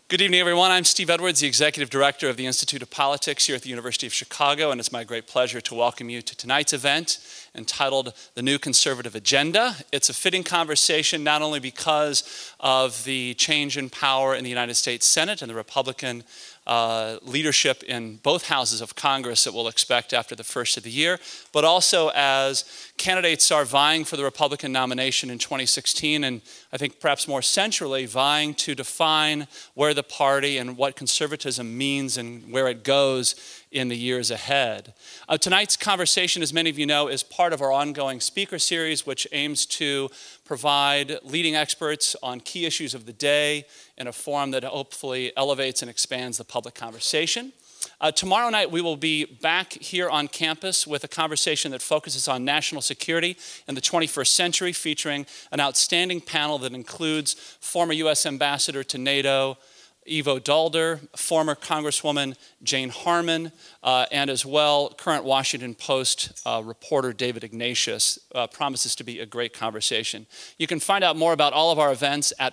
Good evening, everyone. I'm Steve Edwards, the Executive Director of the Institute of Politics here at the University of Chicago, and it's my great pleasure to welcome you to tonight's event entitled The New Conservative Agenda. It's a fitting conversation not only because of the change in power in the United States Senate and the Republican leadership in both houses of Congress that we'll expect after the first of the year, but also as candidates are vying for the Republican nomination in 2016, and I think perhaps more centrally, vying to define where the party and what conservatism means and where it goes in the years ahead. Tonight's conversation, as many of you know, is part of our ongoing speaker series, which aims to provide leading experts on key issues of the day in a forum that hopefully elevates and expands the public conversation. Tomorrow night, we will be back here on campus with a conversation that focuses on national security in the 21st century, featuring an outstanding panel that includes former U.S. Ambassador to NATO, Ivo Daalder, former Congresswoman Jane Harman, and as well, current Washington Post reporter David Ignatius. Promises to be a great conversation. You can find out more about all of our events at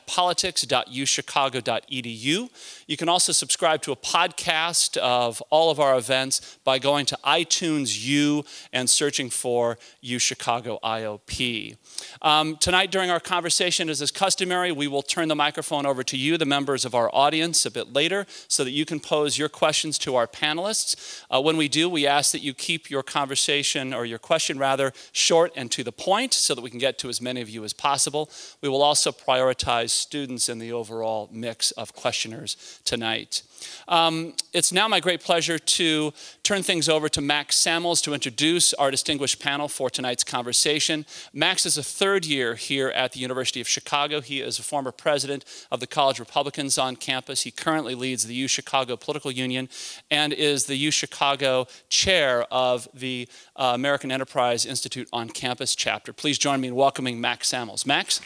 politics.uchicago.edu. You can also subscribe to a podcast of all of our events by going to iTunes U and searching for UChicago IOP. Tonight during our conversation, as is customary, we will turn the microphone over to you, the members of our audience, a bit later so that you can pose your questions to our panelists. When we do, we ask that you keep your conversation, or your question rather, short and to the point so that we can get to as many of you as possible. We will also prioritize students in the overall mix of questioners tonight. It's now my great pleasure to turn things over to Max Samuels to introduce our distinguished panel for tonight's conversation. Max is a third year here at the University of Chicago. He is a former president of the College Republicans on campus. He currently leads the UChicago Political Union and is the UChicago chair of the American Enterprise Institute on campus chapter. Please join me in welcoming Max Samuels. Max?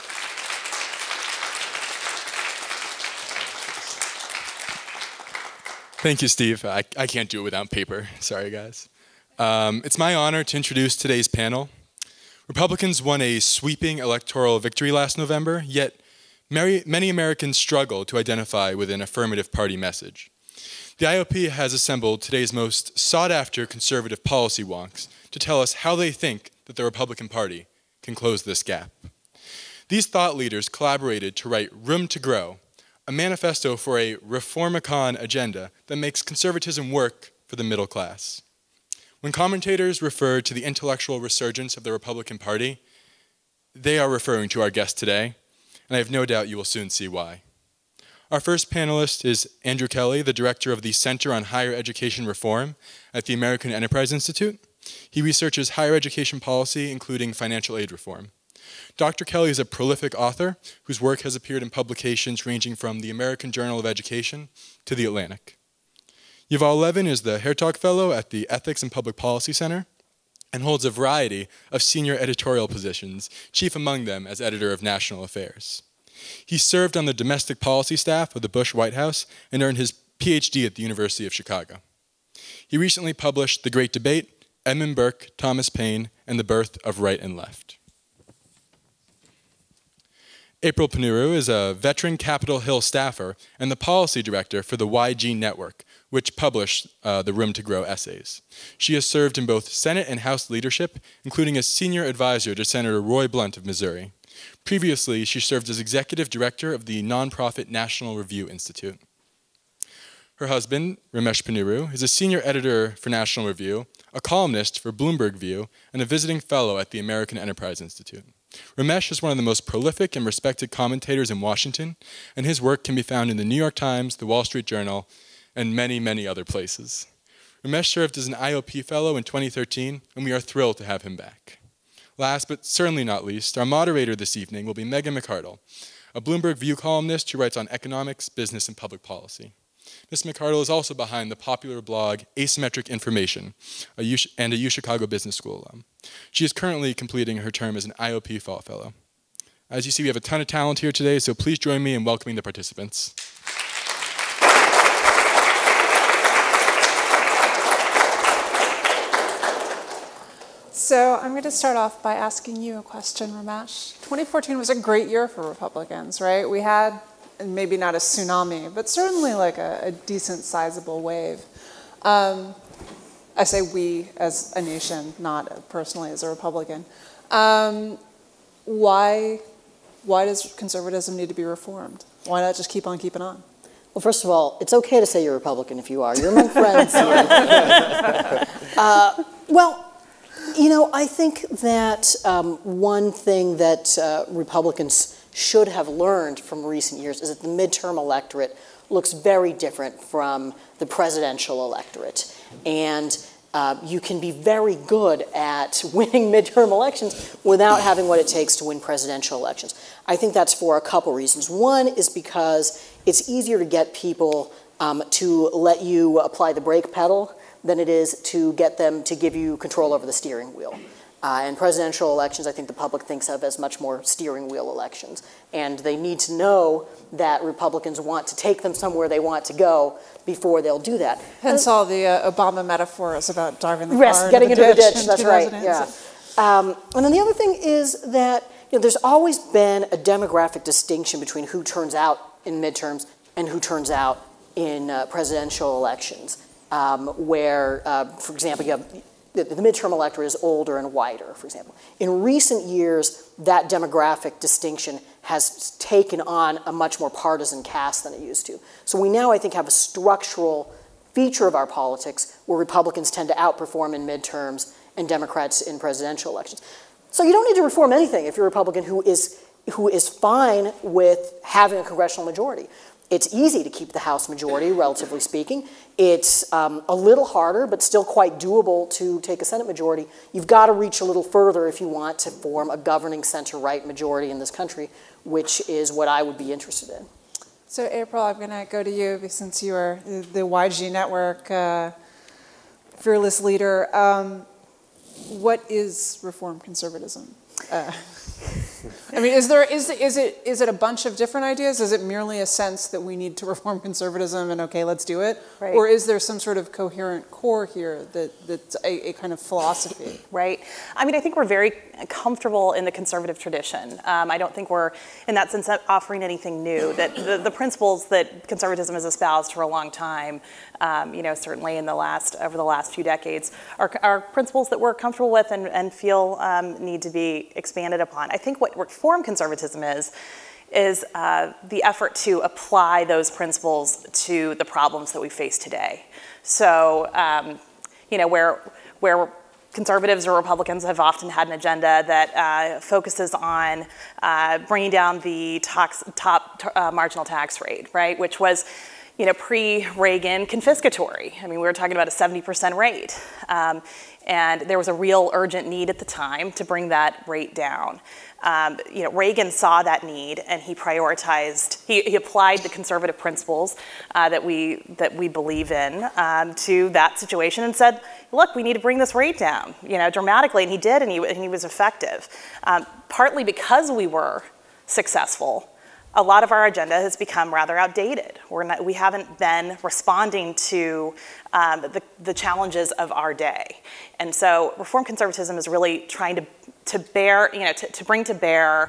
Thank you, Steve. I can't do it without paper. Sorry, guys. It's my honor to introduce today's panel. Republicans won a sweeping electoral victory last November, yet many Americans struggle to identify with an affirmative party message. The IOP has assembled today's most sought-after conservative policy wonks to tell us how they think that the Republican Party can close this gap. These thought leaders collaborated to write Room to Grow, a manifesto for a Reformicon agenda that makes conservatism work for the middle class. When commentators refer to the intellectual resurgence of the Republican Party, they are referring to our guest today, and I have no doubt you will soon see why. Our first panelist is Andrew Kelly, the director of the Center on Higher Education Reform at the American Enterprise Institute. He researches higher education policy, including financial aid reform. Dr. Kelly is a prolific author whose work has appeared in publications ranging from the American Journal of Education to the Atlantic. Yuval Levin is the Hertog Fellow at the Ethics and Public Policy Center and holds a variety of senior editorial positions, chief among them as editor of National Affairs. He served on the domestic policy staff of the Bush White House and earned his PhD at the University of Chicago. He recently published The Great Debate, Edmund Burke, Thomas Paine, and the Birth of Right and Left. April Ponnuru is a veteran Capitol Hill staffer and the policy director for the YG Network, which published the Room to Grow essays. She has served in both Senate and House leadership, including as senior advisor to Senator Roy Blunt of Missouri. Previously, she served as executive director of the nonprofit National Review Institute. Her husband, Ramesh Ponnuru, is a senior editor for National Review, a columnist for Bloomberg View, and a visiting fellow at the American Enterprise Institute. Ramesh is one of the most prolific and respected commentators in Washington, and his work can be found in the New York Times, the Wall Street Journal, and many, many other places. Ramesh served as an IOP Fellow in 2013, and we are thrilled to have him back. Last but certainly not least, our moderator this evening will be Megan McArdle, a Bloomberg View columnist who writes on economics, business, and public policy. Ms. McArdle is also behind the popular blog Asymmetric Information and a UChicago Business School alum. She is currently completing her term as an IOP Fall Fellow. As you see, we have a ton of talent here today, so please join me in welcoming the participants. So I'm going to start off by asking you a question, Ramesh. 2014 was a great year for Republicans, right? We had maybe not a tsunami, but certainly like a decent sizable wave. I say we as a nation, not personally as a Republican. Why does conservatism need to be reformed? Why not just keep on keeping on? Well, first of all, it's okay to say you're Republican if you are. You're among friends here. Well, you know, I think that one thing that Republicans should have learned from recent years is that the midterm electorate looks very different from the presidential electorate. And you can be very good at winning midterm elections without having what it takes to win presidential elections. I think that's for a couple reasons. One is because it's easier to get people to let you apply the brake pedal than it is to get them to give you control over the steering wheel. And presidential elections, I think the public thinks of as much more steering wheel elections. And they need to know that Republicans want to take them somewhere they want to go before they'll do that. Hence all the Obama metaphors about driving the car getting into the ditch. That's right, yeah. And then the other thing is that there's always been a demographic distinction between who turns out in midterms and who turns out in presidential elections, where, for example, you have the midterm electorate is older and whiter, for example. In recent years, that demographic distinction has taken on a much more partisan cast than it used to. So we now, I think, have a structural feature of our politics where Republicans tend to outperform in midterms and Democrats in presidential elections. So you don't need to reform anything if you're a Republican who is fine with having a congressional majority. It's easy to keep the House majority, relatively speaking. It's a little harder, but still quite doable to take a Senate majority. You've got to reach a little further if you want to form a governing center-right majority in this country, which is what I would be interested in. So April, I'm going to go to you since you are the YG Network fearless leader. What is reform conservatism? I mean, is it a bunch of different ideas? Is it merely a sense that we need to reform conservatism and okay, let's do it? Right. Or is there some sort of coherent core here that's a kind of philosophy? Right. I mean, I think we're very comfortable in the conservative tradition. I don't think we're, in that sense, offering anything new. That the principles that conservatism has espoused for a long time, certainly over the last few decades, are principles that we're comfortable with and feel need to be expanded upon. I think what reform conservatism is the effort to apply those principles to the problems that we face today. So, where conservatives or Republicans have often had an agenda that focuses on bringing down the top marginal tax rate, right, which was, pre-Reagan confiscatory. I mean, we were talking about a 70% rate. And there was a real urgent need at the time to bring that rate down. Reagan saw that need, and he prioritized. He applied the conservative principles that we believe in to that situation, and said, "Look, we need to bring this rate down, dramatically." And he did, and he was effective. Partly because we were successful, a lot of our agenda has become rather outdated. We haven't been responding to the challenges of our day. And so reform conservatism is really trying to bear, to bring to bear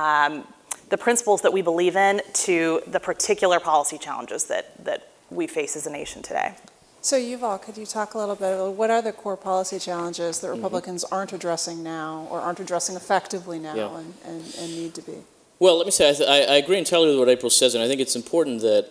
the principles that we believe in to the particular policy challenges that we face as a nation today. So Yuval, could you talk a little bit about what are the core policy challenges that Republicans aren't addressing now or aren't addressing effectively now and need to be? Well, let me say, I agree entirely with what April says, and I think it's important that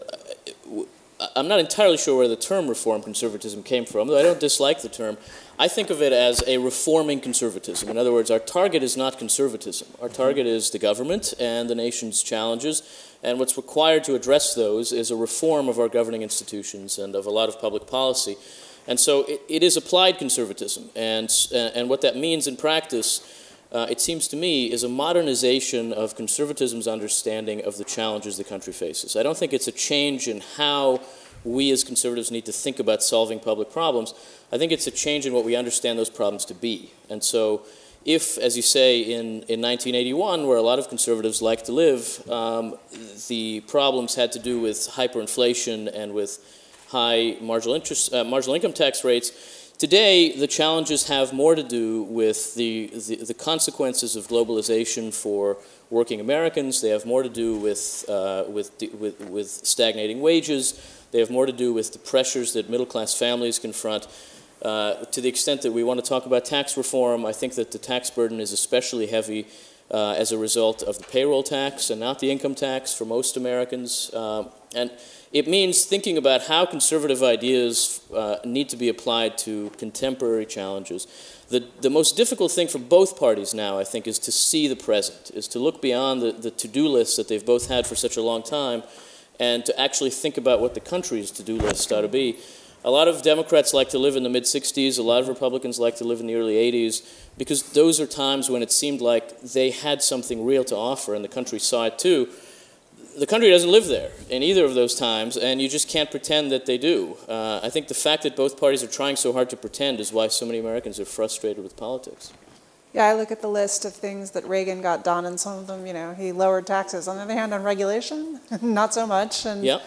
I'm not entirely sure where the term reform conservatism came from, though I don't dislike the term. I think of it as a reforming conservatism. In other words, our target is not conservatism. Our target is the government and the nation's challenges, and what's required to address those is a reform of our governing institutions and of a lot of public policy. And so it is applied conservatism, and what that means in practice, it seems to me, is a modernization of conservatism's understanding of the challenges the country faces. I don't think it's a change in how we as conservatives need to think about solving public problems. I think it's a change in what we understand those problems to be. And so if, as you say, in 1981, where a lot of conservatives like to live, the problems had to do with hyperinflation and with high marginal income tax rates, today, the challenges have more to do with the consequences of globalization for working Americans. They have more to do with stagnating wages. They have more to do with the pressures that middle-class families confront. To the extent that we want to talk about tax reform, I think that the tax burden is especially heavy as a result of the payroll tax and not the income tax for most Americans. And it means thinking about how conservative ideas need to be applied to contemporary challenges. The most difficult thing for both parties now, I think, is to see the present, is to look beyond the to-do lists that they've both had for such a long time and to actually think about what the country's to-do list ought to be. A lot of Democrats like to live in the mid-60s. A lot of Republicans like to live in the early 80s because those are times when it seemed like they had something real to offer and the country saw it too. The country doesn't live there in either of those times, and you just can't pretend that they do. I think the fact that both parties are trying so hard to pretend is why so many Americans are frustrated with politics. Yeah, I look at the list of things that Reagan got done, and some of them, he lowered taxes. On the other hand, on regulation, not so much. And yeah.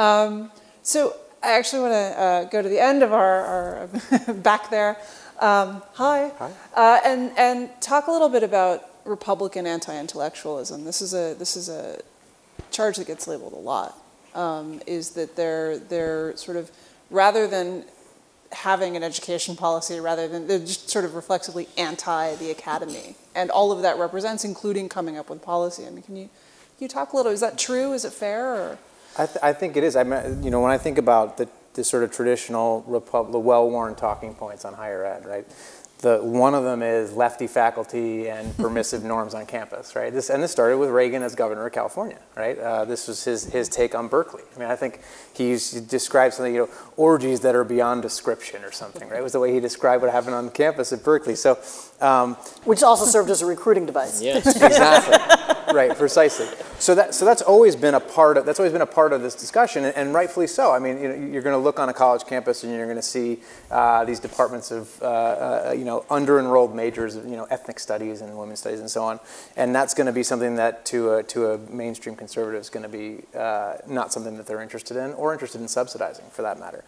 So I actually want to go to the end of our back there. Hi. And talk a little bit about Republican anti-intellectualism. This is a charge that gets labeled a lot. Is that they're sort of, rather than having an education policy, they're just sort of reflexively anti the academy, and all of that represents, including coming up with policy. I mean, can you talk a little? Is that true? Is it fair? Or? I think it is. I mean, when I think about the sort of traditional the well-worn talking points on higher ed, right? One of them is lefty faculty and permissive norms on campus, right? This started with Reagan as governor of California, right? This was his take on Berkeley. I mean, I think he described something, orgies that are beyond description or something, right? Was the way he described what happened on campus at Berkeley. So, which also served as a recruiting device. Yes, exactly. Right, precisely. So that's always been a part of this discussion, and rightfully so. I mean, you're going to look on a college campus and you're going to see these departments of under-enrolled majors of ethnic studies and women's studies and so on, and that's going to be something that to a mainstream conservative is going to be not something that they're interested in or interested in subsidizing, for that matter.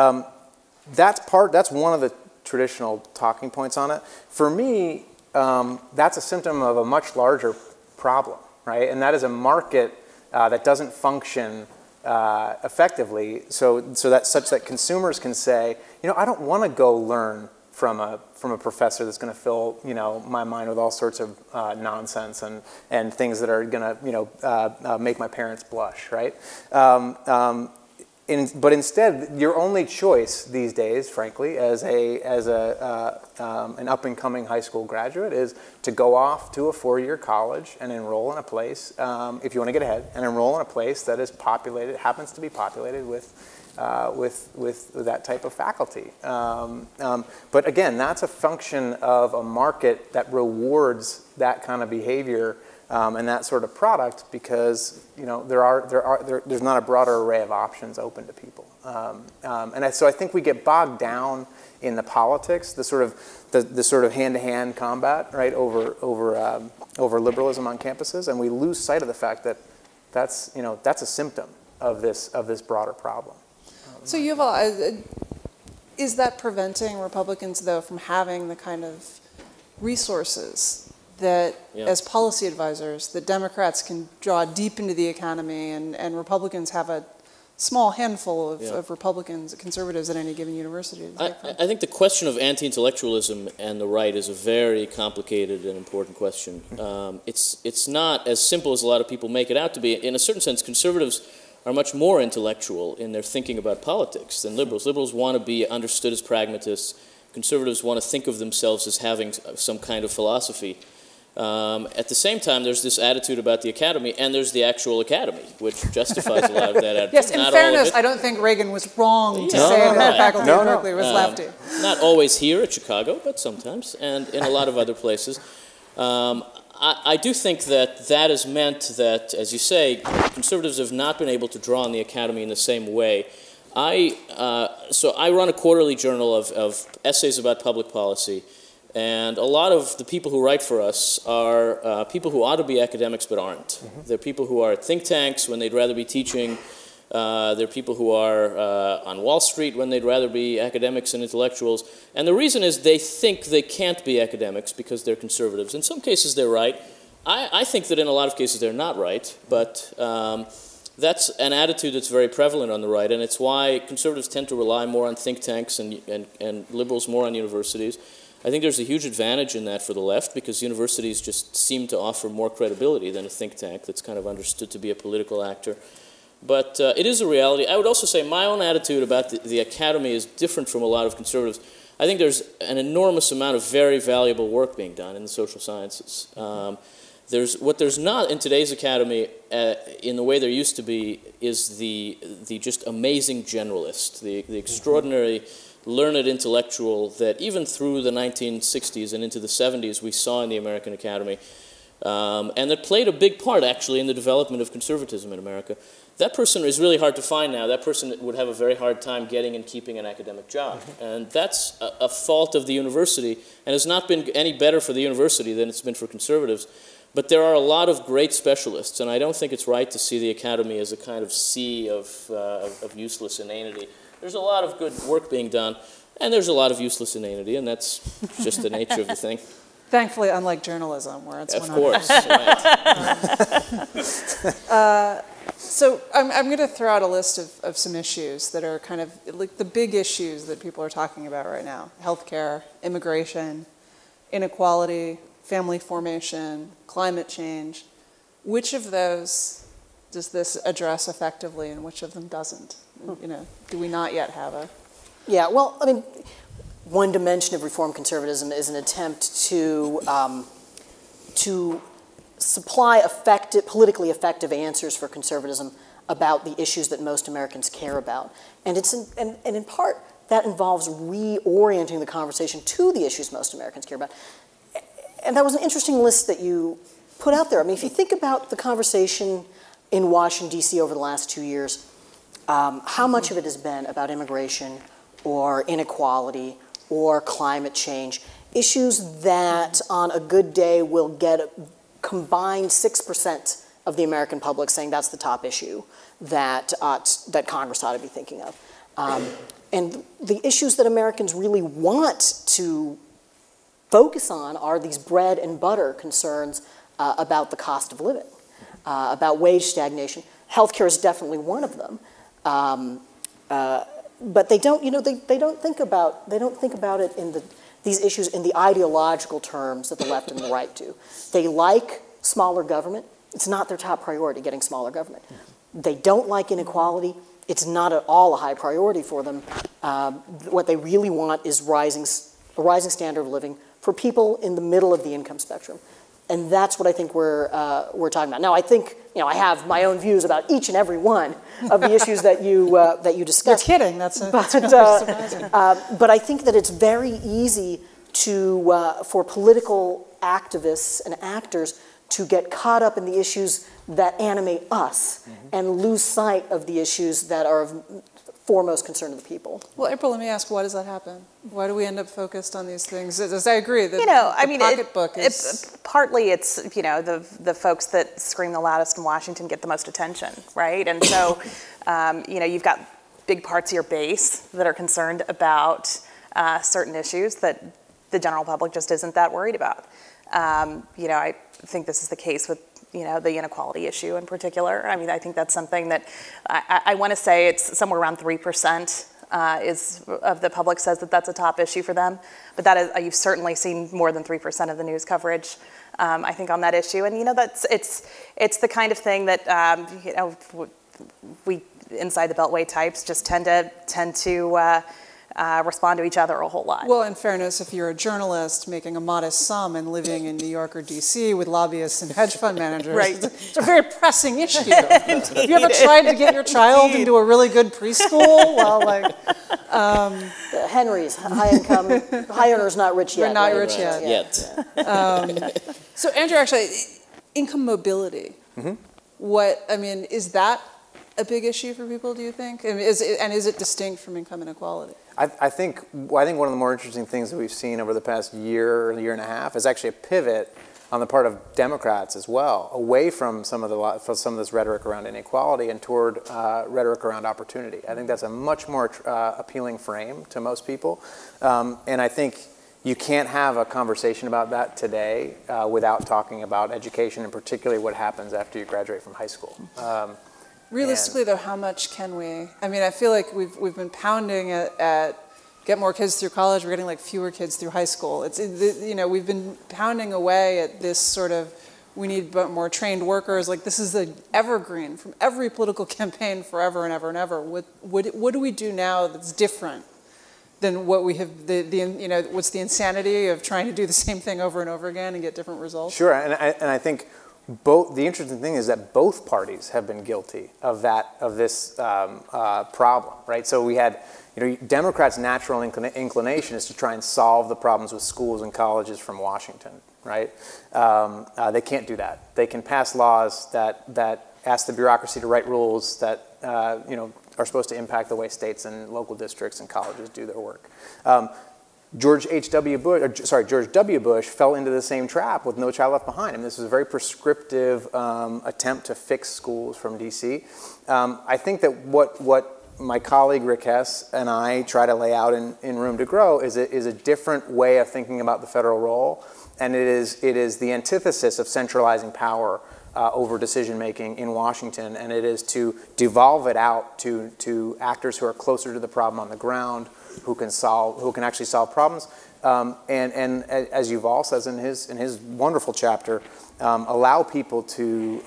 That's one of the traditional talking points on it. For me, that's a symptom of a much larger problem, right? And that is a market that doesn't function effectively, such that consumers can say, I don't want to go learn from a professor that's going to fill my mind with all sorts of nonsense and things that are going to make my parents blush, right? But instead, your only choice these days, frankly, as an up-and-coming high school graduate, is to go off to a 4-year college and enroll in a place, if you want to get ahead, and enroll in a place that is populated, happens to be populated with that type of faculty. But again, that's a function of a market that rewards that kind of behavior and that sort of product, because there's not a broader array of options open to people, so I think we get bogged down in the politics, the sort of hand-to-hand combat, right, over liberalism on campuses, and we lose sight of the fact that that's a symptom of this broader problem. So Yuval, is that preventing Republicans though from having the kind of resources that, as policy advisors, that Democrats can draw deep into the economy, and Republicans have a small handful of Republicans, conservatives at any given university? I think the question of anti-intellectualism and the right is a very complicated and important question. It's not as simple as a lot of people make it out to be. In a certain sense, conservatives are much more intellectual in their thinking about politics than liberals. Liberals want to be understood as pragmatists. Conservatives want to think of themselves as having some kind of philosophy. At the same time, there's this attitude about the academy, and there's the actual academy, which justifies a lot of that attitude. Yes, in fairness, I don't think Reagan was wrong to say that faculty at Berkeley was lefty. Not always here at Chicago, but sometimes, and in a lot of other places. I do think that has meant that, as you say, conservatives have not been able to draw on the academy in the same way. So I run a quarterly journal of essays about public policy, and a lot of the people who write for us are people who ought to be academics but aren't. Mm-hmm. They're people who are at think tanks when they'd rather be teaching. They're people who are on Wall Street when they'd rather be academics and intellectuals. And the reason is they think they can't be academics because they're conservatives. In some cases they're right. I think that in a lot of cases they're not right, but that's an attitude that's very prevalent on the right, and it's why conservatives tend to rely more on think tanks and liberals more on universities. I think there's a huge advantage in that for the left, because universities just seem to offer more credibility than a think tank that's kind of understood to be a political actor. But it is a reality. I would also say my own attitude about the academy is different from a lot of conservatives. I think there's an enormous amount of very valuable work being done in the social sciences. What there's not in today's academy, in the way there used to be, is the just amazing generalist, the extraordinary learned intellectual that even through the 1960s and into the 70s we saw in the American Academy, and that played a big part actually in the development of conservatism in America. That person is really hard to find now. That person would have a very hard time getting and keeping an academic job. And that's a fault of the university, and has not been any better for the university than it's been for conservatives. But there are a lot of great specialists, and I don't think it's right to see the academy as a kind of sea of useless inanity. There's a lot of good work being done, and there's a lot of useless inanity, and that's just the nature of the thing. Thankfully, unlike journalism, where it's 100%. Of course, right. So I'm going to throw out a list of some issues that are kind of like the big issues that people are talking about right now: healthcare, immigration, inequality, family formation, climate change. Which of those does this address effectively, and which of them doesn't? You know, do we not yet have a? Yeah, well, I mean, one dimension of reform conservatism is an attempt to supply politically effective answers for conservatism about the issues that most Americans care about, and in part that involves reorienting the conversation to the issues most Americans care about. And that was an interesting list that you put out there. I mean, if you think about the conversation in Washington, D.C. over the last 2 years, how much of it has been about immigration or inequality or climate change, issues that on a good day will get a combined 6% of the American public saying that's the top issue that Congress ought to be thinking of. And the issues that Americans really want to focus on are these bread and butter concerns about the cost of living, about wage stagnation. Healthcare is definitely one of them, but they don't. They don't think about it in these issues in the ideological terms that the left and the right do. They like smaller government. It's not their top priority, getting smaller government. They don't like inequality. It's not at all a high priority for them. What they really want is a rising standard of living for people in the middle of the income spectrum. And that's what I think we're talking about. Now, I think I have my own views about each and every one of the issues that you discussed. You're kidding. That's surprising. But I think that it's very easy for political activists and actors to get caught up in the issues that animate us and lose sight of the issues that are of foremost concern to the people. Well, April, let me ask, why does that happen? Why do we end up focused on these things? As I agree, the pocketbook is... Partly it's, the folks that scream the loudest in Washington get the most attention, right? And so, you've got big parts of your base that are concerned about certain issues that the general public just isn't that worried about. I think this is the case with the inequality issue in particular. I mean, I think that's something that I want to say it's somewhere around 3% of the public says that that's a top issue for them. But that is, you've certainly seen more than 3% of the news coverage, I think, on that issue. And it's the kind of thing that we inside the Beltway types just tend to respond to each other a whole lot. Well, in fairness, if you're a journalist making a modest sum and living in New York or D.C. with lobbyists and hedge fund managers, right. It's a very pressing issue. Have you ever tried to get your child into a really good preschool? Well, the Henrys, high earners, not rich yet. We're not right? rich Right. yet. So, Andrew, actually, income mobility. Is that a big issue for people, do you think? And is it distinct from income inequality? I think one of the more interesting things that we've seen over the past year and a half is actually a pivot on the part of Democrats as well, away from some of this rhetoric around inequality and toward rhetoric around opportunity. I think that's a much more appealing frame to most people, and I think you can't have a conversation about that today without talking about education, and particularly what happens after you graduate from high school. Realistically, though, how much can we? I mean, I feel like we've been pounding at get more kids through college. We're getting like fewer kids through high school. We've been pounding away at this sort of, we need more trained workers. Like, this is the evergreen from every political campaign forever and ever and ever. What do we do now that's different than what we have? What's the insanity of trying to do the same thing over and over again and get different results? Sure, and I think the interesting thing is that both parties have been guilty of this problem, right? So we had, Democrats' natural inclination is to try and solve the problems with schools and colleges from Washington, right? They can't do that. They can pass laws that ask the bureaucracy to write rules that are supposed to impact the way states and local districts and colleges do their work. George W. Bush fell into the same trap with No Child Left Behind. I mean, this was a very prescriptive attempt to fix schools from D.C. I think that what my colleague Rick Hess and I try to lay out in Room to Grow is a different way of thinking about the federal role, and it is the antithesis of centralizing power over decision making in Washington, and it is to devolve it out to actors who are closer to the problem on the ground, who can actually solve problems, and as Yuval says in his wonderful chapter, allow people to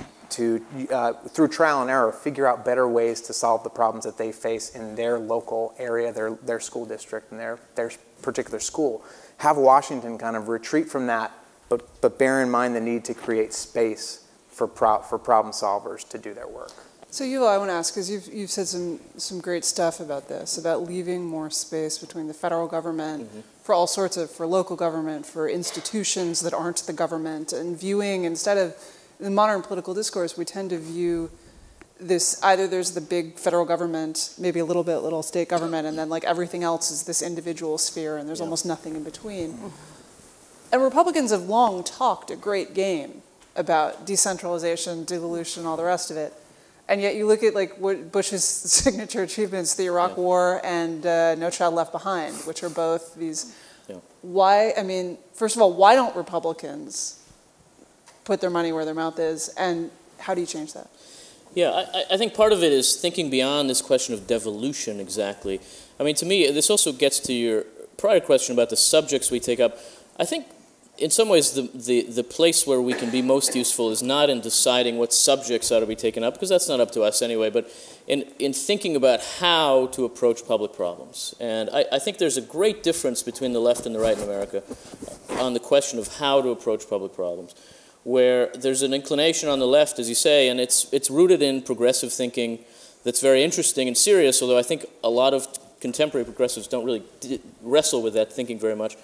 through trial and error figure out better ways to solve the problems that they face in their local area, their school district, and their particular school. Have Washington kind of retreat from that, but bear in mind the need to create space for problem solvers to do their work. So Yuval, I want to ask, because you've said some great stuff about this, about leaving more space between the federal government for all sorts of, for local government, for institutions that aren't the government, and viewing, instead of, in the modern political discourse, we tend to view this, either there's the big federal government, maybe a little state government, and then like everything else is this individual sphere, and there's almost nothing in between. And Republicans have long talked a great game about decentralization, devolution, all the rest of it. And yet you look at like what Bush's signature achievements, the Iraq War and No Child Left Behind, which are both these. Why, I mean, first of all, why don't Republicans put their money where their mouth is, and how do you change that? Yeah, I think part of it is thinking beyond this question of devolution exactly. I mean, to me, this also gets to your prior question about the subjects we take up. I think in some ways the place where we can be most useful is not in deciding what subjects ought to be taken up, because that's not up to us anyway, but in thinking about how to approach public problems. And I think there's a great difference between the left and the right in America on the question of how to approach public problems, where there's an inclination on the left, as you say, and it's rooted in progressive thinking that's very interesting and serious, although I think a lot of contemporary progressives don't really wrestle with that thinking very much,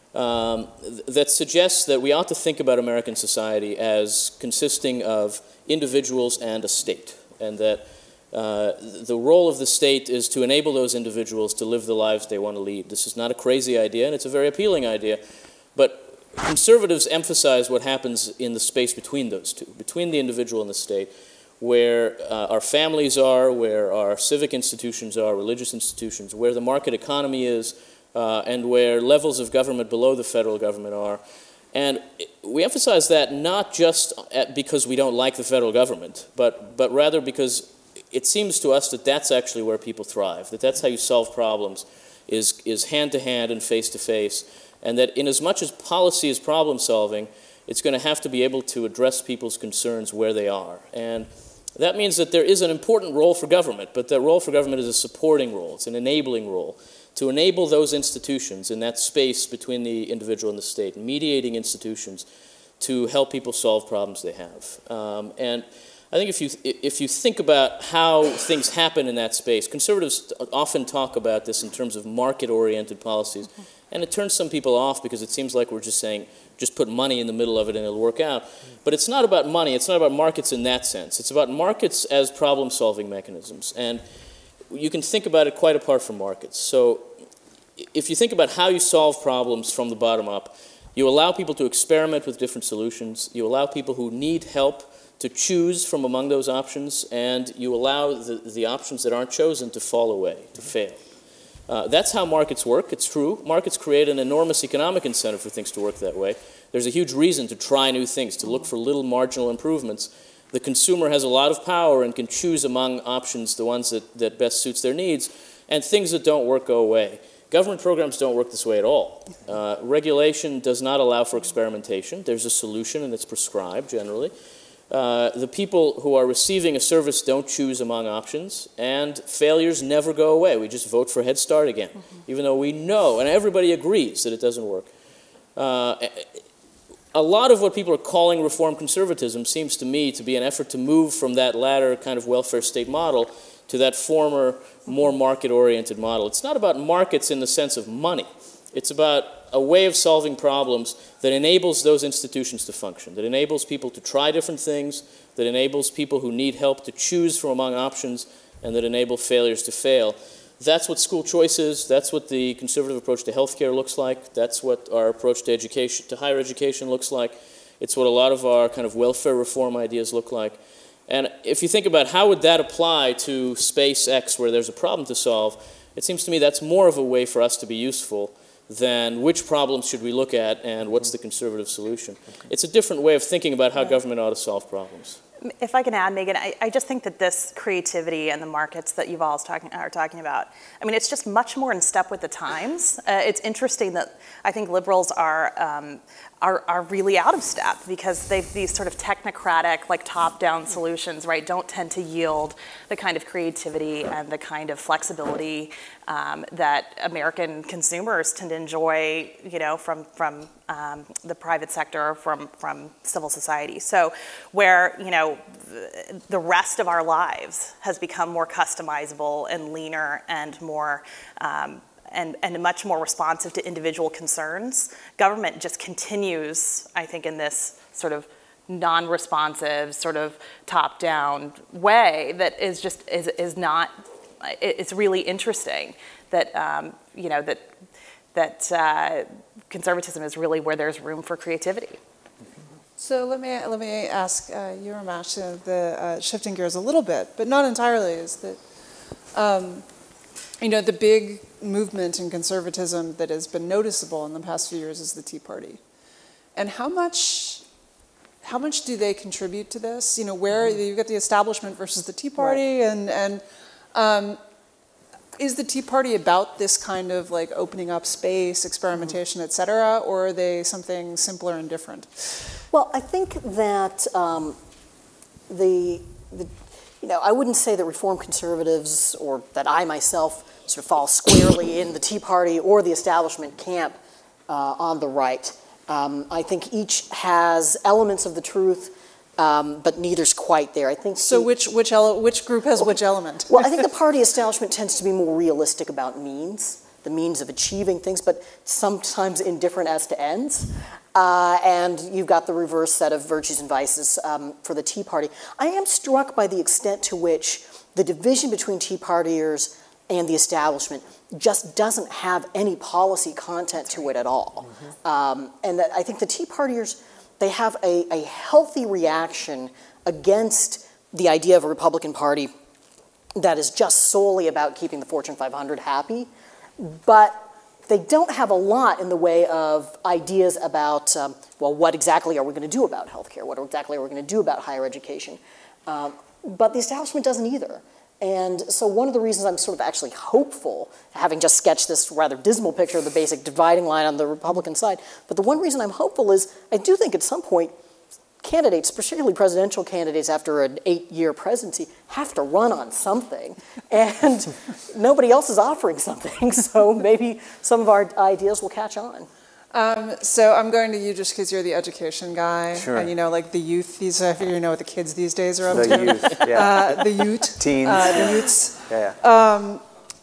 that suggests that we ought to think about American society as consisting of individuals and a state, and that the role of the state is to enable those individuals to live the lives they want to lead. This is not a crazy idea, and it's a very appealing idea, but conservatives emphasize what happens in the space between those two, between the individual and the state, where our families are, where our civic institutions are, religious institutions, where the market economy is, and where levels of government below the federal government are. And we emphasize that not just because we don't like the federal government, but rather because it seems to us that that's actually where people thrive, that that's how you solve problems, is hand-to-hand and face-to-face, and that in as much as policy is problem-solving, it's going to have to be able to address people's concerns where they are. And that means that there is an important role for government, but that role for government is a supporting role, it's an enabling role, to enable those institutions in that space between the individual and the state, mediating institutions to help people solve problems they have. And I think if you think about how things happen in that space, conservatives often talk about this in terms of market-oriented policies, and it turns some people off because it seems like we're just saying, just put money in the middle of it and it'll work out. But it's not about money, it's not about markets in that sense. It's about markets as problem-solving mechanisms. And you can think about it quite apart from markets. So if you think about how you solve problems from the bottom up, you allow people to experiment with different solutions, you allow people who need help to choose from among those options, and you allow the options that aren't chosen to fall away, to fail. That's how markets work. It's true. Markets create an enormous economic incentive for things to work that way. There's a huge reason to try new things, to look for little marginal improvements. The consumer has a lot of power and can choose among options the ones that best suits their needs, and things that don't work go away. Government programs don't work this way at all. Regulation does not allow for experimentation. There's a solution, and it's prescribed generally. The people who are receiving a service don't choose among options, and failures never go away. We just vote for Head Start again, even though we know, and everybody agrees that it doesn't work. A lot of what people are calling reform conservatism seems to me to be an effort to move from that latter kind of welfare state model to that former, more market-oriented model. It's not about markets in the sense of money. It's about a way of solving problems that enables those institutions to function, that enables people to try different things, that enables people who need help to choose from among options, and that enable failures to fail. That's what school choice is. That's what the conservative approach to healthcare looks like. That's what our approach to education, to higher education looks like. It's what a lot of our kind of welfare reform ideas look like. And if you think about how would that apply to space X where there's a problem to solve, it seems to me that's more of a way for us to be useful than which problems should we look at and what's the conservative solution. It's a different way of thinking about how government ought to solve problems. If I can add, Megan, I just think that this creativity and the markets that Yuval are talking about, I mean, it's just much more in step with the times. It's interesting that I think liberals are really out of step because these sort of technocratic, like top-down solutions, right, don't tend to yield the kind of creativity and the kind of flexibility that American consumers tend to enjoy, you know, from the private sector, from civil society. So where, you know, the rest of our lives has become more customizable and leaner and more and much more responsive to individual concerns, government just continues, I think, in this sort of non-responsive, sort of top-down way that is just is not. It's really interesting that you know that conservatism is really where there's room for creativity. So let me ask you, Ramesh, shifting gears a little bit, but not entirely, is that you know, the big movement in conservatism that has been noticeable in the past few years is the Tea Party, and how much do they contribute to this? You know, where you've got the establishment versus the Tea Party, right. and is the Tea Party about this kind of like opening up space, experimentation, et cetera, or are they something simpler and different? Well, I think that you know, I wouldn't say that reform conservatives or that I myself sort of fall squarely in the Tea Party or the establishment camp on the right. I think each has elements of the truth, but neither's quite there. I think. So which group has which element? Well, I think the party establishment tends to be more realistic about means, the means of achieving things, but sometimes indifferent as to ends. And you've got the reverse set of virtues and vices for the Tea Party. I am struck by the extent to which the division between Tea Partiers and the establishment just doesn't have any policy content to it at all. And that I think the Tea Partiers, they have a healthy reaction against the idea of a Republican Party that is just solely about keeping the Fortune 500 happy, but they don't have a lot in the way of ideas about, well, what exactly are we going to do about healthcare? What exactly are we going to do about higher education? But the establishment doesn't either. And so one of the reasons I'm sort of actually hopeful, having just sketched this rather dismal picture of the basic dividing line on the Republican side, but the one reason I'm hopeful is I do think at some point candidates, particularly presidential candidates after an 8-year presidency, have to run on something. And nobody else is offering something, so maybe some of our ideas will catch on. So I'm going to you just because you're the education guy. Sure. And you know, like the youth, I figure you know what the kids these days are up to. The youth, yeah. The youth. Teens. The youths. Yeah.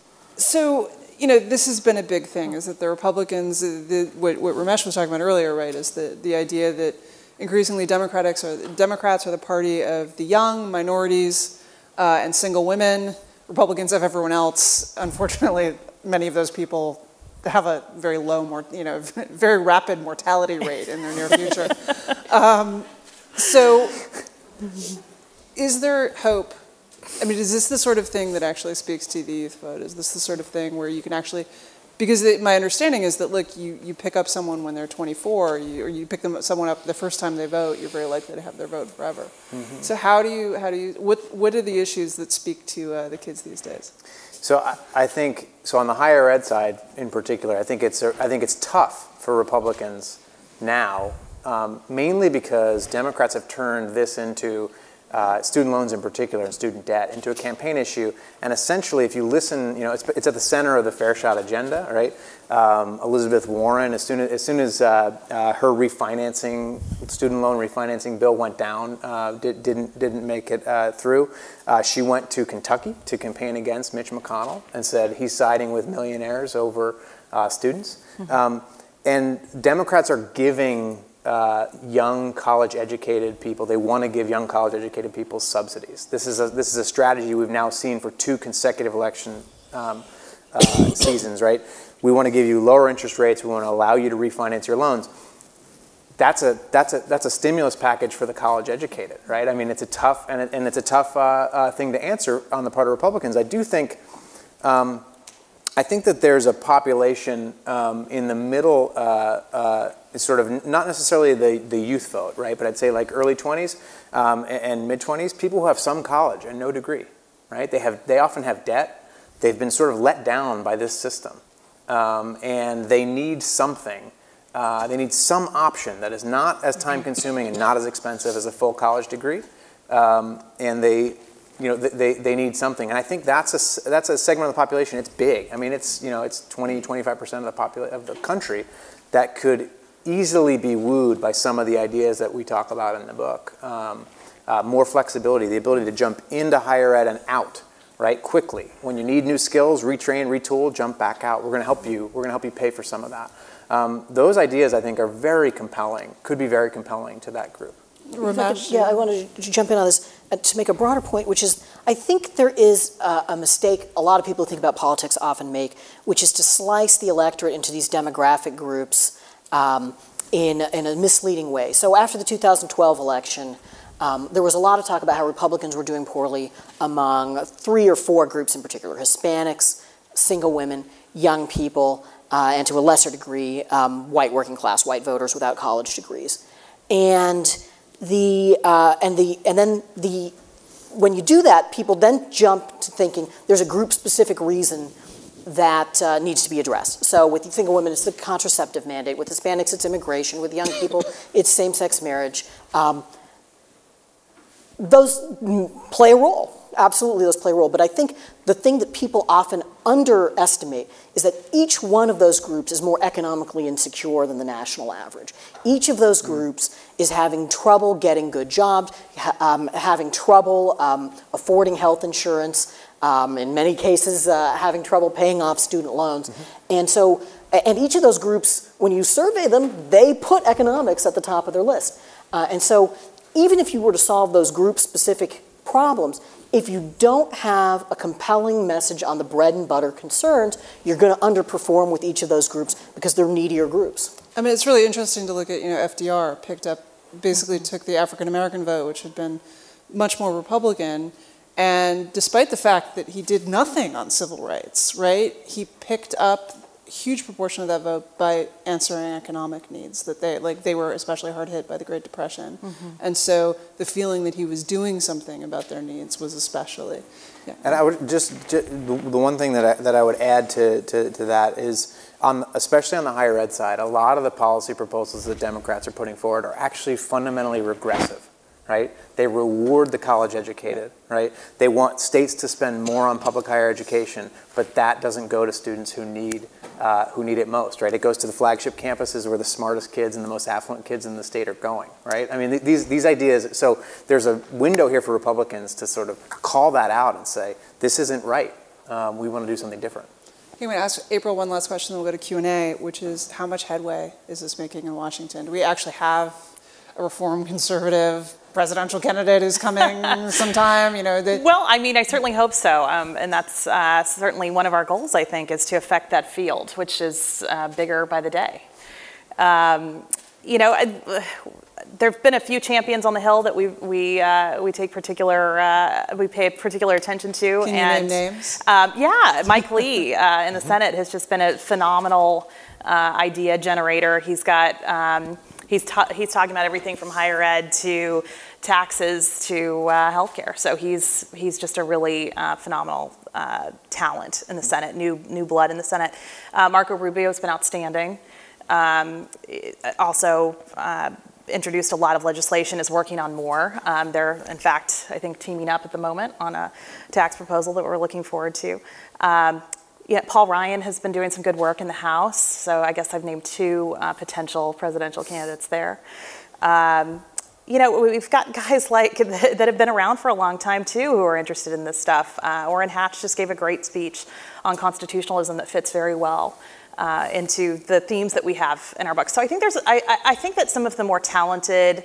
So, you know, this has been a big thing, is that the Republicans, what Ramesh was talking about earlier, right, is the idea that increasingly Democrats are the party of the young, minorities, and single women. Republicans have everyone else. Unfortunately, many of those people have a very low, very rapid mortality rate in their near future. So, is there hope I mean, is this the sort of thing that actually speaks to the youth vote? Is this the sort of thing where you can actually, because my understanding is that, look, you pick up someone when they're 24, or you pick someone up the first time they vote, you're very likely to have their vote forever. Mm-hmm. So what are the issues that speak to the kids these days? So I think, on the higher ed side in particular, I think it's tough for Republicans now, mainly because Democrats have turned this into student loans in particular and student debt into a campaign issue. And essentially, if you listen, it's at the center of the Fair Shot agenda, right? Elizabeth Warren, as soon as her student loan refinancing bill went down, didn't make it through, she went to Kentucky to campaign against Mitch McConnell and said he's siding with millionaires over students. Mm-hmm. And Democrats are giving young college-educated people, they want to give young college-educated people subsidies. This is a strategy we've now seen for 2 consecutive election seasons, right? We want to give you lower interest rates. We want to allow you to refinance your loans. That's a stimulus package for the college-educated, right? I mean, it's a tough and it's a tough thing to answer on the part of Republicans. I do think. I think that there's a population in the middle, sort of not necessarily the youth vote, right? But I'd say like early 20s and mid 20s, people who have some college and no degree, right? They often have debt. They've been sort of let down by this system, and they need something. They need some option that is not as time-consuming and not as expensive as a full college degree, and they need something, and I think that's a segment of the population. It's big. I mean, it's 20-25% of the country that could easily be wooed by some of the ideas that we talk about in the book. More flexibility, the ability to jump into higher ed and out, right, quickly. When you need new skills, retrain, retool, jump back out. We're going to help you. We're going to help you pay for some of that. Those ideas, I think, are very compelling. Could be very compelling to that group. Ramesh? I wanted to jump in on this to make a broader point, which is I think there is a mistake a lot of people who think about politics often make, which is to slice the electorate into these demographic groups in a misleading way. So after the 2012 election, there was a lot of talk about how Republicans were doing poorly among 3 or 4 groups in particular: Hispanics, single women, young people, and to a lesser degree, white working class, white voters without college degrees. When you do that, people then jump to thinking there's a group-specific reason that needs to be addressed. So with single women, it's the contraceptive mandate. With Hispanics, it's immigration. With young people, it's same-sex marriage. Those play a role. Absolutely, those play a role. But I think the thing that people often underestimate is that each one of those groups is more economically insecure than the national average. Each of those groups is having trouble getting good jobs, having trouble affording health insurance, in many cases having trouble paying off student loans. Mm-hmm. And each of those groups, when you survey them, they put economics at the top of their list. And so even if you were to solve those group-specific problems, if you don't have a compelling message on the bread and butter concerns, you're going to underperform with each of those groups because they're needier groups. I mean, it's really interesting to look at, FDR basically took the African-American vote, which had been much more Republican, and despite the fact that he did nothing on civil rights, right, he picked up a huge proportion of that vote by answering economic needs, that they were especially hard hit by the Great Depression. Mm-hmm. And so the feeling that he was doing something about their needs was especially, yeah. And I would the one thing that I would add to that is, especially on the higher ed side, a lot of the policy proposals that Democrats are putting forward are actually fundamentally regressive, right? They reward the college educated, right? They want states to spend more on public higher education, but that doesn't go to students who need it most, right? It goes to the flagship campuses where the smartest kids and the most affluent kids in the state are going, right? I mean, these ideas, so there's a window here for Republicans to sort of call that out and say, this isn't right. We want to do something different. I'm going to ask April one last question, then we'll go to Q&A, which is how much headway is this making in Washington? Do we actually have a reform conservative presidential candidate who's coming sometime? Well, I mean, I certainly hope so, and that's certainly one of our goals, I think, is to affect that field, which is bigger by the day. there have been a few champions on the Hill that we take particular we pay particular attention to. Can you name names? Yeah, Mike Lee in the Senate has just been a phenomenal idea generator. He's got he's talking about everything from higher ed to taxes to healthcare. So he's just a really phenomenal talent in the Senate, new blood in the Senate. Marco Rubio's been outstanding. Also introduced a lot of legislation, is working on more. They're, in fact, I think teaming up at the moment on a tax proposal that we're looking forward to. Yeah, Paul Ryan has been doing some good work in the House, so I guess I've named two potential presidential candidates there. You know, we've got guys like that have been around for a long time too who are interested in this stuff. Orrin Hatch just gave a great speech on constitutionalism that fits very well into the themes that we have in our book. So I think I think that some of the more talented,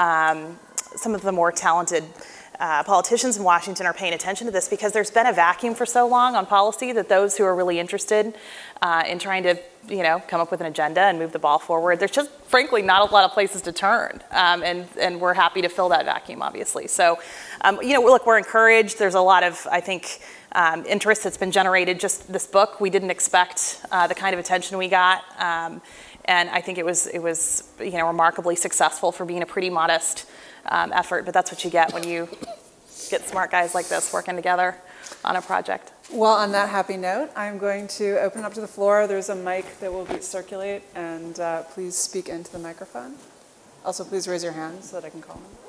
politicians in Washington are paying attention to this because there's been a vacuum for so long on policy that those who are really interested in trying to, you know, come up with an agenda and move the ball forward, there's just frankly not a lot of places to turn, and we're happy to fill that vacuum, obviously. So, you know, look, we're encouraged. There's a lot of, I think, interest that's been generated. Just this book, we didn't expect the kind of attention we got, and I think it was you know, remarkably successful for being a pretty modest effort, but that's what you get when you get smart guys like this working together on a project. Well, on that happy note, I'm going to open up to the floor. There's a mic that will circulate, and please speak into the microphone. Also, please raise your hand so that I can call them.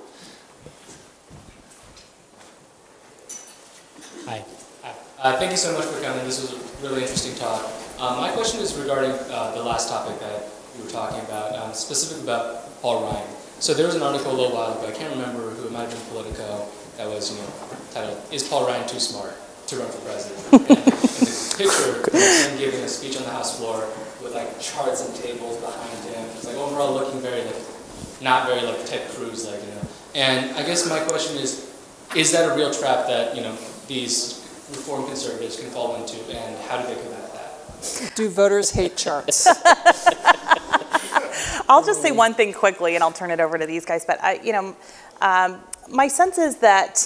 Hi. Thank you so much for coming. This was a really interesting talk. My question is regarding the last topic that you were talking about, specifically about Paul Ryan. So there was an article a little while ago, I can't remember who, it might have been Politico, that was, you know, titled, "Is Paul Ryan Too Smart to Run for President?" And the picture of him giving a speech on the House floor with like charts and tables behind him. It's like overall looking very like, not very like Ted Cruz, like, you know. And I guess my question is that a real trap that, you know, these reform conservatives can fall into, and how do they combat that? Do voters hate charts? I'll just say one thing quickly, and I'll turn it over to these guys. But you know, my sense is that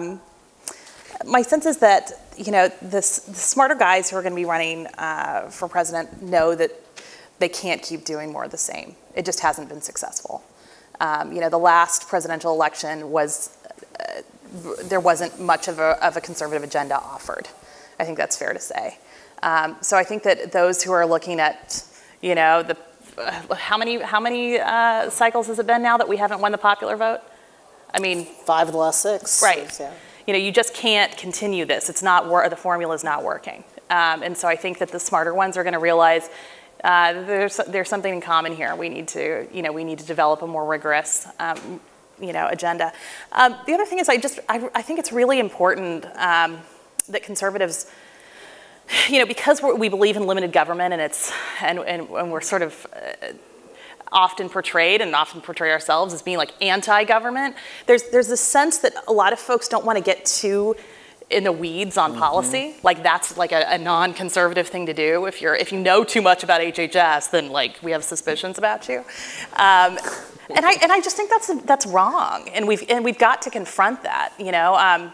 you know, the smarter guys who are going to be running for president know that they can't keep doing more of the same. It just hasn't been successful. You know, the last presidential election was there wasn't much of a conservative agenda offered. I think that's fair to say. So I think that those who are looking at, you know, the how many cycles has it been now that we haven't won the popular vote? I mean, 5 of the last 6. Right. Yeah. You know, you just can't continue this. It's not the formula is not working. And so I think that the smarter ones are going to realize there's something in common here. We need to, you know, develop a more rigorous, you know, agenda. The other thing is, I think it's really important that conservatives, you know, because we believe in limited government, and we're sort of often portrayed and often portray ourselves as being like anti-government. There's this sense that a lot of folks don't want to get too in the weeds on policy. Like that's like a non-conservative thing to do. If you know too much about HHS, then like we have suspicions about you. And I just think that's wrong, and we've got to confront that. You know.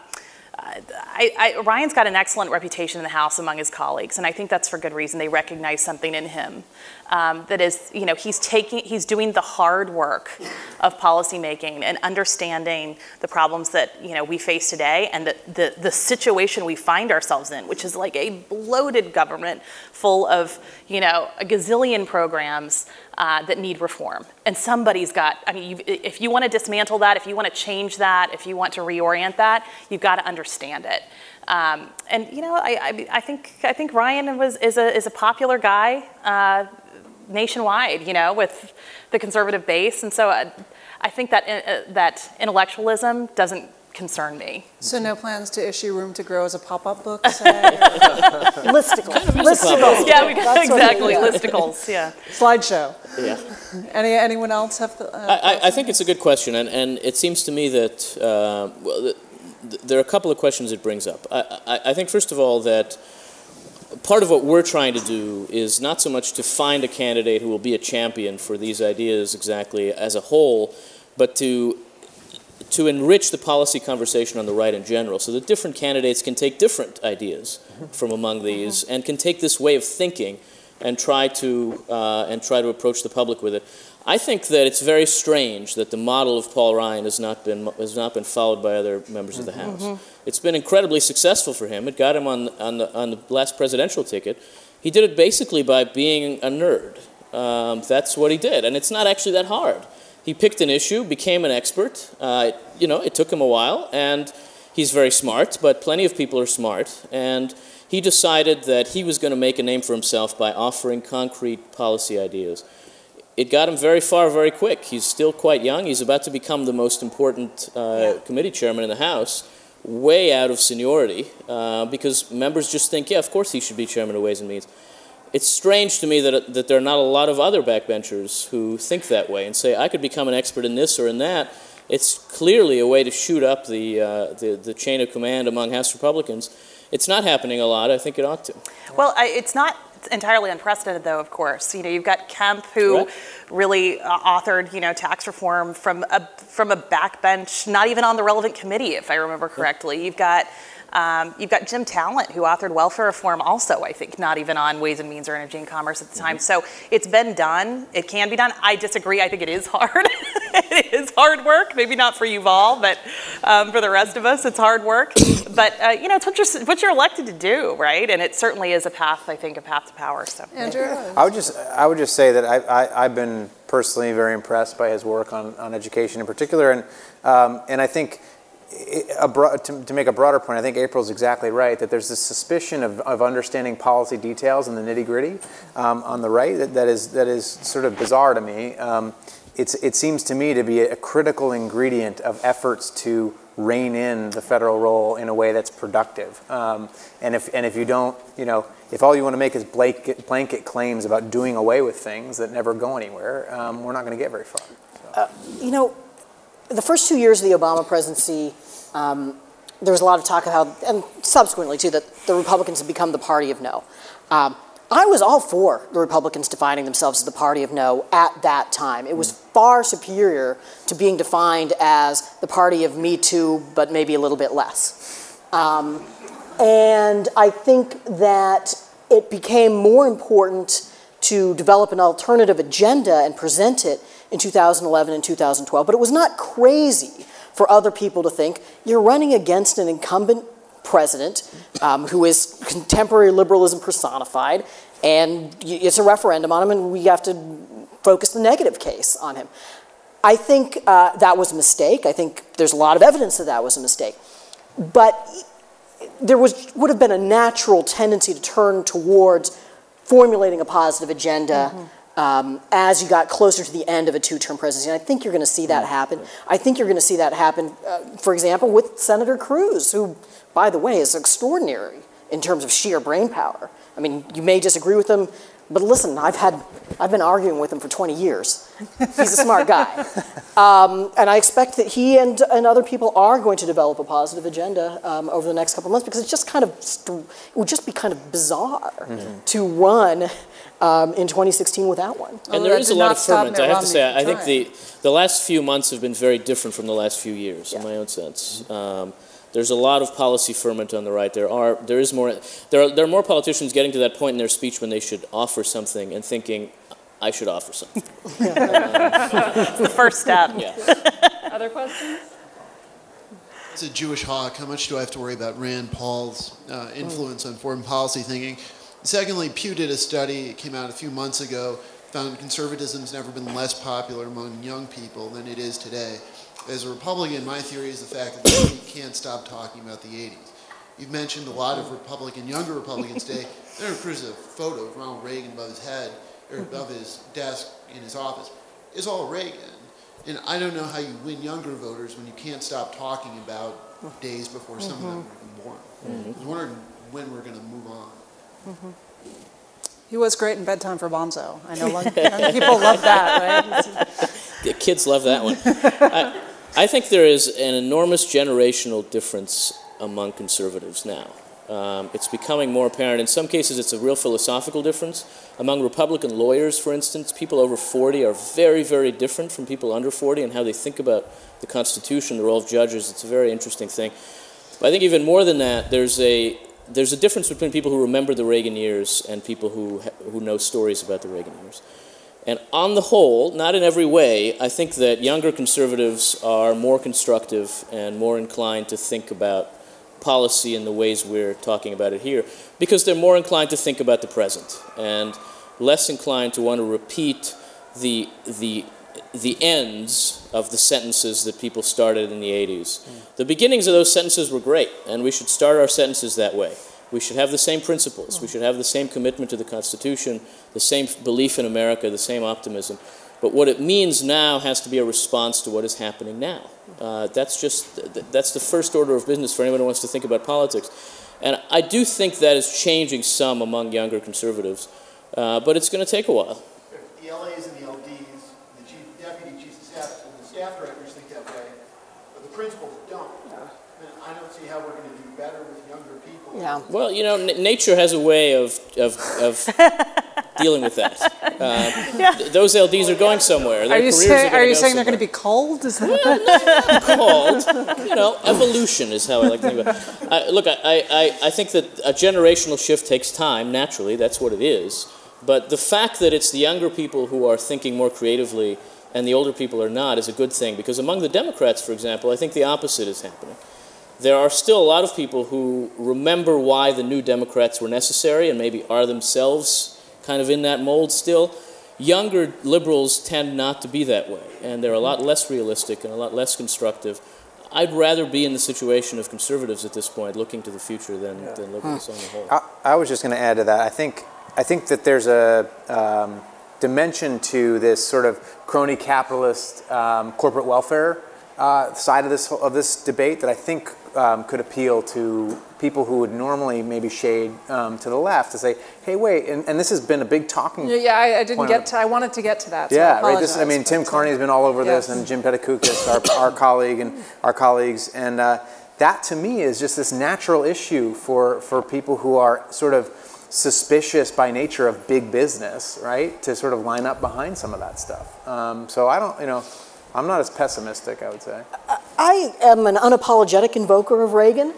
Ryan's got an excellent reputation in the House among his colleagues, and I think that's for good reason. They recognize something in him that is, you know, he's doing the hard work of policymaking and understanding the problems that, you know, we face today, and the situation we find ourselves in, which is like a bloated government full of, you know, a gazillion programs that need reform. And somebody's got, I mean, if you want to dismantle that, if you want to change that, if you want to reorient that, you've got to understand it. And you know, I think Ryan is a popular guy nationwide, you know, with the conservative base, and so I think that intellectualism doesn't concern me. So no plans to issue Room to Grow as a pop-up book, say? Listicles. Listicles. Yeah, exactly, listicles, yeah. Slideshow. Yeah. Anyone else have I think it's a good question, and it seems to me that, well, there are a couple of questions it brings up. I think, first of all, that part of what we're trying to do is not so much to find a candidate who will be a champion for these ideas exactly as a whole, but to enrich the policy conversation on the right in general, so that different candidates can take different ideas from among these and can take this way of thinking and try to approach the public with it. I think that it's very strange that the model of Paul Ryan has not been followed by other members of the House. It's been incredibly successful for him. It got him on the last presidential ticket. He did it basically by being a nerd. That's what he did, and it's not actually that hard. He picked an issue, became an expert. It took him a while, and he's very smart, but plenty of people are smart. And he decided that he was going to make a name for himself by offering concrete policy ideas. It got him very far very quick. He's still quite young. He's about to become the most important committee chairman in the House, way out of seniority, because members just think, yeah, of course he should be chairman of Ways and Means. It's strange to me that there are not a lot of other backbenchers who think that way and say, I could become an expert in this or in that. It's clearly a way to shoot up the chain of command among House Republicans. It's not happening a lot. I think it ought to. Well, it's not entirely unprecedented, though, of course. You've got Kemp, who really authored, tax reform from a backbench, not even on the relevant committee, if I remember correctly. You've got Jim Talent, who authored welfare reform also, I think, not even on Ways and Means or Energy and Commerce at the time. So it's been done. It can be done. I disagree. I think it is hard. It is hard work. Maybe not for Yuval, but for the rest of us, it's hard work. But, it's what you're elected to do, right? And it certainly is a path to power. So, Andrew? I would just say that I've been personally very impressed by his work on education in particular. And I think, to make a broader point, I think April's exactly right, that there's this suspicion of understanding policy details and the nitty-gritty on the right that is sort of bizarre to me. It seems to me to be a critical ingredient of efforts to rein in the federal role in a way that's productive. And if you don't, if all you want to make is blanket claims about doing away with things that never go anywhere, we're not going to get very far. So. The first 2 years of the Obama presidency, there was a lot of talk of how, and subsequently too, that the Republicans had become the party of no. I was all for the Republicans defining themselves as the party of no at that time. It was far superior to being defined as the party of Me Too, but maybe a little bit less. And I think that it became more important to develop an alternative agenda and present it in 2011 and 2012. But it was not crazy for other people to think, you're running against an incumbent president who is contemporary liberalism personified, and it's a referendum on him, and we have to focus the negative case on him. I think that was a mistake. I think there's a lot of evidence that that was a mistake. But there would have been a natural tendency to turn towards formulating a positive agenda as you got closer to the end of a two-term presidency. And I think you're going to see that happen. I think you're going to see that happen, for example, with Senator Cruz, who, by the way, is extraordinary in terms of sheer brain power. I mean, you may disagree with him, but listen, I've been arguing with him for 20 years. He's a smart guy. And I expect that he and other people are going to develop a positive agenda over the next couple of months, because it's just kind of, it would just be kind of bizarre to run in 2016 without one. And there is a lot of ferment. I have to say, I think the last few months have been very different from the last few years, in my own sense. There's a lot of policy ferment on the right. There are more politicians getting to that point in their speech when they should offer something and thinking, I should offer something. It's the first step. Yeah. Other questions? It's a Jewish hawk. How much do I have to worry about Rand Paul's influence on foreign policy thinking? Secondly, Pew did a study, it came out a few months ago, found conservatism's never been less popular among young people than it is today. As a Republican, my theory is the fact that we can't stop talking about the 80s. You've mentioned a lot of younger Republicans today. There's a photo of Ronald Reagan above his head, or above his desk in his office. It's all Reagan. And I don't know how you win younger voters when you can't stop talking about days before some of them were even born. I was wondering when we're going to move on. He was great in Bedtime for Bonzo. I know young people love that, right? The kids love that one. I think there is an enormous generational difference among conservatives now. It's becoming more apparent. In some cases, it's a real philosophical difference. Among Republican lawyers, for instance, people over 40 are very, very different from people under 40 and how they think about the Constitution, the role of judges. It's a very interesting thing. But I think even more than that, there's a difference between people who remember the Reagan years and people who know stories about the Reagan years. And on the whole, not in every way, I think that younger conservatives are more constructive and more inclined to think about policy in the ways we're talking about it here, because they're more inclined to think about the present and less inclined to want to repeat the ends of the sentences that people started in the 80s. The beginnings of those sentences were great, and we should start our sentences that way. We should have the same principles. We should have the same commitment to the Constitution, the same belief in America, the same optimism. But what it means now has to be a response to what is happening now. That's the first order of business for anyone who wants to think about politics. And I do think that is changing some among younger conservatives, but it's going to take a while. The LAs and the LDs, the deputy chiefs of staff, and the staff directors think that way, but the principals don't. And I don't see how we're going to do better with younger people. Yeah. Well, you know, nature has a way of dealing with that. Those LDs are going somewhere. Are you saying they're going to be culled? Is that called? You know, evolution is how I like to think about it. Look, I think that a generational shift takes time, naturally. That's what it is. But the fact that it's the younger people who are thinking more creatively and the older people are not is a good thing. Because among the Democrats, for example, I think the opposite is happening. There are still a lot of people who remember why the New Democrats were necessary and maybe are themselves kind of in that mold still. Younger liberals tend not to be that way, and they're a lot less realistic and a lot less constructive. I'd rather be in the situation of conservatives at this point, looking to the future than liberals on the whole. I was just going to add to that. I think that there's a dimension to this sort of crony capitalist corporate welfare side of this debate that I think could appeal to people who would normally maybe shade to the left to say, hey, wait, and this has been a big talking point. Yeah, I didn't get to, I wanted to get to that. So yeah, I right. Tim Carney's been all over this, and Jim Petticoukis, our colleague and our colleagues, and that to me is just this natural issue for people who are sort of suspicious by nature of big business, right? To sort of line up behind some of that stuff. So I don't, I'm not as pessimistic, I would say. I am an unapologetic invoker of Reagan.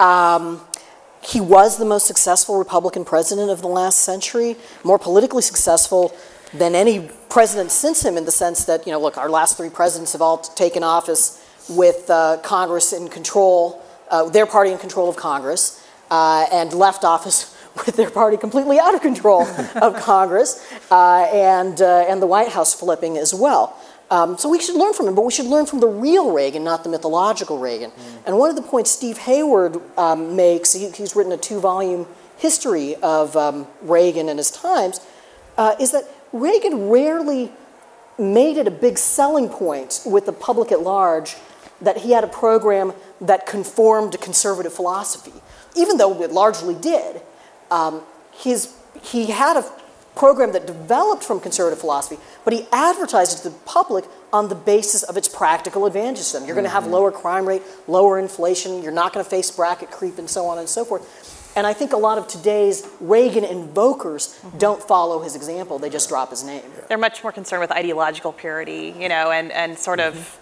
He was the most successful Republican president of the last century, more politically successful than any president since him in the sense that, look, our last three presidents have all taken office with Congress in control, their party in control of Congress, and left office with their party completely out of control of Congress, and the White House flipping as well. So we should learn from him, but we should learn from the real Reagan, not the mythological Reagan. And one of the points Steve Hayward makes, he's written a 2-volume history of Reagan and his times, is that Reagan rarely made it a big selling point with the public at large that he had a program that conformed to conservative philosophy. Even though it largely did, he had a program that developed from conservative philosophy, but he advertised it to the public on the basis of its practical advantages to them. You're going to have lower crime rate, lower inflation, you're not going to face bracket creep, and so on and so forth. And I think a lot of today's Reagan invokers don't follow his example, they just drop his name. They're much more concerned with ideological purity, and sort of,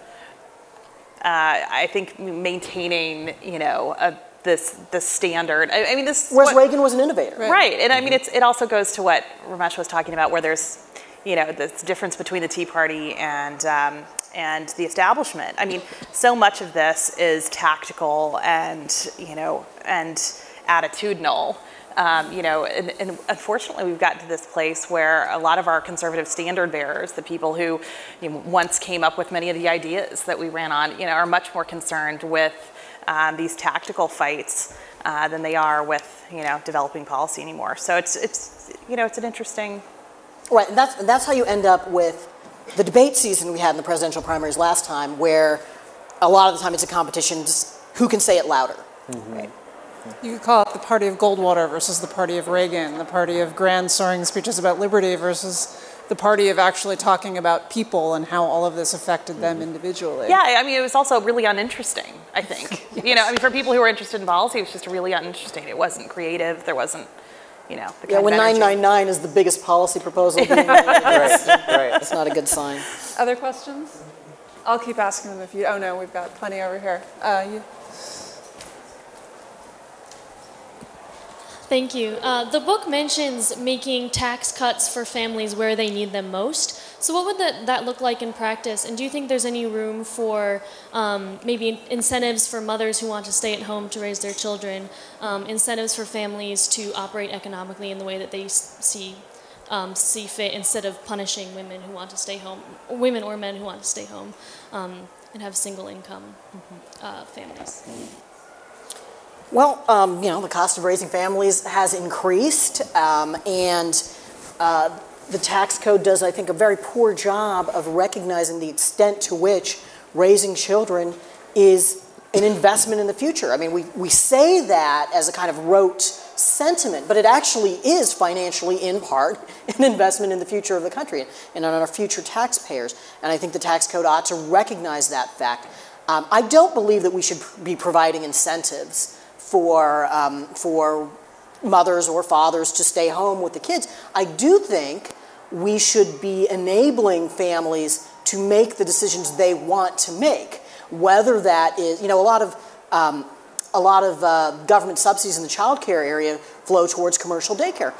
I think, maintaining, this standard. I mean, this. Whereas Reagan was an innovator, right? And I mean, it also goes to what Ramesh was talking about, where there's, this difference between the Tea Party and the establishment. I mean, so much of this is tactical and and attitudinal. And unfortunately, we've gotten to this place where a lot of our conservative standard bearers, the people who once came up with many of the ideas that we ran on, are much more concerned with these tactical fights than they are with developing policy anymore. So it's an interesting. Right, and that's how you end up with the debate season we had in the presidential primaries last time, where a lot of the time it's a competition, just who can say it louder. Right? You could call it the party of Goldwater versus the party of Reagan, the party of grand soaring speeches about liberty versus the party of actually talking about people and how all of this affected them individually. Yeah, I mean, it was also really uninteresting, I think. You know, I mean, for people who were interested in policy, it was just really uninteresting. It wasn't creative. There wasn't, you know, the kind when of energy. 999 is the biggest policy proposal being made, it's not a good sign. Other questions? I'll keep asking them if you, oh no, we've got plenty over here. You. Thank you. The book mentions making tax cuts for families where they need them most. So what would that look like in practice? And do you think there's any room for maybe incentives for mothers who want to stay at home to raise their children, incentives for families to operate economically in the way that they see fit, instead of punishing women who want to stay home, women or men who want to stay home and have single income families? Well, you know, the cost of raising families has increased, and the tax code does, I think, a very poor job of recognizing the extent to which raising children is an investment in the future. I mean, we say that as a kind of rote sentiment, but it actually is financially, in part, an investment in the future of the country and on our future taxpayers. And I think the tax code ought to recognize that fact. I don't believe that we should be providing incentives for mothers or fathers to stay home with the kids. I do think we should be enabling families to make the decisions they want to make, whether that is, you know, a lot of government subsidies in the child care area flow towards commercial daycare.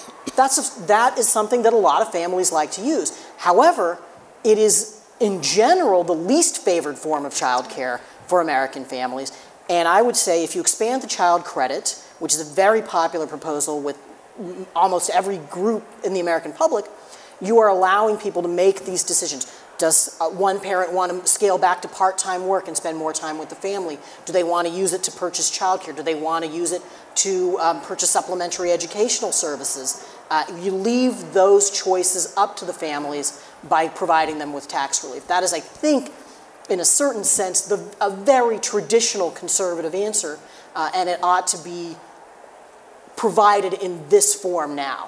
That is something that a lot of families like to use. However, it is, in general, the least favored form of child care for American families. And I would say if you expand the child credit, which is a very popular proposal with almost every group in the American public, you are allowing people to make these decisions. Does one parent want to scale back to part-time work and spend more time with the family? Do they want to use it to purchase childcare? Do they want to use it to purchase supplementary educational services? You leave those choices up to the families by providing them with tax relief. That is, I think, in a certain sense, a very traditional conservative answer, and it ought to be provided in this form now.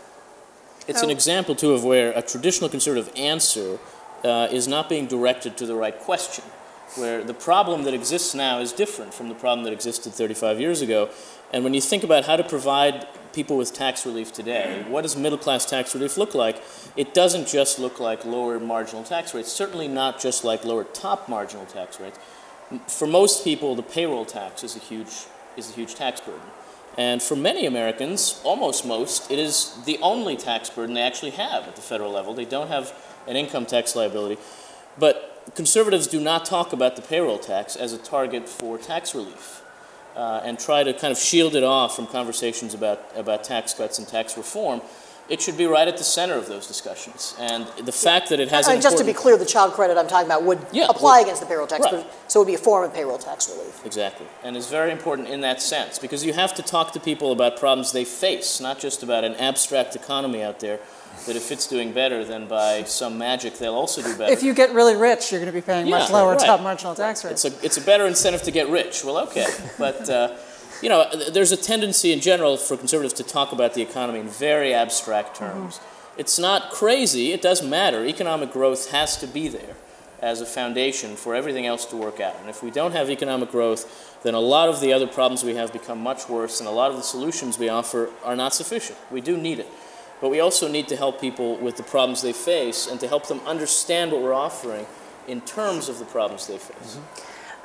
It's an example, too, of where a traditional conservative answer is not being directed to the right question, where the problem that exists now is different from the problem that existed 35 years ago. And when you think about how to provide people with tax relief today, what does middle-class tax relief look like? It doesn't just look like lower marginal tax rates, certainly not just like lower top marginal tax rates. For most people, the payroll tax is a huge tax burden. And for many Americans, almost most, it is the only tax burden they actually have at the federal level. They don't have an income tax liability. But conservatives do not talk about the payroll tax as a target for tax relief, and try to kind of shield it off from conversations about tax cuts and tax reform. It should be right at the center of those discussions. And the fact that it has just to be clear, the child credit I'm talking about would apply against the payroll tax, right. So it would be a form of payroll tax relief. Exactly. And it's very important in that sense, because you have to talk to people about problems they face, not just about an abstract economy out there that if it's doing better, then by some magic they'll also do better. If you get really rich, you're going to be paying much lower top marginal tax rates. It's a better incentive to get rich. Well, okay. But, you know, there's a tendency in general for conservatives to talk about the economy in very abstract terms. Mm-hmm. It's not crazy. It does matter. Economic growth has to be there as a foundation for everything else to work out. And if we don't have economic growth, then a lot of the other problems we have become much worse, and a lot of the solutions we offer are not sufficient. We do need it. But we also need to help people with the problems they face and to help them understand what we're offering in terms of the problems they face. Mm-hmm.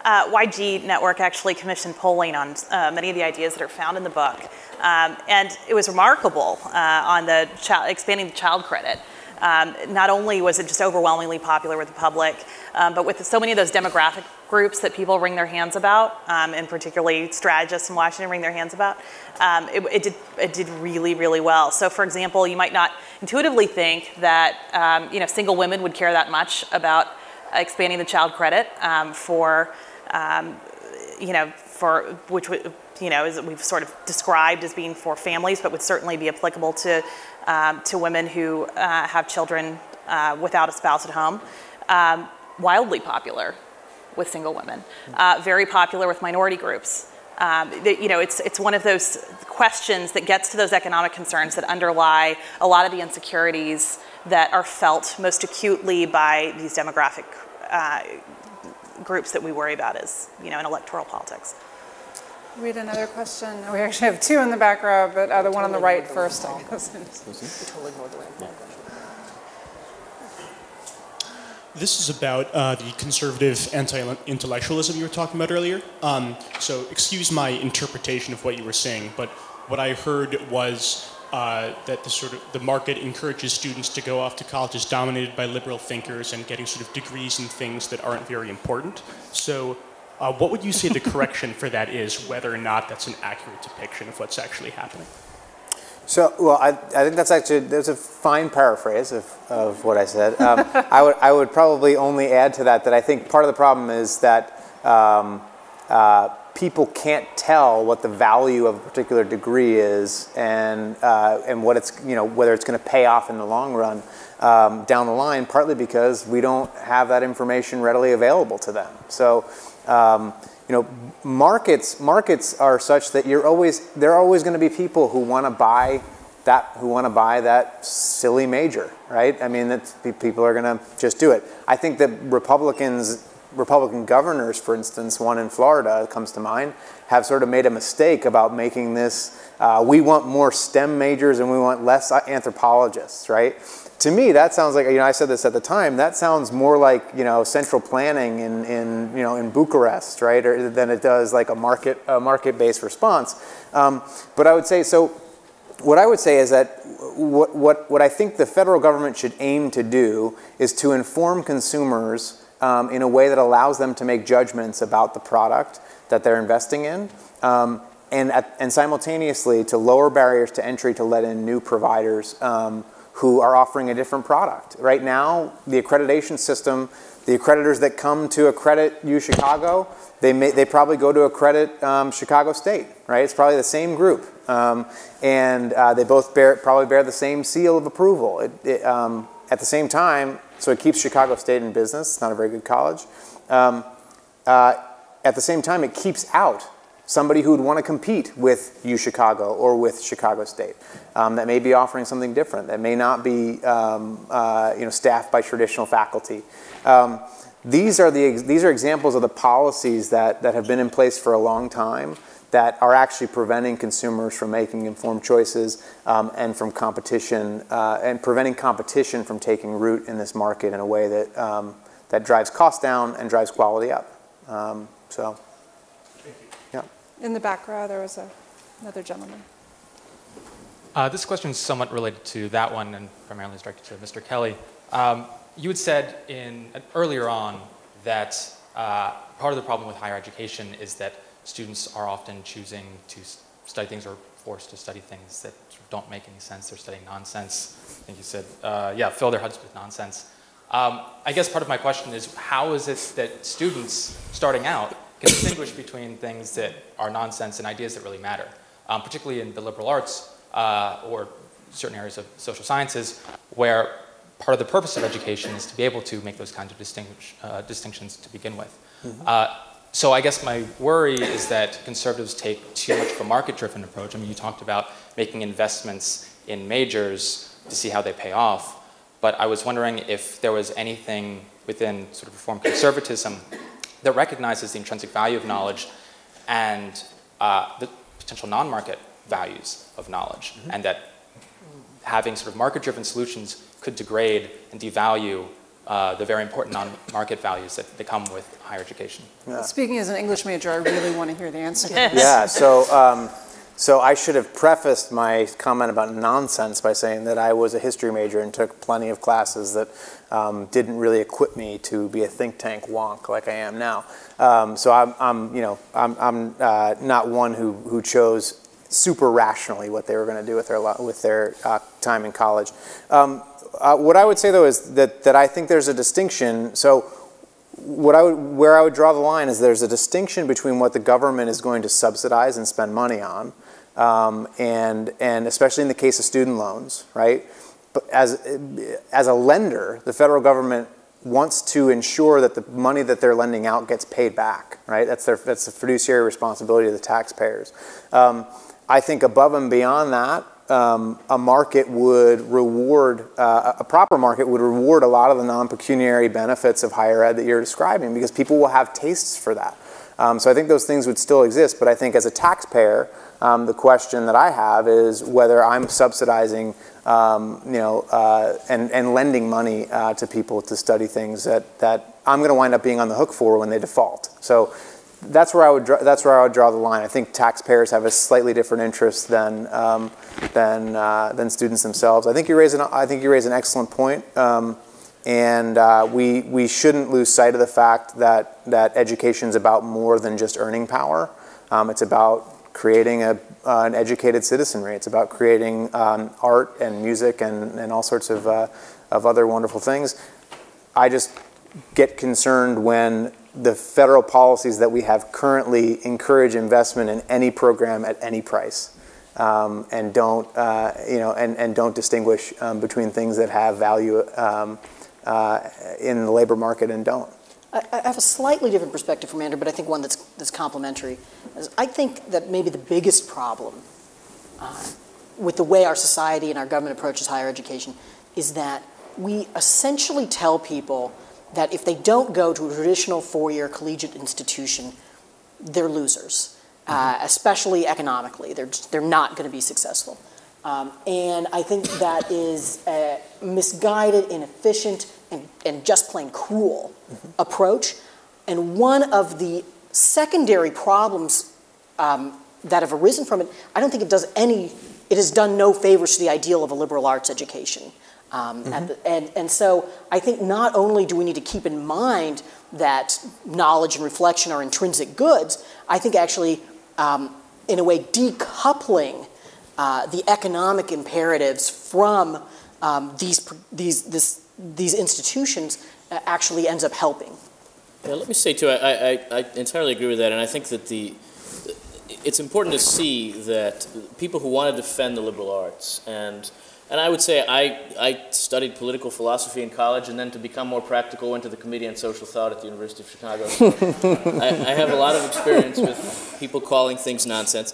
YG Network actually commissioned polling on many of the ideas that are found in the book. And it was remarkable on the expanding the child credit. Not only was it just overwhelmingly popular with the public, but with so many of those demographic groups that people wring their hands about, and particularly strategists in Washington wring their hands about, it did really, really well. So, for example, you might not intuitively think that single women would care that much about expanding the child credit for which as we've sort of described as being for families, but would certainly be applicable to women who have children without a spouse at home. Wildly popular with single women, very popular with minority groups, It's one of those questions that gets to those economic concerns that underlie a lot of the insecurities that are felt most acutely by these demographic groups that we worry about as, in electoral politics. We had another question. We actually have two in the back row, but the one on the right first, I guess. This is about the conservative anti-intellectualism you were talking about earlier. So excuse my interpretation of what you were saying, but what I heard was that the market encourages students to go off to colleges dominated by liberal thinkers and getting sort of degrees in things that aren't very important. So what would you say the correction for that is, whether or not that's an accurate depiction of what's actually happening? So, well, I think there's a fine paraphrase of what I said. I would probably only add to that I think part of the problem is that people can't tell what the value of a particular degree is and what it's, whether it's going to pay off in the long run down the line, partly because we don't have that information readily available to them. So, markets are such that there are always going to be people who want to buy that silly major, right? I mean, people are going to just do it. I think that Republican governors, for instance, one in Florida comes to mind, have sort of made a mistake about making this, we want more STEM majors and we want less anthropologists, right? To me, that sounds like, I said this at the time, that sounds more like, central planning in Bucharest, right? Than it does like a market-based response. But I would say, what I would say is that what I think the federal government should aim to do is to inform consumers in a way that allows them to make judgments about the product that they're investing in, and simultaneously to lower barriers to entry to let in new providers who are offering a different product. Right now, the accreditation system, the accreditors that come to accredit U Chicago, they probably go to accredit Chicago State, right? It's probably the same group, and they both probably bear the same seal of approval. At the same time, so it keeps Chicago State in business. It's not a very good college. At the same time, it keeps out somebody who would want to compete with U Chicago or with Chicago State, that may be offering something different, that may not be staffed by traditional faculty. These are examples of the policies that have been in place for a long time that are actually preventing consumers from making informed choices and from competition and preventing competition from taking root in this market in a way that drives costs down and drives quality up. In the back row, there was another gentleman. This question is somewhat related to that one and primarily is directed to Mr. Kelly. You had said earlier on that part of the problem with higher education is that students are often choosing to study things or forced to study things that don't make any sense. They're studying nonsense. I think you said, fill their heads with nonsense. I guess part of my question is, how is it that students starting out can distinguish between things that are nonsense and ideas that really matter, particularly in the liberal arts or certain areas of social sciences, where part of the purpose of education is to be able to make those kinds of distinctions to begin with. So I guess my worry is that conservatives take too much of a market-driven approach. I mean, you talked about making investments in majors to see how they pay off, but I was wondering if there was anything within sort of reform conservatism that recognizes the intrinsic value of knowledge and the potential non-market values of knowledge, and that having sort of market-driven solutions could degrade and devalue the very important non-market values that come with higher education. Yeah. Speaking as an English major, I really want to hear the answer to this. Yeah, so I should have prefaced my comment about nonsense by saying that I was a history major and took plenty of classes that didn't really equip me to be a think tank wonk like I am now. So I'm not one who chose super rationally what they were going to do with their time in college. What I would say though is that I think there's a distinction. So where I would draw the line is there's a distinction between what the government is going to subsidize and spend money on, and especially in the case of student loans, right? But as a lender, the federal government wants to ensure that the money that they're lending out gets paid back, right? That's the fiduciary responsibility of the taxpayers. I think above and beyond that, a market would reward, a proper market would reward a lot of the non-pecuniary benefits of higher ed that you're describing, because people will have tastes for that. So I think those things would still exist, but I think as a taxpayer, the question that I have is whether I'm subsidizing, and lending money to people to study things that I'm going to wind up being on the hook for when they default. So that's where I would draw the line. I think taxpayers have a slightly different interest than students themselves. I think you raise an excellent point, and we shouldn't lose sight of the fact that education is about more than just earning power. It's about creating an educated citizenry. It's about creating art and music and all sorts of other wonderful things. I just get concerned when the federal policies that we have currently encourage investment in any program at any price, and don't don't distinguish between things that have value in the labor market and don't. I have a slightly different perspective from Andrew, but I think one that's complementary. I think that maybe the biggest problem with the way our society and our government approaches higher education is that we essentially tell people that if they don't go to a traditional four-year collegiate institution, they're losers, especially economically. They're not going to be successful. And I think that is a misguided, inefficient, and just plain cruel approach. And one of the secondary problems that have arisen from it, I don't think it has done no favors to the ideal of a liberal arts education. And so I think not only do we need to keep in mind that knowledge and reflection are intrinsic goods, I think actually, in a way, decoupling the economic imperatives from these institutions actually ends up helping. Yeah, let me say too, I entirely agree with that, and I think that it's important to see that people who want to defend the liberal arts, and I would say I studied political philosophy in college, and then to become more practical went to the Committee on Social Thought at the University of Chicago. So I have a lot of experience with people calling things nonsense.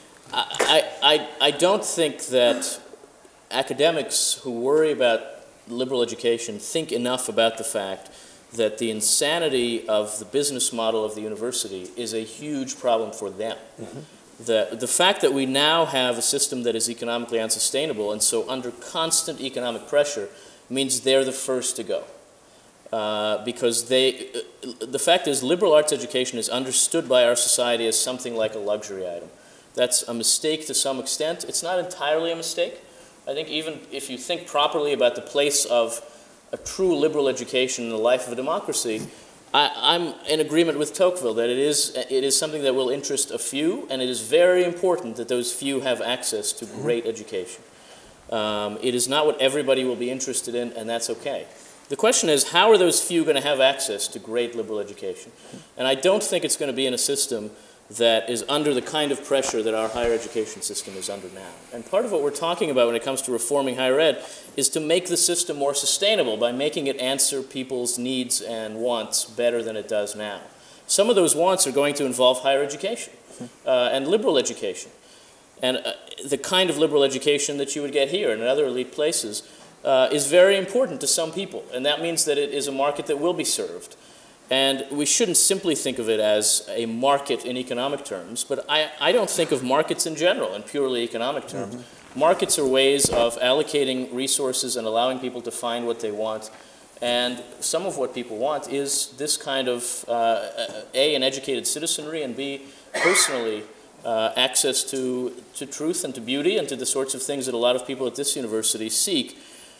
I don't think that academics who worry about liberal education think enough about the fact that the insanity of the business model of the university is a huge problem for them. The fact that we now have a system that is economically unsustainable and so under constant economic pressure means they're the first to go. Because the fact is liberal arts education is understood by our society as something like a luxury item. That's a mistake to some extent. It's not entirely a mistake. I think even if you think properly about the place of a true liberal education in the life of a democracy, I'm in agreement with Tocqueville that it is something that will interest a few, and it is very important that those few have access to great education. It is not what everybody will be interested in, and that's okay. The question is, how are those few going to have access to great liberal education? And I don't think it's going to be in a system that is under the kind of pressure that our higher education system is under now. And part of what we're talking about when it comes to reforming higher ed is to make the system more sustainable by making it answer people's needs and wants better than it does now. Some of those wants are going to involve higher education and liberal education. And the kind of liberal education that you would get here and in other elite places is very important to some people. And that means that it is a market that will be served. And we shouldn't simply think of it as a market in economic terms, but I don't think of markets in general in purely economic terms. Markets are ways of allocating resources and allowing people to find what they want. And some of what people want is this kind of, A, an educated citizenry, and B, personally, access to truth and to beauty and to the sorts of things that a lot of people at this university seek.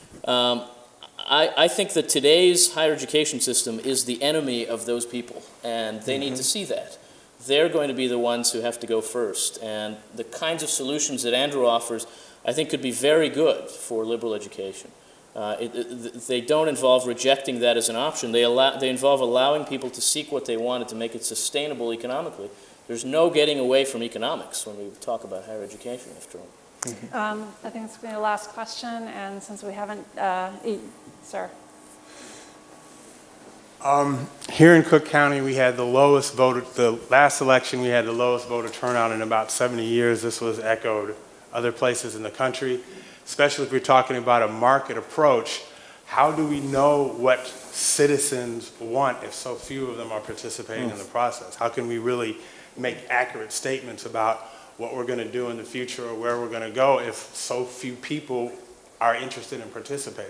I think that today's higher education system is the enemy of those people, and they need to see that. They're going to be the ones who have to go first, and the kinds of solutions that Andrew offers, I think, could be very good for liberal education. They don't involve rejecting that as an option. They involve allowing people to seek what they want and to make it sustainable economically. There's no getting away from economics when we talk about higher education, after all. I think it's going to be the last question, and since we haven't, sir. Here in Cook County, we had the last election, we had the lowest voter turnout in about 70 years. This was echoed other places in the country, especially if we're talking about a market approach. How do we know what citizens want if so few of them are participating in the process? How can we really make accurate statements about what we're going to do in the future or where we're going to go if so few people are interested in participating?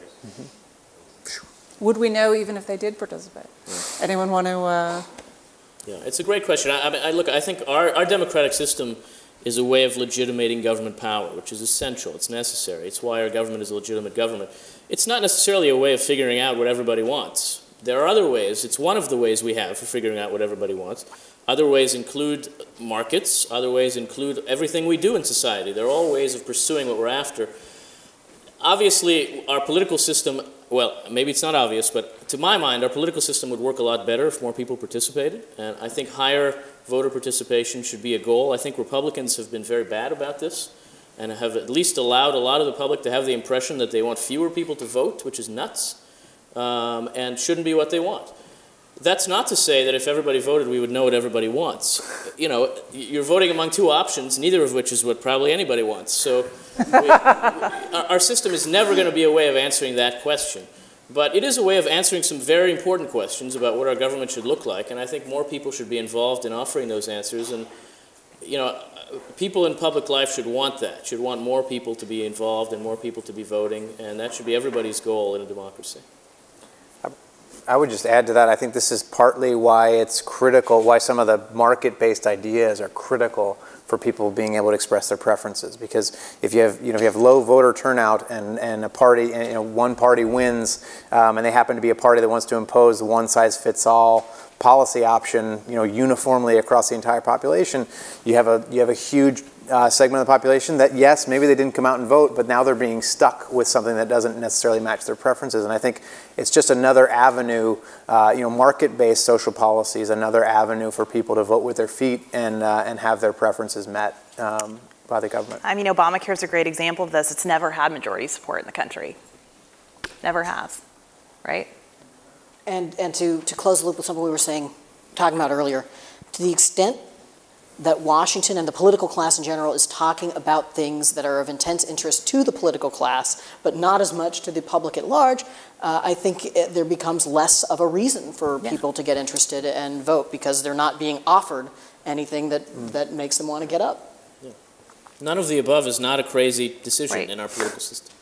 Would we know even if they did participate? Anyone want to? Yeah, it's a great question. I think our democratic system is a way of legitimating government power, which is essential. It's necessary. It's why our government is a legitimate government. It's not necessarily a way of figuring out what everybody wants. There are other ways. It's one of the ways we have for figuring out what everybody wants. Other ways include markets. Other ways include everything we do in society. They're all ways of pursuing what we're after. Obviously, our political system, well, maybe it's not obvious, but to my mind, our political system would work a lot better if more people participated. And I think higher voter participation should be a goal. I think Republicans have been very bad about this and have at least allowed a lot of the public to have the impression that they want fewer people to vote, which is nuts, and shouldn't be what they want. That's not to say that if everybody voted, we would know what everybody wants. You know, you're voting among two options, neither of which is what probably anybody wants. So our system is never going to be a way of answering that question. But it is a way of answering some very important questions about what our government should look like, and I think more people should be involved in offering those answers. And, you know, people in public life should want that, should want more people to be involved and more people to be voting, and that should be everybody's goal in a democracy. I would just add to that, I think this is partly why it's critical, why some of the market-based ideas are critical for people being able to express their preferences. Because if you have, if you have low voter turnout and a party, one party wins, and they happen to be a party that wants to impose the one-size-fits-all policy option, uniformly across the entire population, you have a huge segment of the population that, yes, maybe they didn't come out and vote, but now they're being stuck with something that doesn't necessarily match their preferences. And I think it's just another avenue, market-based social policy is another avenue for people to vote with their feet and have their preferences met by the government. I mean, Obamacare is a great example of this. It's never had majority support in the country. Never has, right? And to close the loop with something we were talking about earlier, to the extent that Washington and the political class in general is talking about things that are of intense interest to the political class, but not as much to the public at large, I think there becomes less of a reason for people to get interested and vote because they're not being offered anything that makes them want to get up. Yeah. None of the above is not a crazy decision in our political system.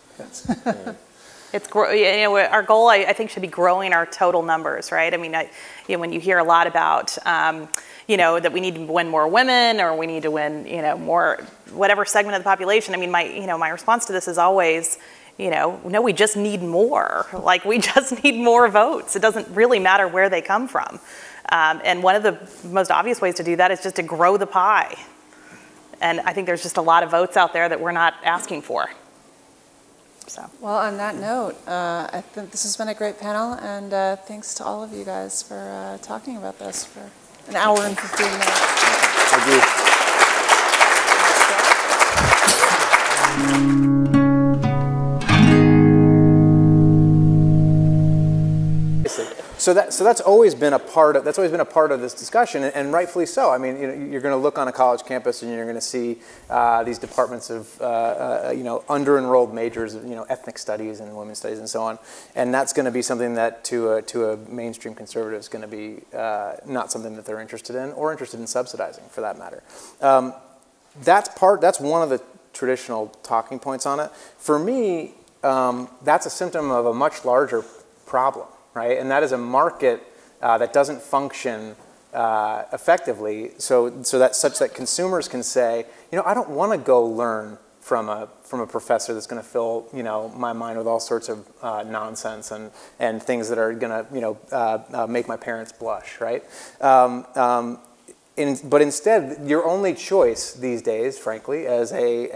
It's our goal, I think, should be growing our total numbers, right? I mean, when you hear a lot about, that we need to win more women or we need to win, more whatever segment of the population. I mean, my response to this is always, no, we just need more. Like, we just need more votes. It doesn't really matter where they come from. And one of the most obvious ways to do that is just to grow the pie. And I think there's just a lot of votes out there that we're not asking for. So. Well, on that note, I think this has been a great panel, and thanks to all of you guys for talking about this for an hour and 15 minutes. Thank you. So that's always been a part of this discussion, and rightfully so. I mean, you're going to look on a college campus and you're going to see these departments of under-enrolled majors of ethnic studies and women's studies and so on, and that's going to be something that to a mainstream conservative is going to be not something that they're interested in or interested in subsidizing, for that matter. That's one of the traditional talking points on it. For me, that's a symptom of a much larger problem. Right? And that is a market that doesn't function effectively, so that consumers can say, I don't want to go learn from a professor that's going to fill my mind with all sorts of nonsense and things that are going to make my parents blush, right? But instead, your only choice these days, frankly, as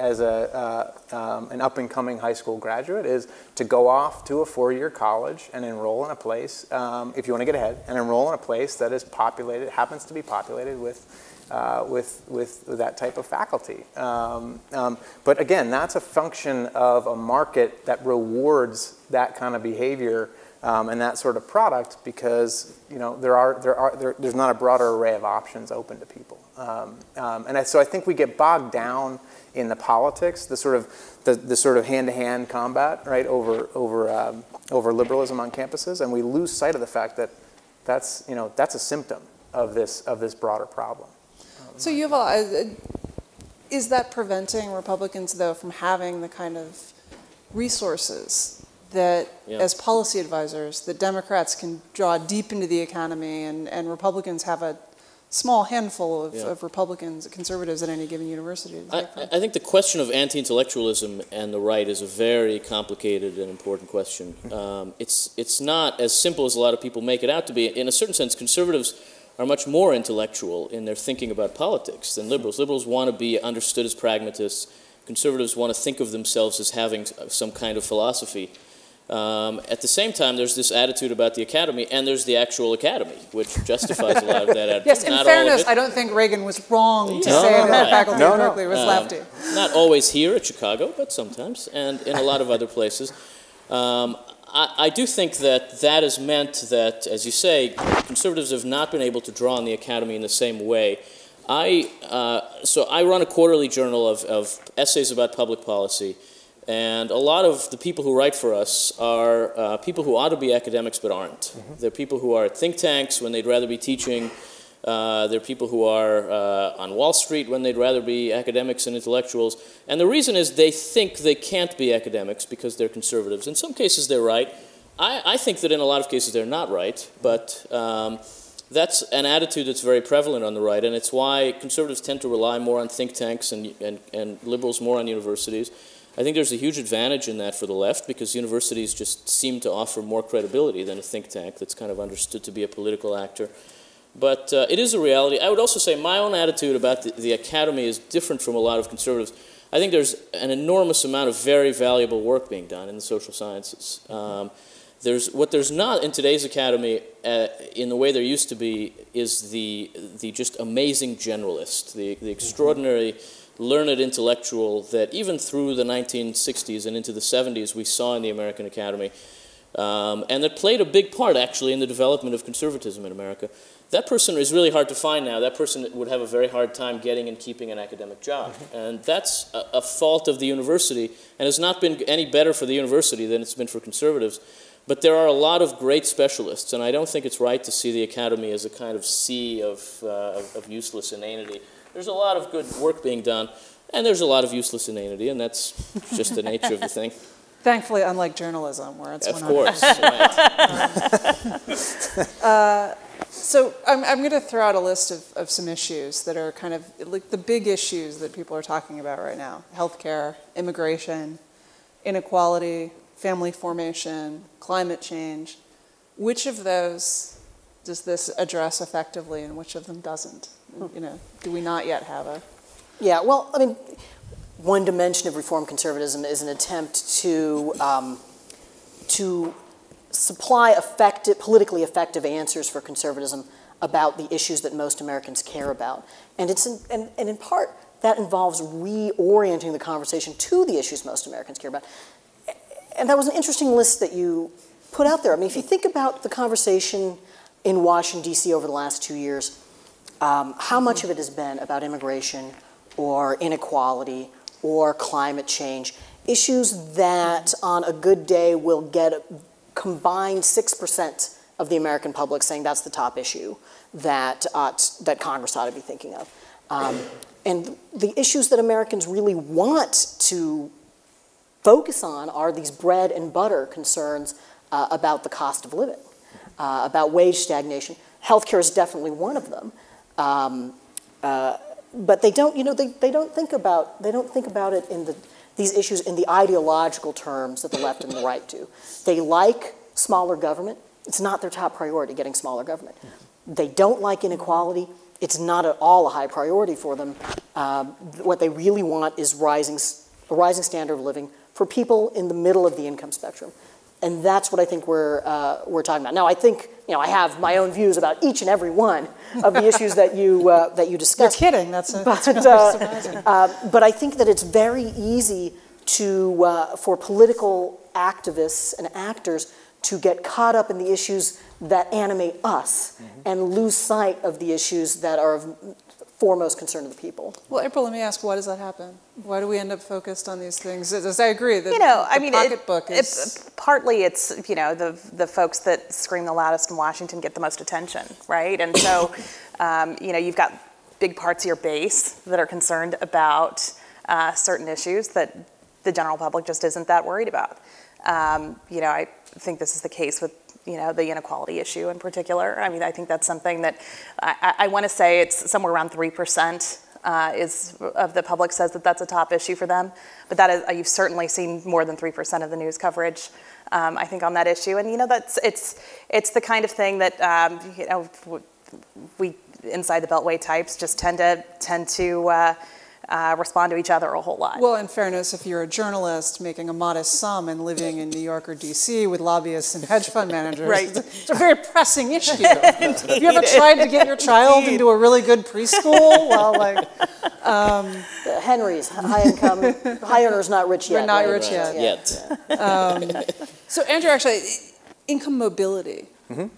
an up-and-coming high school graduate, is to go off to a four-year college and enroll in a place, if you want to get ahead, and enroll in a place that is populated, happens to be populated with that type of faculty. But again, that's a function of a market that rewards that kind of behavior and that sort of product, because there's not a broader array of options open to people. So I think we get bogged down in the politics, the sort of hand-to-hand combat, right, over liberalism on campuses, and we lose sight of the fact that that's a symptom of this broader problem. So Yuval, is that preventing Republicans, though, from having the kind of resources that, as policy advisors, that Democrats can draw deep into the economy, and Republicans have a small handful of Republicans, conservatives at any given university? I think the question of anti-intellectualism and the right is a very complicated and important question. It's not as simple as a lot of people make it out to be. In a certain sense, conservatives are much more intellectual in their thinking about politics than liberals. Liberals want to be understood as pragmatists. Conservatives want to think of themselves as having some kind of philosophy. At the same time, there's this attitude about the academy, and there's the actual academy, which justifies a lot of that attitude. Yes, in fairness, I don't think Reagan was wrong to say that the faculty of Berkeley was lefty. Not always here at Chicago, but sometimes, and in a lot of other places. I do think that that has meant that, as you say, conservatives have not been able to draw on the academy in the same way. So I run a quarterly journal of essays about public policy, and a lot of the people who write for us are people who ought to be academics but aren't. Mm-hmm. They're people who are at think tanks when they'd rather be teaching. They're people who are on Wall Street when they'd rather be academics and intellectuals. And the reason is they think they can't be academics because they're conservatives. In some cases they're right. I think that in a lot of cases they're not right, but that's an attitude that's very prevalent on the right, and it's why conservatives tend to rely more on think tanks and liberals more on universities. I think there's a huge advantage in that for the left, because universities just seem to offer more credibility than a think tank that's kind of understood to be a political actor. But it is a reality. I would also say my own attitude about the academy is different from a lot of conservatives. I think there's an enormous amount of very valuable work being done in the social sciences. What there's not in today's academy, in the way there used to be, is the just amazing generalist, the extraordinary learned intellectual that even through the 1960s and into the 70s we saw in the American Academy, and that played a big part actually in the development of conservatism in America. That person is really hard to find now. That person would have a very hard time getting and keeping an academic job. And that's a fault of the university, and has not been any better for the university than it's been for conservatives. But there are a lot of great specialists, and I don't think it's right to see the academy as a kind of sea of useless inanity. There's a lot of good work being done, and there's a lot of useless inanity, and that's just the nature of the thing. Thankfully, unlike journalism, where it's 100%. Of course. Right. So I'm going to throw out a list of some issues that are kind of like the big issues that people are talking about right now: healthcare, immigration, inequality, family formation, climate change. Which of those does this address effectively, and which of them doesn't? You know, do we not yet have a? Yeah, well, I mean, one dimension of reform conservatism is an attempt to supply politically effective answers for conservatism about the issues that most Americans care about, and in part that involves reorienting the conversation to the issues most Americans care about. And that was an interesting list that you put out there. I mean, if you think about the conversation in Washington, D.C. over the last 2 years, how much of it has been about immigration or inequality or climate change, issues that on a good day will get a combined 6% of the American public saying that's the top issue that Congress ought to be thinking of. And the issues that Americans really want to focus on are these bread and butter concerns about the cost of living, about wage stagnation. Healthcare is definitely one of them, but they don't, they don't think about it in these issues in the ideological terms that the left and the right do. They like smaller government. It's not their top priority, getting smaller government. They don't like inequality. It's not at all a high priority for them. What they really want is a rising standard of living for people in the middle of the income spectrum. And that's what I think we're talking about. Now, I think, I have my own views about each and every one of the issues that you discussed. You're kidding. That's surprising. But I think that it's very easy for political activists and actors to get caught up in the issues that animate us and lose sight of the issues that are of foremost concern to the people. Well, April, let me ask, why does that happen? Why do we end up focused on these things? As I agree, that the pocketbook is... Partly it's, the folks that scream the loudest in Washington get the most attention, right? And so, you've got big parts of your base that are concerned about certain issues that the general public just isn't that worried about. I think this is the case with the inequality issue in particular. I mean, I think that's something that I want to say it's somewhere around 3% of the public says that that's a top issue for them. But that is, you've certainly seen more than 3% of the news coverage, I think, on that issue. And it's the kind of thing that we inside the Beltway types just tend to respond to each other a whole lot. Well, in fairness, if you're a journalist making a modest sum and living in New York or DC with lobbyists and hedge fund managers, right. It's a very pressing issue. Have you ever tried to get your child into a really good preschool? Well, Henry's, high income, high earners, not rich yet. We're not rich yet. So, Andrew, actually, income mobility.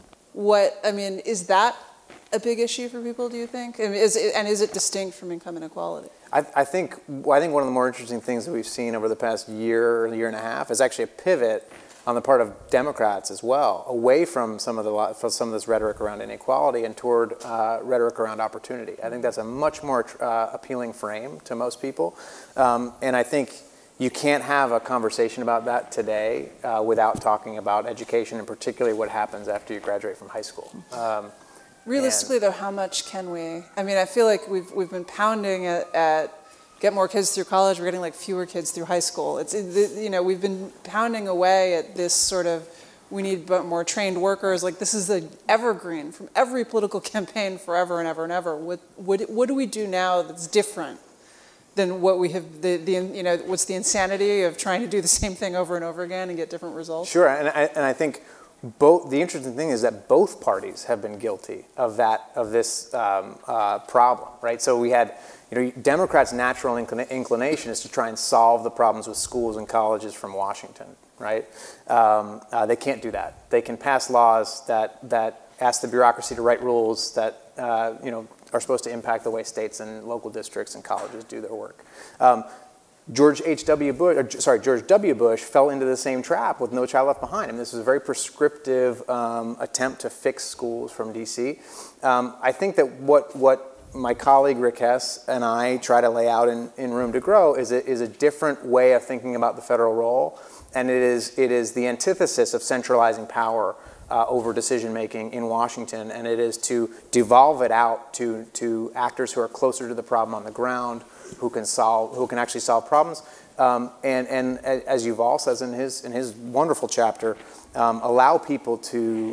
Is that a big issue for people, do you think? Is it distinct from income inequality? I think one of the more interesting things that we've seen over the past year and a half is actually a pivot on the part of Democrats as well, away from some of this rhetoric around inequality and toward rhetoric around opportunity. I think that's a much more appealing frame to most people, and I think you can't have a conversation about that today without talking about education, and particularly what happens after you graduate from high school. Realistically, though, how much can we? I mean, I feel like we've been pounding at get more kids through college. We're getting like fewer kids through high school. We've been pounding away at this sort of we need more trained workers. Like this is the evergreen from every political campaign forever and ever and ever. What do we do now that's different than what we have? What's the insanity of trying to do the same thing over and over again and get different results? Sure, and I think. The interesting thing is that both parties have been guilty of this problem, right? So we had, Democrats' natural inclination is to try and solve the problems with schools and colleges from Washington, right? They can't do that. They can pass laws that ask the bureaucracy to write rules that are supposed to impact the way states and local districts and colleges do their work. George W. Bush fell into the same trap with No Child Left Behind. This was a very prescriptive attempt to fix schools from DC. I think that what my colleague Rick Hess and I try to lay out in Room to Grow is a different way of thinking about the federal role, and it is the antithesis of centralizing power over decision making in Washington, and it is to devolve it out to actors who are closer to the problem on the ground, who can actually solve problems, and as Yuval says in his wonderful chapter, allow people to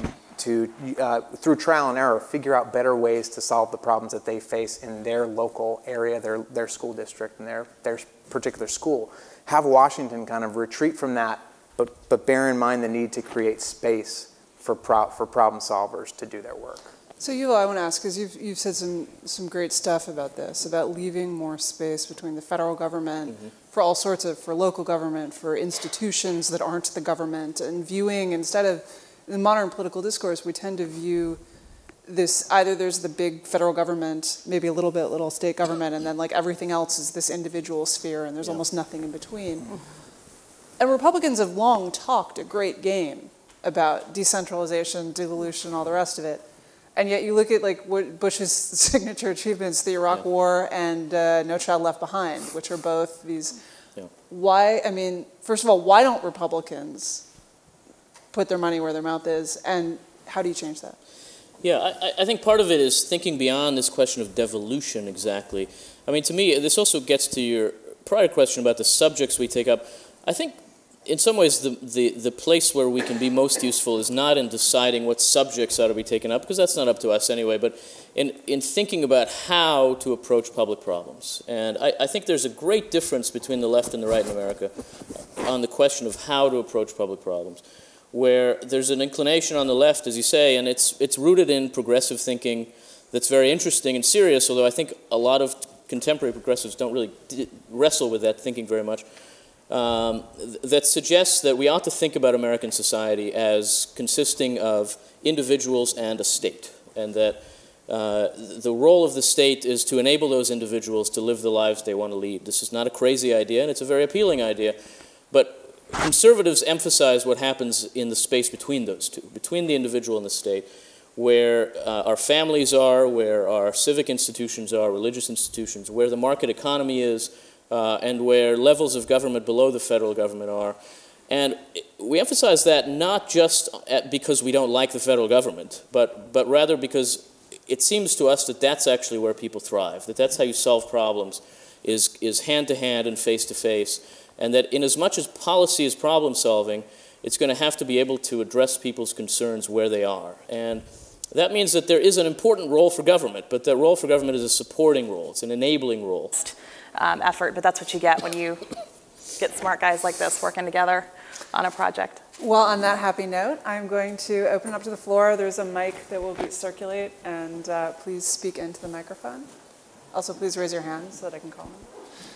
through trial and error figure out better ways to solve the problems that they face in their local area, their school district, and their particular school. Have Washington kind of retreat from that, but bear in mind the need to create space for problem solvers to do their work. So Yuval, I want to ask, because you've said some great stuff about this, about leaving more space between the federal government for all sorts of, for local government, for institutions that aren't the government, and viewing, instead of, in modern political discourse, we tend to view this, either there's the big federal government, maybe a little state government, and then like everything else is this individual sphere, and there's almost nothing in between. And Republicans have long talked a great game about decentralization, devolution, all the rest of it. And yet you look at like what Bush's signature achievements, the Iraq War and No Child Left Behind, which are both these. Why, first of all, why don't Republicans put their money where their mouth is, and how do you change that? Yeah, I think part of it is thinking beyond this question of devolution exactly. To me, this also gets to your prior question about the subjects we take up. I think in some ways, the place where we can be most useful is not in deciding what subjects ought to be taken up, because that's not up to us anyway, but in thinking about how to approach public problems. And I think there's a great difference between the left and the right in America on the question of how to approach public problems, where there's an inclination on the left, as you say, and it's rooted in progressive thinking that's very interesting and serious, although I think a lot of contemporary progressives don't really wrestle with that thinking very much. that suggests that we ought to think about American society as consisting of individuals and a state, and that the role of the state is to enable those individuals to live the lives they want to lead. This is not a crazy idea, and it's a very appealing idea, but conservatives emphasize what happens in the space between those two, between the individual and the state, where our families are, where our civic institutions are, religious institutions, where the market economy is, and where levels of government below the federal government are. And we emphasize that not just because we don't like the federal government, but rather because it seems to us that that's actually where people thrive, that that's how you solve problems, is hand-to-hand and face-to-face, and that in as much as policy is problem-solving, it's going to have to be able to address people's concerns where they are. And that means that there is an important role for government, but that role for government is a supporting role, it's an enabling role. Effort, but that's what you get when you get smart guys like this working together on a project. Well, on that happy note, I'm going to open up to the floor. There's a mic that will circulate, and please speak into the microphone. Also, please raise your hand so that I can call them.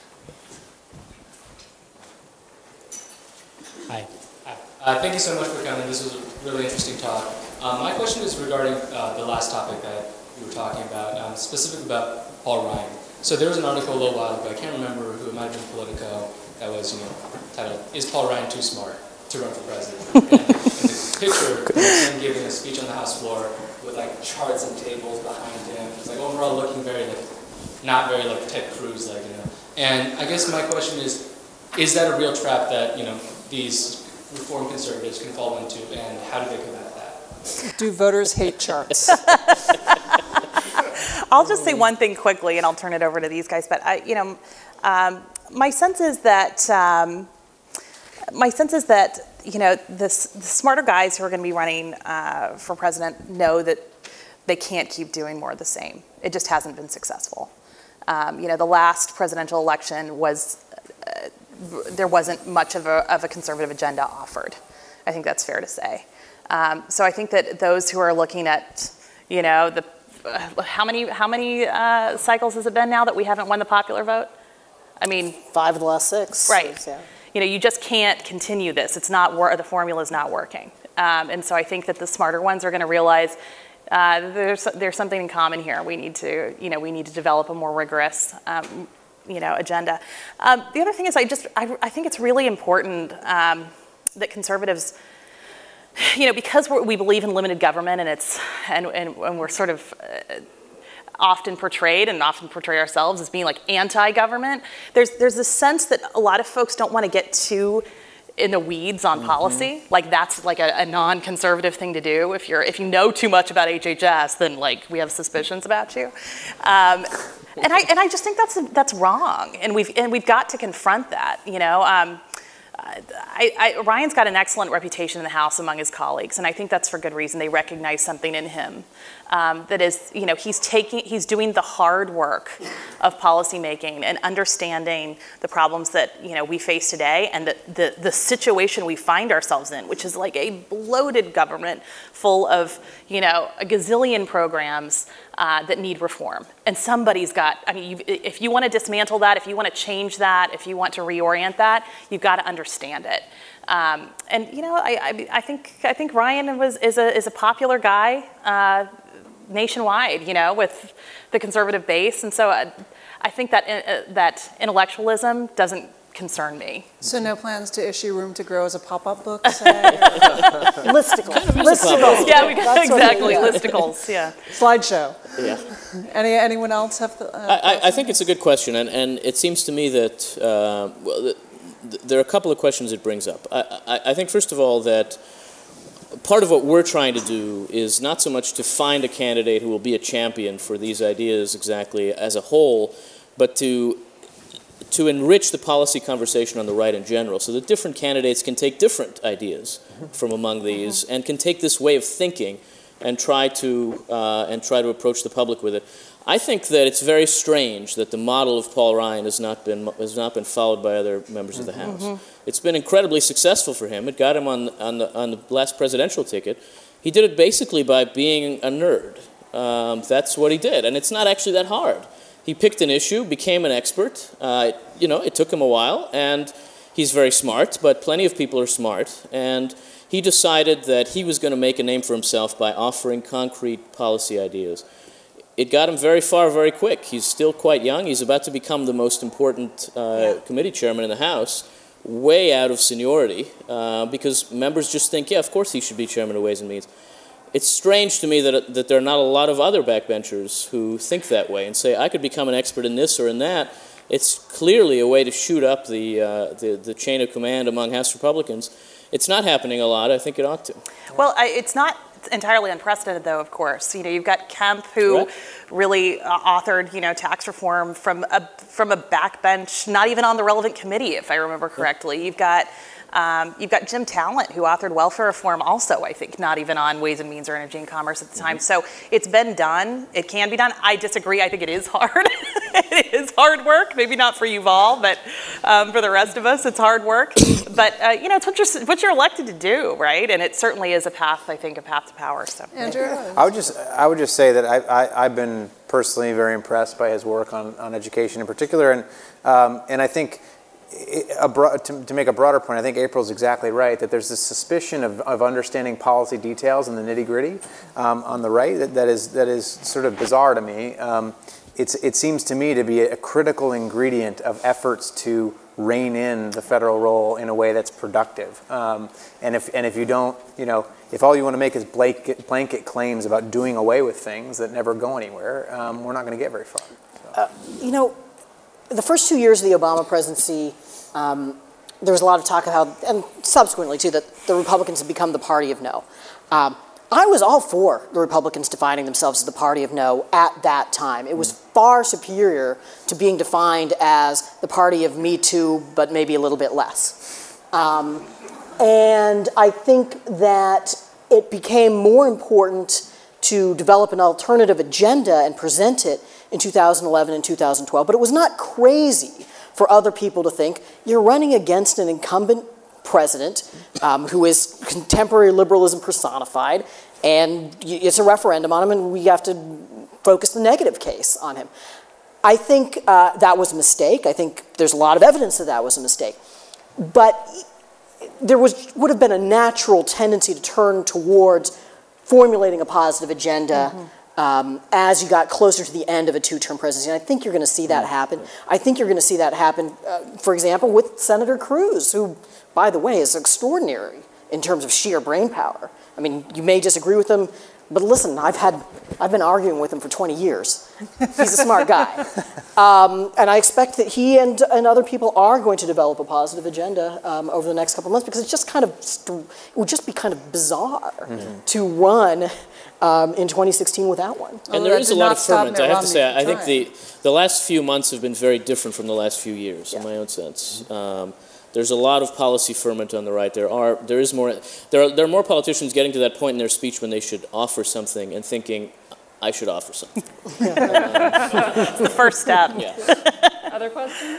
Hi. Thank you so much for coming. This was a really interesting talk. My question is regarding the last topic that you were talking about, specifically about Paul Ryan. So there was an article a little while ago, I can't remember who, it might have been Politico, that was, titled, "Is Paul Ryan Too Smart to Run for President?" And the picture of him giving a speech on the House floor with like charts and tables behind him. It's like overall looking very not very like Ted Cruz, And I guess my question is that a real trap that, these reform conservatives can fall into, and how do they combat that? Do voters hate charts? I'll just say one thing quickly, and I'll turn it over to these guys. But my sense is that the smarter guys who are going to be running for president know that they can't keep doing more of the same. It just hasn't been successful. The last presidential election was there wasn't much of a conservative agenda offered. I think that's fair to say. So I think that those who are looking at, how many cycles has it been now that we haven't won the popular vote? I mean, 5 of the last 6. Right. Yeah. You just can't continue this. It's not the formula is not working. And so I think that the smarter ones are going to realize there's something in common here. We need to develop a more rigorous agenda. The other thing is I think it's really important that conservatives, because we believe in limited government, and we're sort of often portrayed and often portray ourselves as being like anti-government. There's this sense that a lot of folks don't want to get too in the weeds on policy. Like that's like a non-conservative thing to do. If you know too much about HHS, then like we have suspicions about you. And I just think that's wrong, and we've got to confront that. Ryan's got an excellent reputation in the House among his colleagues, and I think that's for good reason. They recognize something in him that is, he's doing the hard work of policymaking and understanding the problems that we face today, and the situation we find ourselves in, which is like a bloated government full of a gazillion programs that need reform. And somebody's got, if you want to dismantle that, if you want to change that, if you want to reorient that, you've got to understand it. I think Ryan is a popular guy nationwide, with the conservative base, and so I think that intellectualism doesn't concern me. So no plans to issue Room to Grow as a pop-up book, say? Listicles. Listicles. Yeah, exactly. Listicles. Yeah. Slideshow. Yeah. Anyone else have? I think it's a good question, and it seems to me that there are a couple of questions it brings up. I think first of all that part of what we're trying to do is not so much to find a candidate who will be a champion for these ideas exactly as a whole, but to enrich the policy conversation on the right in general, so that different candidates can take different ideas from among these and can take this way of thinking and try to approach the public with it. I think that it's very strange that the model of Paul Ryan has not been followed by other members of the House. It's been incredibly successful for him. It got him on the last presidential ticket. He did it basically by being a nerd. That's what he did, and it's not actually that hard. He picked an issue, became an expert. It took him a while, and He's very smart, but plenty of people are smart, and he decided that he was going to make a name for himself by offering concrete policy ideas. It got him very far very quick. He's still quite young. He's about to become the most important committee chairman in the House, way out of seniority, because members just think, yeah, of course he should be chairman of Ways and Means. It's strange to me that there are not a lot of other backbenchers who think that way and say, I could become an expert in this or in that. It's clearly a way to shoot up the chain of command among House Republicans. It's not happening a lot. I think it ought to. Well, it's not entirely unprecedented, though, of course. You know, you've got Kemp, who really authored, you know, tax reform from a backbench, not even on the relevant committee, if I remember correctly. You've got Jim Talent, who authored welfare reform also, I think, not even on Ways and Means or Energy and Commerce at the time. So it's been done. It can be done. I disagree. I think it is hard. It is hard work. Maybe not for Yuval, but for the rest of us, it's hard work. But, you know, it's what you're elected to do, right? And it certainly is a path, I think, a path to power. So. Andrew? I would just say that I've been personally very impressed by his work on education in particular. And I think, to make a broader point, I think April's exactly right, that there's this suspicion of understanding policy details and the nitty-gritty on the right that is sort of bizarre to me. It seems to me to be a critical ingredient of efforts to rein in the federal role in a way that's productive. And if you don't, you know, if all you want to make is blanket claims about doing away with things that never go anywhere, we're not going to get very far. So. You know, the first 2 years of the Obama presidency, there was a lot of talk of how, and subsequently too, that the Republicans had become the party of no. I was all for the Republicans defining themselves as the party of no at that time. It was far superior to being defined as the party of Me Too, but maybe a little bit less. And I think that it became more important to develop an alternative agenda and present it in 2011 and 2012. But it was not crazy for other people to think you're running against an incumbent president who is contemporary liberalism personified, and it's a referendum on him, and we have to focus the negative case on him. I think that was a mistake. I think there's a lot of evidence that was a mistake. But there would have been a natural tendency to turn towards formulating a positive agenda as you got closer to the end of a two-term presidency. And I think you're going to see that happen. I think you're going to see that happen, for example, with Senator Cruz, who, by the way, is extraordinary in terms of sheer brain power. I mean, you may disagree with him, but listen, I've been arguing with him for 20 years. He's a smart guy. And I expect that he and other people are going to develop a positive agenda over the next couple of months, because it's just it would just be kind of bizarre to run in 2016 without one. And there is a lot of ferment. I have to say, I think the last few months have been very different from the last few years, in my own sense. There's a lot of policy ferment on the right. There are more politicians getting to that point in their speech when they should offer something and thinking, I should offer something. It's the first step. Yeah. Other questions?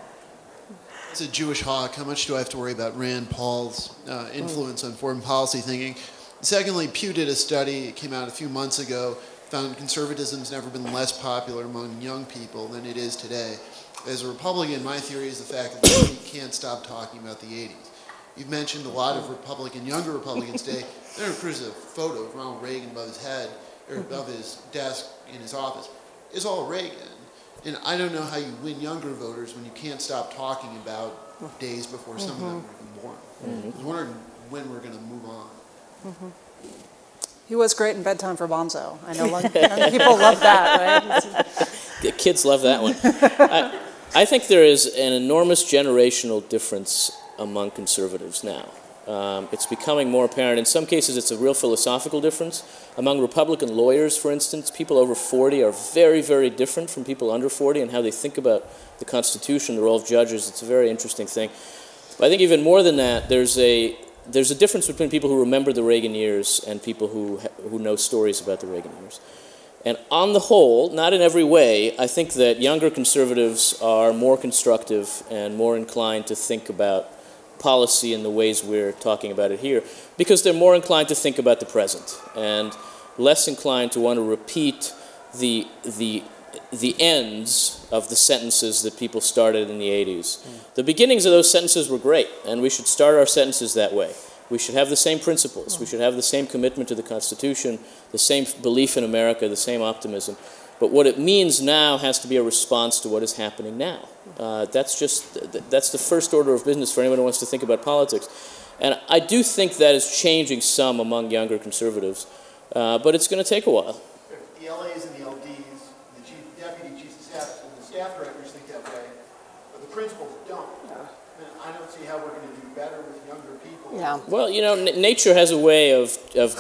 As a Jewish hawk, how much do I have to worry about Rand Paul's influence on foreign policy thinking? Secondly, Pew did a study, it came out a few months ago, found conservatism's never been less popular among young people than it is today. As a Republican, my theory is the fact that we can't stop talking about the 80s. You've mentioned a lot of younger Republicans today. Senator Cruz has a photo of Ronald Reagan above his head, or above his desk in his office. It's all Reagan. And I don't know how you win younger voters when you can't stop talking about days before some of them were born. I was wondering when we're going to move on. He was great in Bedtime for Bonzo. I know young people love that, right? The kids love that one. I think there is an enormous generational difference among conservatives now. It's becoming more apparent. In some cases, it's a real philosophical difference. Among Republican lawyers, for instance, people over 40 are very, very different from people under 40 and how they think about the Constitution, the role of judges. It's a very interesting thing. But I think even more than that, there's a difference between people who remember the Reagan years and people who know stories about the Reagan years. And on the whole, not in every way, I think that younger conservatives are more constructive and more inclined to think about policy in the ways we're talking about it here, because they're more inclined to think about the present and less inclined to want to repeat the the ends of the sentences that people started in the 80s. The beginnings of those sentences were great, and we should start our sentences that way. We should have the same principles. We should have the same commitment to the Constitution, the same belief in America, the same optimism. But what it means now has to be a response to what is happening now. That's the first order of business for anyone who wants to think about politics. And I do think that is changing some among younger conservatives, but it's going to take a while. The LAs and the LDs, the deputy chiefs of staff and the staff directors think that way, but the principals don't. And I don't see how we're going to do better with younger people. Yeah. Well, you know, nature has a way of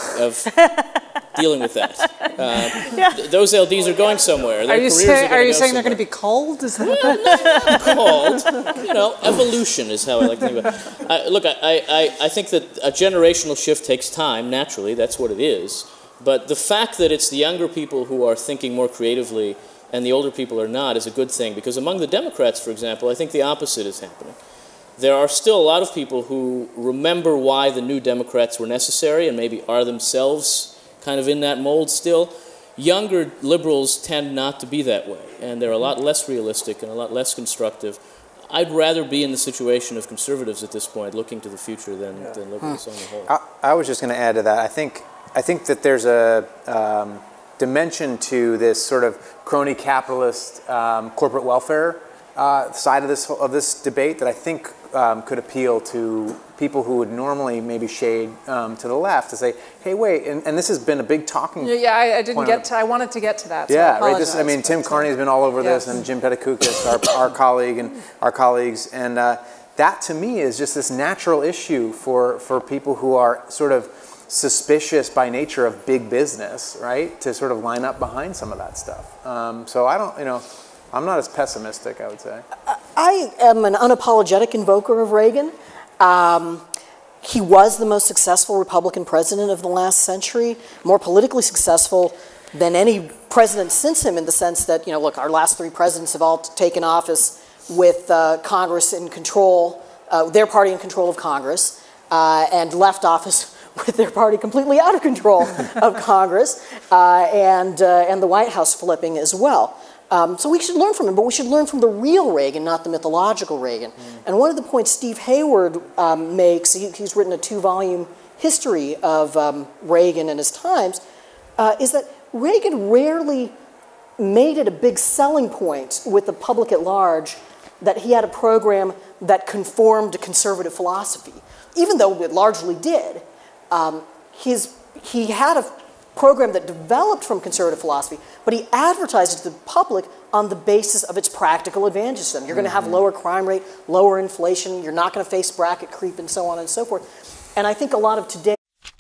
dealing with that. Those LDs are going Are you saying they're going to be culled? Is that culled? You know, evolution is how I like to think about it. Look, I think that a generational shift takes time, naturally, that's what it is. But the fact that it's the younger people who are thinking more creatively and the older people are not is a good thing, because among the Democrats, for example, I think the opposite is happening. There are still a lot of people who remember why the new Democrats were necessary and maybe are themselves kind of in that mold still. Younger liberals tend not to be that way, and they're a lot less realistic and a lot less constructive. I'd rather be in the situation of conservatives at this point, looking to the future, than liberals on the whole. I was just going to add to that. I think that there's a dimension to this sort of crony capitalist corporate welfare side of this debate that I think could appeal to people who would normally maybe shade to the left, to say, hey, wait, and this has been a big talking point. Yeah, I didn't get to, I wanted to get to that, so yeah, I right. Mean, Tim Carney's been all over this, and Jim Petticoukis, our colleague, and our colleagues, and that to me is just this natural issue for people who are sort of suspicious by nature of big business, right, to sort of line up behind some of that stuff. So I don't, I'm not as pessimistic, I would say. I am an unapologetic invoker of Reagan. He was the most successful Republican president of the last century, more politically successful than any president since him, in the sense that, look, our last three presidents have all taken office with Congress in control, their party in control of Congress, and left office with their party completely out of control of Congress, and the White House flipping as well. So we should learn from him, but we should learn from the real Reagan, not the mythological Reagan. And one of the points Steve Hayward makes, he's written a 2-volume history of Reagan and his times, is that Reagan rarely made it a big selling point with the public at large that he had a program that conformed to conservative philosophy. Even though it largely did, he had a program that developed from conservative philosophy, but he advertised it to the public on the basis of its practical advantages to them. You're going to have lower crime rate, lower inflation, you're not going to face bracket creep, and so on and so forth. And I think a lot of today...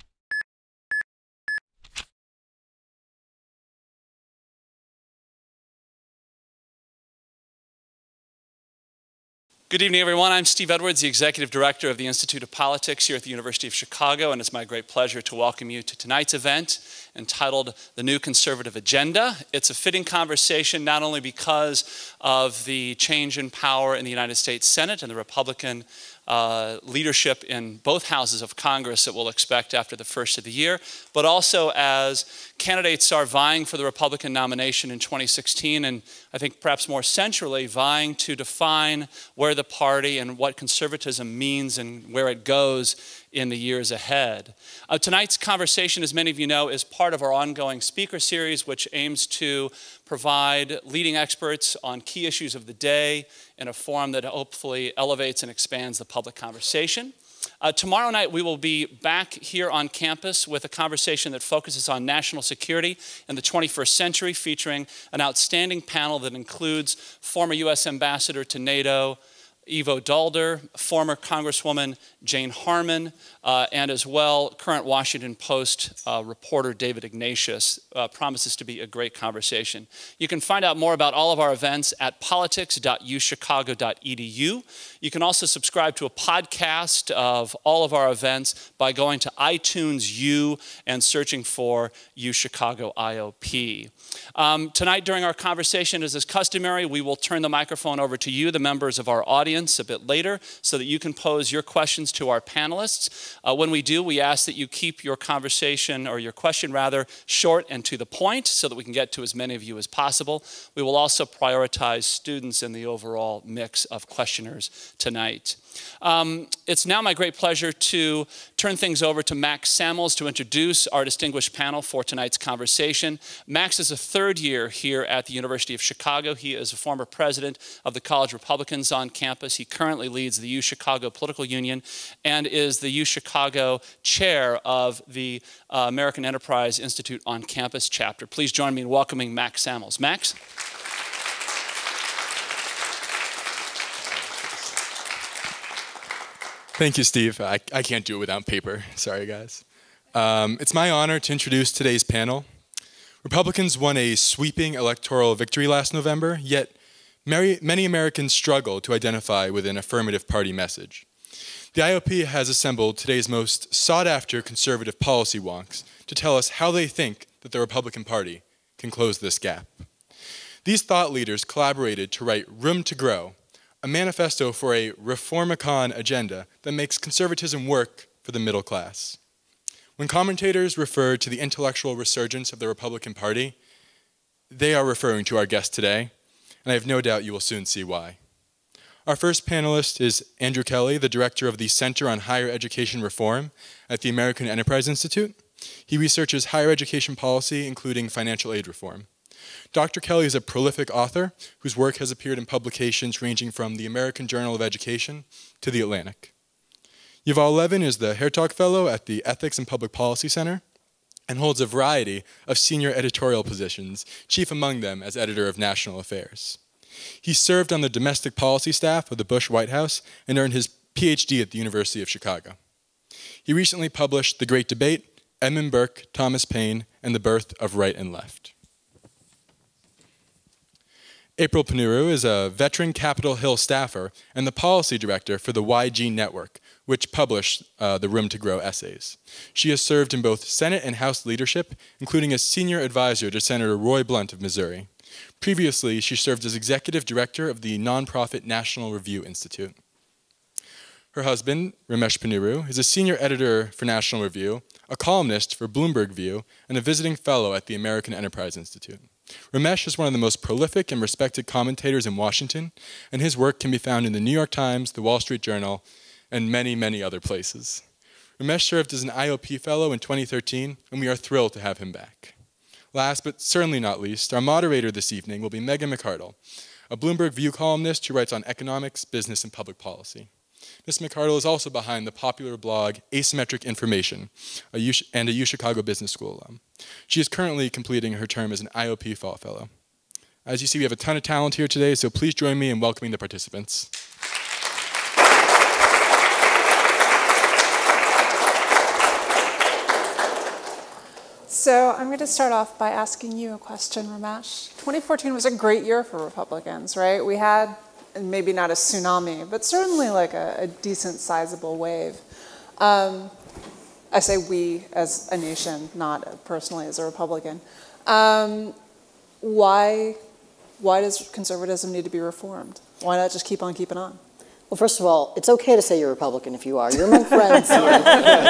Good evening, everyone. I'm Steve Edwards, the Executive Director of the Institute of Politics here at the University of Chicago, and it's my great pleasure to welcome you to tonight's event entitled The New Conservative Agenda. It's a fitting conversation not only because of the change in power in the United States Senate and the Republican leadership in both houses of Congress that we'll expect after the first of the year, but also as candidates are vying for the Republican nomination in 2016, and I think perhaps more centrally, vying to define where the party and what conservatism means and where it goes in the years ahead. Tonight's conversation, as many of you know, is part of our ongoing speaker series, which aims to provide leading experts on key issues of the day in a forum that hopefully elevates and expands the public conversation. Tomorrow night, we will be back here on campus with a conversation that focuses on national security in the 21st century, featuring an outstanding panel that includes former U.S. Ambassador to NATO, Ivo Daalder, former Congresswoman Jane Harman, and as well, current Washington Post reporter David Ignatius. Promises to be a great conversation. You can find out more about all of our events at politics.uchicago.edu. You can also subscribe to a podcast of all of our events by going to iTunes U and searching for UChicago IOP. Tonight, during our conversation, as is customary, we will turn the microphone over to you, the members of our audience, audience a bit later so that you can pose your questions to our panelists. When we do, we ask that you keep your conversation, or your question rather, short and to the point so that we can get to as many of you as possible. We will also prioritize students in the overall mix of questioners tonight. It's now my great pleasure to turn things over to Max Samuels to introduce our distinguished panel for tonight's conversation. Max is a third year here at the University of Chicago. He is a former president of the College Republicans on campus. He currently leads the U-Chicago Political Union and is the U-Chicago chair of the American Enterprise Institute on campus chapter. Please join me in welcoming Max Samuels. Max? Thank you, Steve. I can't do it without paper. Sorry, guys. It's my honor to introduce today's panel. Republicans won a sweeping electoral victory last November, yet many Americans struggle to identify with an affirmative party message. The IOP has assembled today's most sought-after conservative policy wonks to tell us how they think that the Republican Party can close this gap. These thought leaders collaborated to write Room to Grow, a manifesto for a reformicon agenda that makes conservatism work for the middle class. When commentators refer to the intellectual resurgence of the Republican Party, they are referring to our guest today, and I have no doubt you will soon see why. Our first panelist is Andrew Kelly, the director of the Center on Higher Education Reform at the American Enterprise Institute. He researches higher education policy, including financial aid reform. Dr. Kelly is a prolific author whose work has appeared in publications ranging from the American Journal of Education to the Atlantic. Yuval Levin is the Hertog Fellow at the Ethics and Public Policy Center and holds a variety of senior editorial positions, chief among them as editor of National Affairs. He served on the domestic policy staff of the Bush White House and earned his PhD at the University of Chicago. He recently published The Great Debate, Edmund Burke, Thomas Paine, and the Birth of Right and Left. April Ponnuru is a veteran Capitol Hill staffer and the policy director for the YG Network, which published the Room to Grow essays. She has served in both Senate and House leadership, including as senior advisor to Senator Roy Blunt of Missouri. Previously, she served as executive director of the nonprofit National Review Institute. Her husband, Ramesh Ponnuru, is a senior editor for National Review, a columnist for Bloomberg View, and a visiting fellow at the American Enterprise Institute. Ramesh is one of the most prolific and respected commentators in Washington, and his work can be found in the New York Times, the Wall Street Journal, and many, many other places. Ramesh served as an IOP Fellow in 2013, and we are thrilled to have him back. Last but certainly not least, our moderator this evening will be Megan McArdle, a Bloomberg View columnist who writes on economics, business, and public policy. Ms. McArdle is also behind the popular blog Asymmetric Information, and a U-Chicago Business School alum. She is currently completing her term as an IOP Fall Fellow. As you see, we have a ton of talent here today, so please join me in welcoming the participants. So I'm going to start off by asking you a question, Ramesh. 2014 was a great year for Republicans, right? We had, and maybe not a tsunami, but certainly like a decent sizable wave. I say we as a nation, not personally as a Republican. Why does conservatism need to be reformed? Why not just keep on keeping on? Well, first of all, it's okay to say you're Republican if you are. You're among friends here.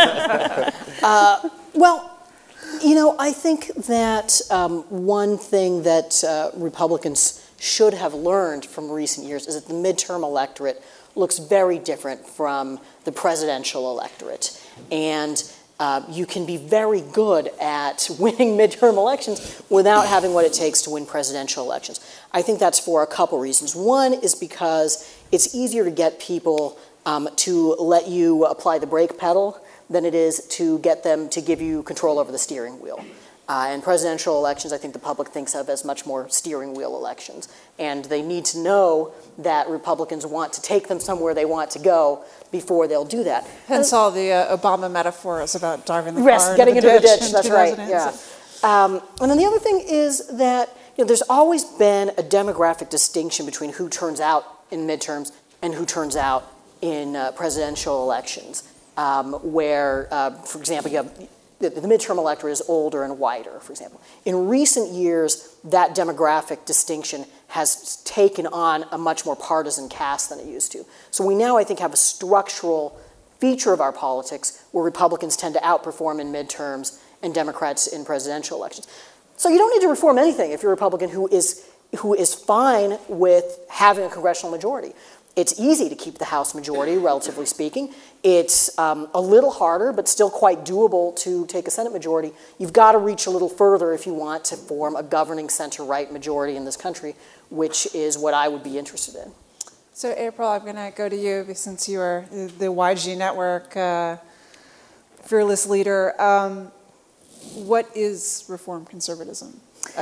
Well, you know, I think that one thing that Republicans should have learned from recent years is that the midterm electorate looks very different from the presidential electorate. And you can be very good at winning midterm elections without having what it takes to win presidential elections. I think that's for a couple reasons. One is because it's easier to get people to let you apply the brake pedal than it is to get them to give you control over the steering wheel. And presidential elections, I think the public thinks of as much more steering wheel elections. And they need to know that Republicans want to take them somewhere they want to go before they'll do that. Hence all the Obama metaphors about driving the car yes, getting into the ditch, that's right, 2008. yeah. And then the other thing is that there's always been a demographic distinction between who turns out in midterms and who turns out in presidential elections, where, for example, you have the midterm electorate is older and whiter, for example. In recent years, that demographic distinction has taken on a much more partisan cast than it used to. So we now, I think, have a structural feature of our politics where Republicans tend to outperform in midterms and Democrats in presidential elections. So you don't need to reform anything if you're a Republican who is fine with having a congressional majority. It's easy to keep the House majority, relatively speaking. It's a little harder, but still quite doable to take a Senate majority. You've got to reach a little further if you want to form a governing center-right majority in this country, which is what I would be interested in. So April, I'm going to go to you since you are the YG Network fearless leader. What is reform conservatism?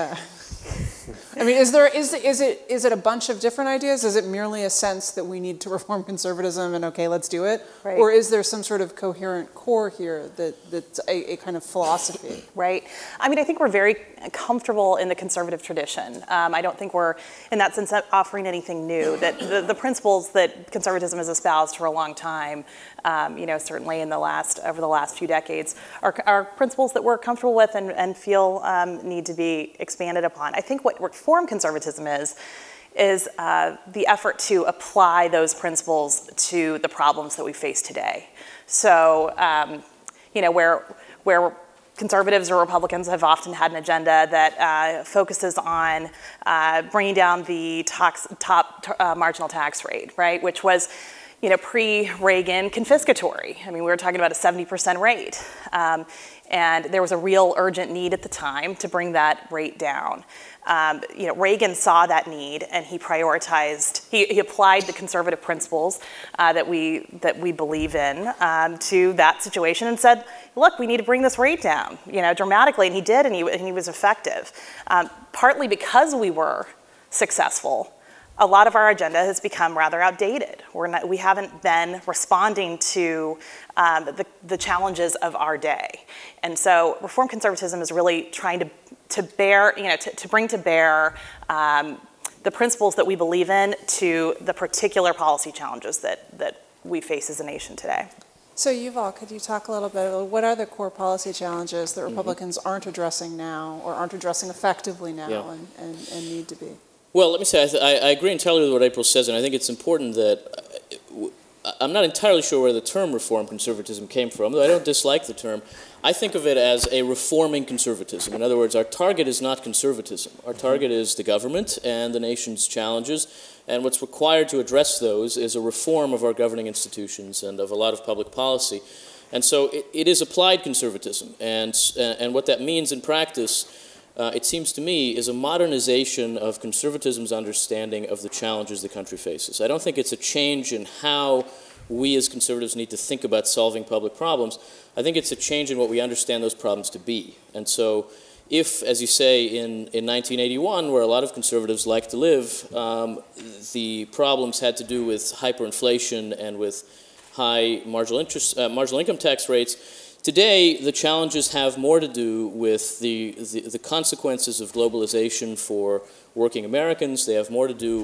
I mean, is it a bunch of different ideas? Is it merely a sense that we need to reform conservatism and okay, let's do it? Right. Or is there some sort of coherent core here that's a kind of philosophy? Right. I mean, I think we're very comfortable in the conservative tradition. I don't think we're, in that sense, offering anything new. That the principles that conservatism has espoused for a long time, certainly over the last few decades, are principles that we're comfortable with and feel need to be expanded upon. I think what reform conservatism is the effort to apply those principles to the problems that we face today. So, where conservatives or Republicans have often had an agenda that focuses on bringing down the top marginal tax rate, right, which was, pre-Reagan confiscatory. I mean, we were talking about a 70% rate. And there was a real urgent need at the time to bring that rate down. Reagan saw that need, and he prioritized. He applied the conservative principles that we believe in to that situation, and said, "Look, we need to bring this rate down, dramatically." And he did, and he was effective. Partly because we were successful, a lot of our agenda has become rather outdated. We haven't been responding to the challenges of our day. And so reform conservatism is really trying to bring to bear the principles that we believe in to the particular policy challenges that we face as a nation today. So Yuval, could you talk a little bit about what are the core policy challenges that Republicans aren't addressing now or aren't addressing effectively now and need to be? Well, let me say, I agree entirely with what April says, and I think it's important that I'm not entirely sure where the term reform conservatism came from, though I don't dislike the term. I think of it as a reforming conservatism. In other words, our target is not conservatism. Our target is the government and the nation's challenges, and what's required to address those is a reform of our governing institutions and of a lot of public policy. And so it is applied conservatism, and what that means in practice, it seems to me, is a modernization of conservatism's understanding of the challenges the country faces. I don't think it's a change in how we as conservatives need to think about solving public problems. I think it's a change in what we understand those problems to be. And so if, as you say, in 1981, where a lot of conservatives like to live, the problems had to do with hyperinflation and with high marginal income tax rates, today, the challenges have more to do with the consequences of globalization for working Americans. They have more to do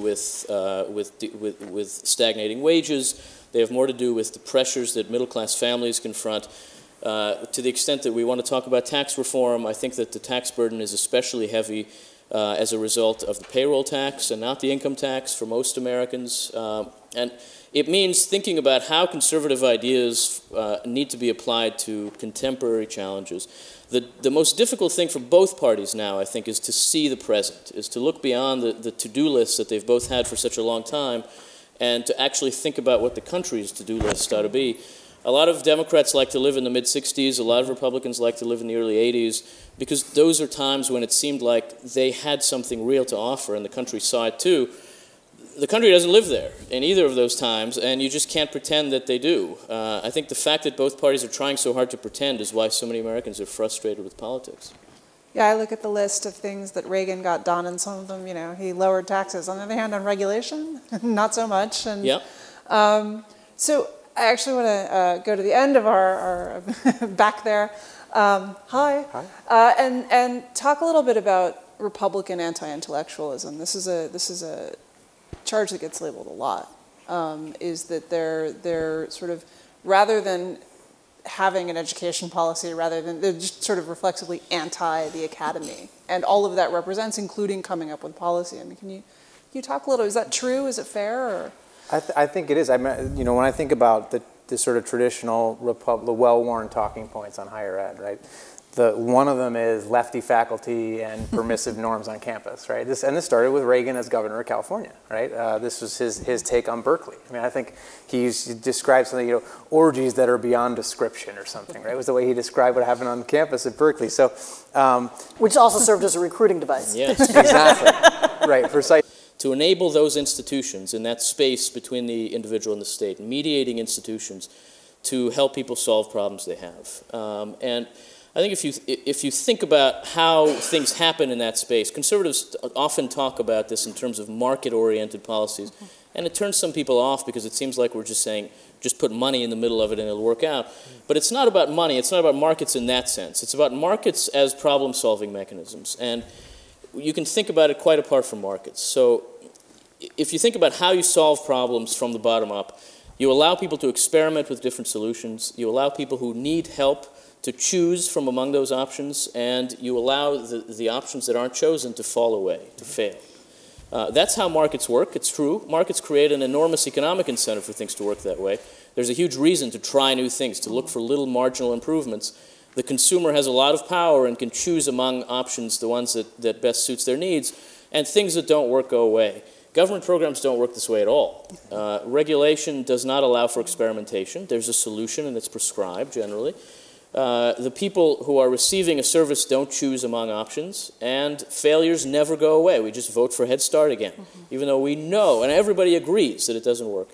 with stagnating wages. They have more to do with the pressures that middle-class families confront. To the extent that we want to talk about tax reform, I think that the tax burden is especially heavy as a result of the payroll tax and not the income tax for most Americans. And it means thinking about how conservative ideas need to be applied to contemporary challenges. The most difficult thing for both parties now, I think, is to see the present, is to look beyond the to-do lists that they've both had for such a long time and to actually think about what the country's to-do list ought to be. A lot of Democrats like to live in the mid-60s, a lot of Republicans like to live in the early 80s, because those are times when it seemed like they had something real to offer and the country saw it too. The country doesn't live there in either of those times, and you just can't pretend that they do. I think the fact that both parties are trying so hard to pretend is why so many Americans are frustrated with politics. Yeah, I look at the list of things that Reagan got done, and some of them, he lowered taxes. On the other hand, on regulation, not so much. And, yep. So I actually want to go to the end of our back there. Hi. And talk a little bit about Republican anti-intellectualism. This is a charge that gets labeled a lot. Is that they're sort of, rather than having an education policy, they're just sort of reflexively anti the academy, and all of that represents, including coming up with policy. I mean, can you you talk a little, is that true? Is it fair? Or? I think it is. I mean, you know, when I think about the sort of traditional the well-worn talking points on higher ed, right? One of them is lefty faculty and permissive norms on campus, right? This started with Reagan as governor of California, right? This was his take on Berkeley. I mean, I think he described something, you know, orgies that are beyond description or something, right? Was the way he described what happened on campus at Berkeley. So, which also served as a recruiting device. Yes, exactly. Right, precisely. To enable those institutions in that space between the individual and the state, mediating institutions, to help people solve problems they have, and I think if you think about how things happen in that space, conservatives often talk about this in terms of market-oriented policies, and it turns some people off because it seems like we're just saying, just put money in the middle of it and it'll work out. But it's not about money, it's not about markets in that sense. It's about markets as problem-solving mechanisms, and you can think about it quite apart from markets. So if you think about how you solve problems from the bottom up, you allow people to experiment with different solutions, you allow people who need help to choose from among those options, and you allow the options that aren't chosen to fall away, to fail. That's how markets work. It's true. Markets create an enormous economic incentive for things to work that way. There's a huge reason to try new things, to look for little marginal improvements. The consumer has a lot of power and can choose among options the ones that best suits their needs, and things that don't work go away. Government programs don't work this way at all. Regulation does not allow for experimentation. There's a solution, and it's prescribed generally. The people who are receiving a service don't choose among options, and failures never go away. We just vote for Head Start again, even though we know, and everybody agrees that it doesn't work.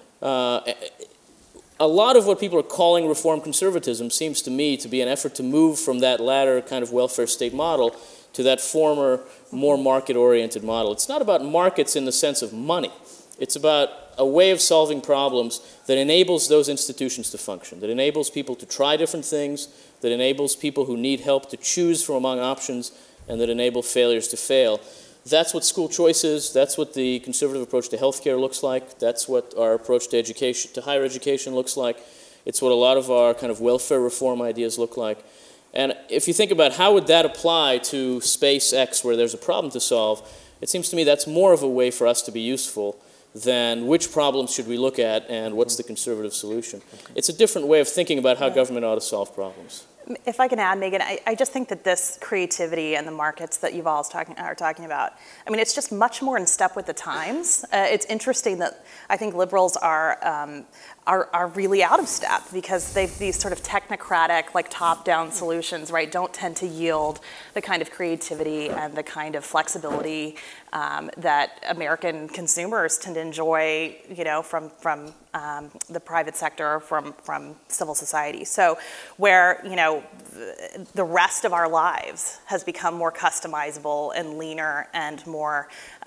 A lot of what people are calling reform conservatism seems to me to be an effort to move from that latter kind of welfare state model to that former, more market-oriented model. It's not about markets in the sense of money. It's about a way of solving problems that enables those institutions to function, that enables people to try different things, that enables people who need help to choose from among options, and that enable failures to fail. That's what school choice is. That's what the conservative approach to healthcare looks like. That's what our approach to education, to higher education looks like. It's what a lot of our kind of welfare reform ideas look like. And if you think about how would that apply to space X where there's a problem to solve, it seems to me that's more of a way for us to be useful than which problems should we look at and what's the conservative solution. It's a different way of thinking about how government ought to solve problems. If I can add, Megan, I just think that this creativity and the markets that Yuval are talking about, I mean, it's just much more in step with the times. It's interesting that I think liberals are really out of step because these sort of technocratic, like top-down solutions, right, don't tend to yield the kind of creativity and the kind of flexibility that American consumers tend to enjoy, you know, from the private sector, from civil society. So where, you know, the rest of our lives has become more customizable and leaner and more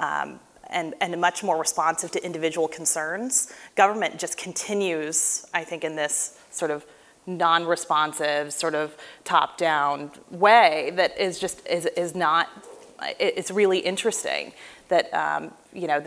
and much more responsive to individual concerns, government just continues, I think, in this sort of non-responsive, sort of top-down way that is just is not. It's really interesting that you know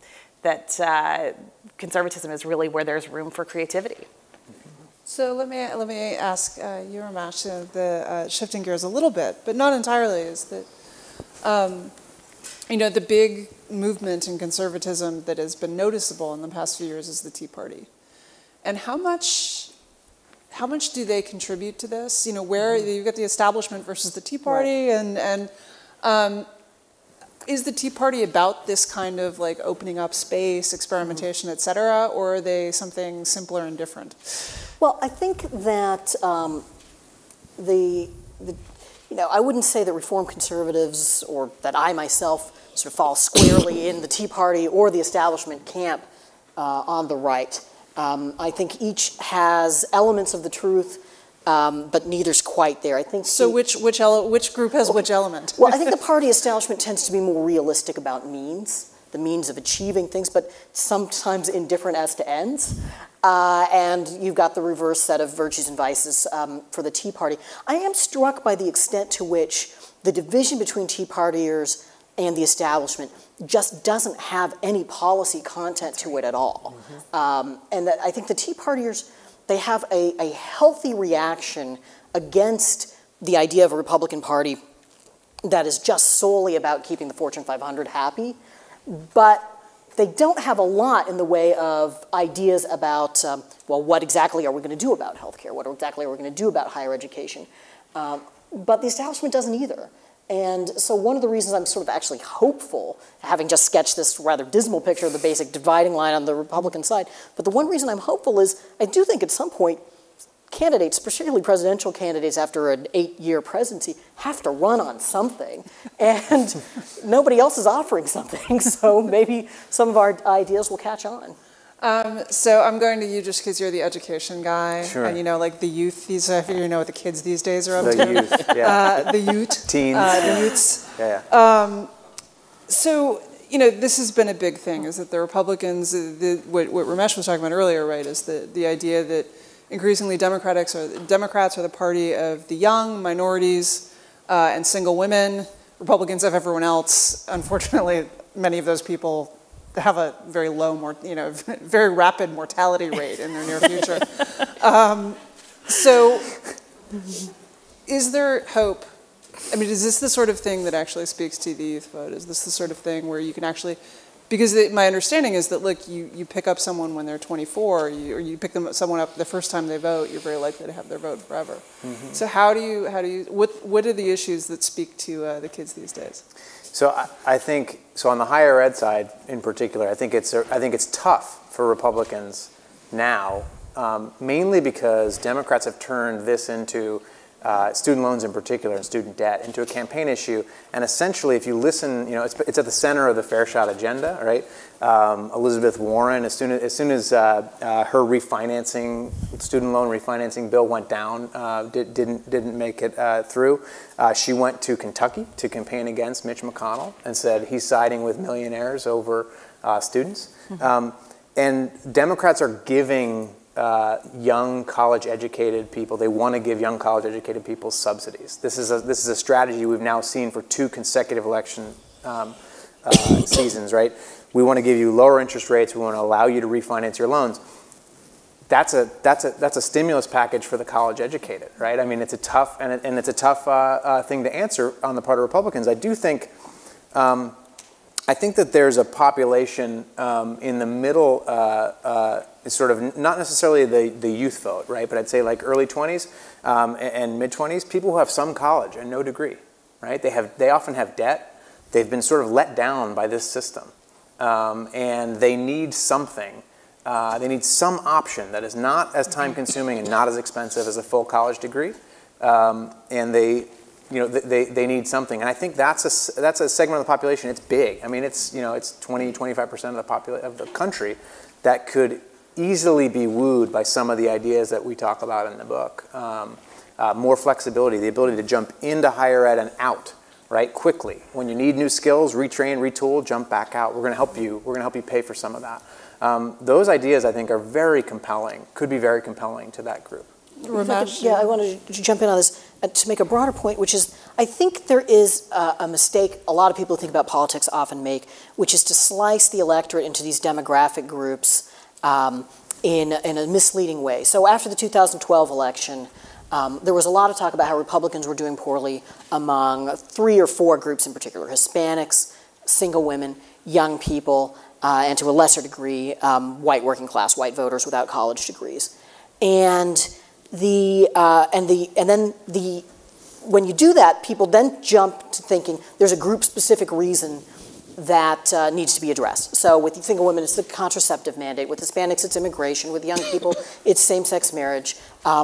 that conservatism is really where there's room for creativity. So let me ask you, Ramesh, shifting gears a little bit, but not entirely, is that you know, the big movement in conservatism that has been noticeable in the past few years is the Tea Party, and how much do they contribute to this? You know, where you've got the establishment versus the Tea Party, right. and is the Tea Party about this kind of like opening up space, experimentation, et cetera, or are they something simpler and different? Well, I think that you know, I wouldn't say that reform conservatives or that I myself sort of fall squarely in the Tea Party or the establishment camp on the right. I think each has elements of the truth, but neither's quite there. I think. So which group has which element? Well, I think the party establishment tends to be more realistic about means, the means of achieving things, but sometimes indifferent as to ends. And you've got the reverse set of virtues and vices for the Tea Party. I am struck by the extent to which the division between Tea Partiers and the establishment just doesn't have any policy content to it at all. And that I think the Tea Partiers, they have a healthy reaction against the idea of a Republican Party that is just solely about keeping the Fortune 500 happy. but they don't have a lot in the way of ideas about, well, what exactly are we going to do about healthcare? What exactly are we going to do about higher education? But the establishment doesn't either. And so one of the reasons I'm sort of actually hopeful, having just sketched this rather dismal picture of the basic dividing line on the Republican side, but the one reason I'm hopeful is I do think at some point candidates, particularly presidential candidates after an 8-year presidency, have to run on something. And nobody else is offering something, so maybe some of our ideas will catch on. So I'm going to you just because you're the education guy. Sure. And you know, like the youth, I figure you know what the kids these days are up to. The youth, yeah. The youth. Teens. The youths. Yeah. So, you know, this has been a big thing, is that the Republicans, what Ramesh was talking about earlier, right, is the idea that increasingly Democrats are the party of the young, minorities, and single women. Republicans have everyone else. Unfortunately, many of those people have a very low, very rapid mortality rate in their near future. So, is there hope? I mean, is this the sort of thing that actually speaks to the youth vote? Is this the sort of thing where you can actually, because my understanding is that, look, you pick up someone when they're 24, or you pick someone up the first time they vote, you're very likely to have their vote forever. Mm-hmm. So what are the issues that speak to the kids these days? So I think, on the higher ed side in particular, I think it's tough for Republicans now, mainly because Democrats have turned this into student loans in particular and student debt into a campaign issue. And essentially, if you listen, it's at the center of the Fair Shot agenda, right? Elizabeth Warren, as soon as her student loan refinancing bill went down, didn't make it through, she went to Kentucky to campaign against Mitch McConnell and said he's siding with millionaires over students. Mm-hmm. And Democrats are giving young college-educated people, they want to give young college-educated people subsidies. This is a strategy we've now seen for 2 consecutive election seasons, right? We want to give you lower interest rates. We want to allow you to refinance your loans. That's a stimulus package for the college-educated, right? I mean, it's a tough it's a tough thing to answer on the part of Republicans. I do think. I think that there's a population in the middle, sort of not necessarily the youth vote, right? But I'd say like early 20s and mid 20s, people who have some college and no degree, right? They often have debt. They've been sort of let down by this system, and they need something. They need some option that is not as time-consuming and not as expensive as a full college degree, and they need something, and I think that's a segment of the population. It's big. I mean, it's 20-25% of the country that could easily be wooed by some of the ideas that we talk about in the book. More flexibility, the ability to jump into higher ed and out, right, quickly. When you need new skills, retrain, retool, jump back out. We're going to help you. We're going to help you pay for some of that. Those ideas, I think, are very compelling. Could be very compelling to that group. Ramesh? I wanted to jump in on this to make a broader point, which is I think there is a mistake a lot of people who think about politics often make, which is to slice the electorate into these demographic groups in a misleading way. So after the 2012 election, there was a lot of talk about how Republicans were doing poorly among 3 or 4 groups in particular: Hispanics, single women, young people, and to a lesser degree, white working class, white voters without college degrees. When you do that, people then jump to thinking there's a group-specific reason that needs to be addressed. So with single women, it's the contraceptive mandate. With Hispanics, it's immigration. With young people, it's same-sex marriage.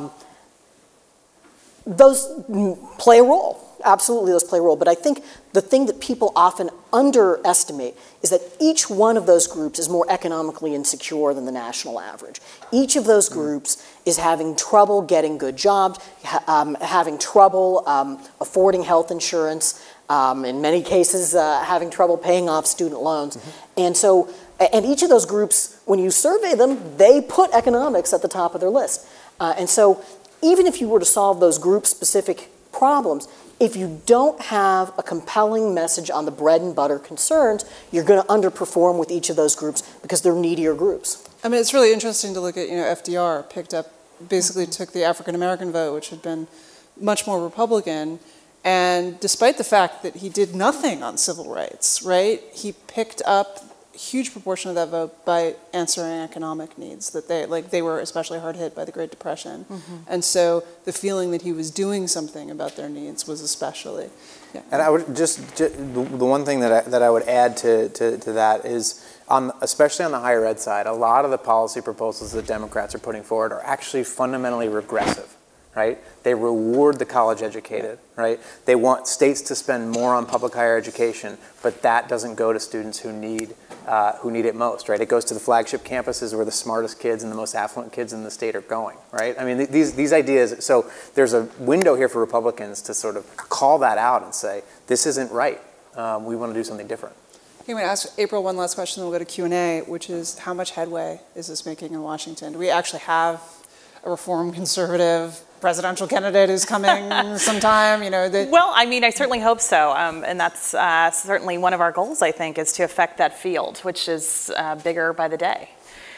Those play a role. Absolutely, those play a role. But I think the thing that people often underestimate is that each one of those groups is more economically insecure than the national average. Each of those groups is having trouble getting good jobs, having trouble affording health insurance, in many cases having trouble paying off student loans. Mm-hmm. And each of those groups, when you survey them, they put economics at the top of their list. And so even if you were to solve those group-specific problems, if you don't have a compelling message on the bread and butter concerns, you're going to underperform with each of those groups because they're needier groups. I mean, it's really interesting to look at, FDR basically took the African American vote, which had been much more Republican, And despite the fact that he did nothing on civil rights, right, he picked up a huge proportion of that vote by answering economic needs, that they were especially hard hit by the Great Depression. And so the feeling that he was doing something about their needs was especially, And I would the one thing that I would add to that is, especially on the higher ed side, a lot of the policy proposals that Democrats are putting forward are actually fundamentally regressive, right? They reward the college educated, right? They want states to spend more on public higher education, but that doesn't go to students who need it most, right? It goes to the flagship campuses where the smartest kids and the most affluent kids in the state are going, right? I mean, these ideas, so there's a window here for Republicans to sort of call that out and say, this isn't right. We want to do something different. I'm going to ask April one last question, then we'll go to Q&A, which is, how much headway is this making in Washington? Do we actually have a reform conservative presidential candidate who's coming sometime? Well, I mean, I certainly hope so, and that's certainly one of our goals, I think, is to affect that field, which is bigger by the day.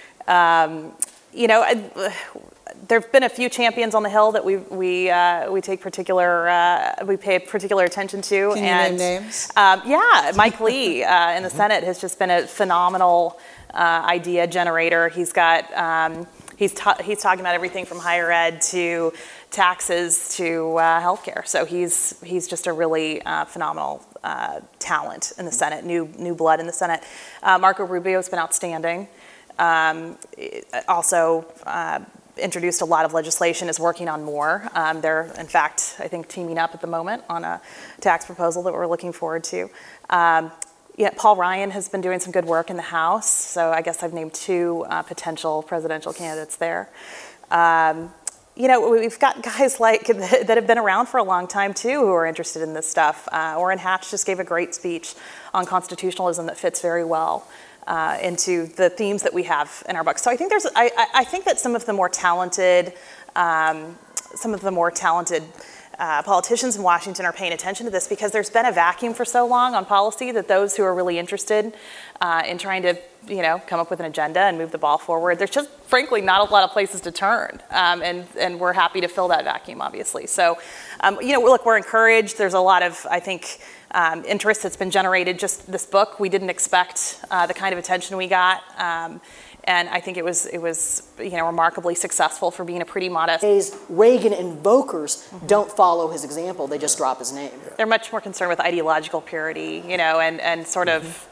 There have been a few champions on the Hill that we take we pay particular attention to. Can you name names? Yeah, Mike Lee in the Senate has just been a phenomenal idea generator. He's got he's talking about everything from higher ed to taxes to healthcare. So he's just a really phenomenal talent in the Senate, new blood in the Senate. Marco Rubio's been outstanding. Also introduced a lot of legislation, is working on more. They're, in fact, I think, teaming up at the moment on a tax proposal that we're looking forward to. Paul Ryan has been doing some good work in the House, so I guess I've named two potential presidential candidates there. We've got guys that have been around for a long time, too, who are interested in this stuff. Orrin Hatch just gave a great speech on constitutionalism that fits very well into the themes that we have in our book. So I think I think that some of the more talented, politicians in Washington are paying attention to this, because there's been a vacuum for so long on policy that those who are really interested in trying to, come up with an agenda and move the ball forward, there's just, frankly, not a lot of places to turn, and we're happy to fill that vacuum, obviously. So, look, we're encouraged. There's a lot of, I think, interest that's been generated. Just this book, we didn't expect the kind of attention we got. And I think it was remarkably successful for being a pretty modest. Reagan invokers don't follow his example; they just drop his name. They're much more concerned with ideological purity, and sort of,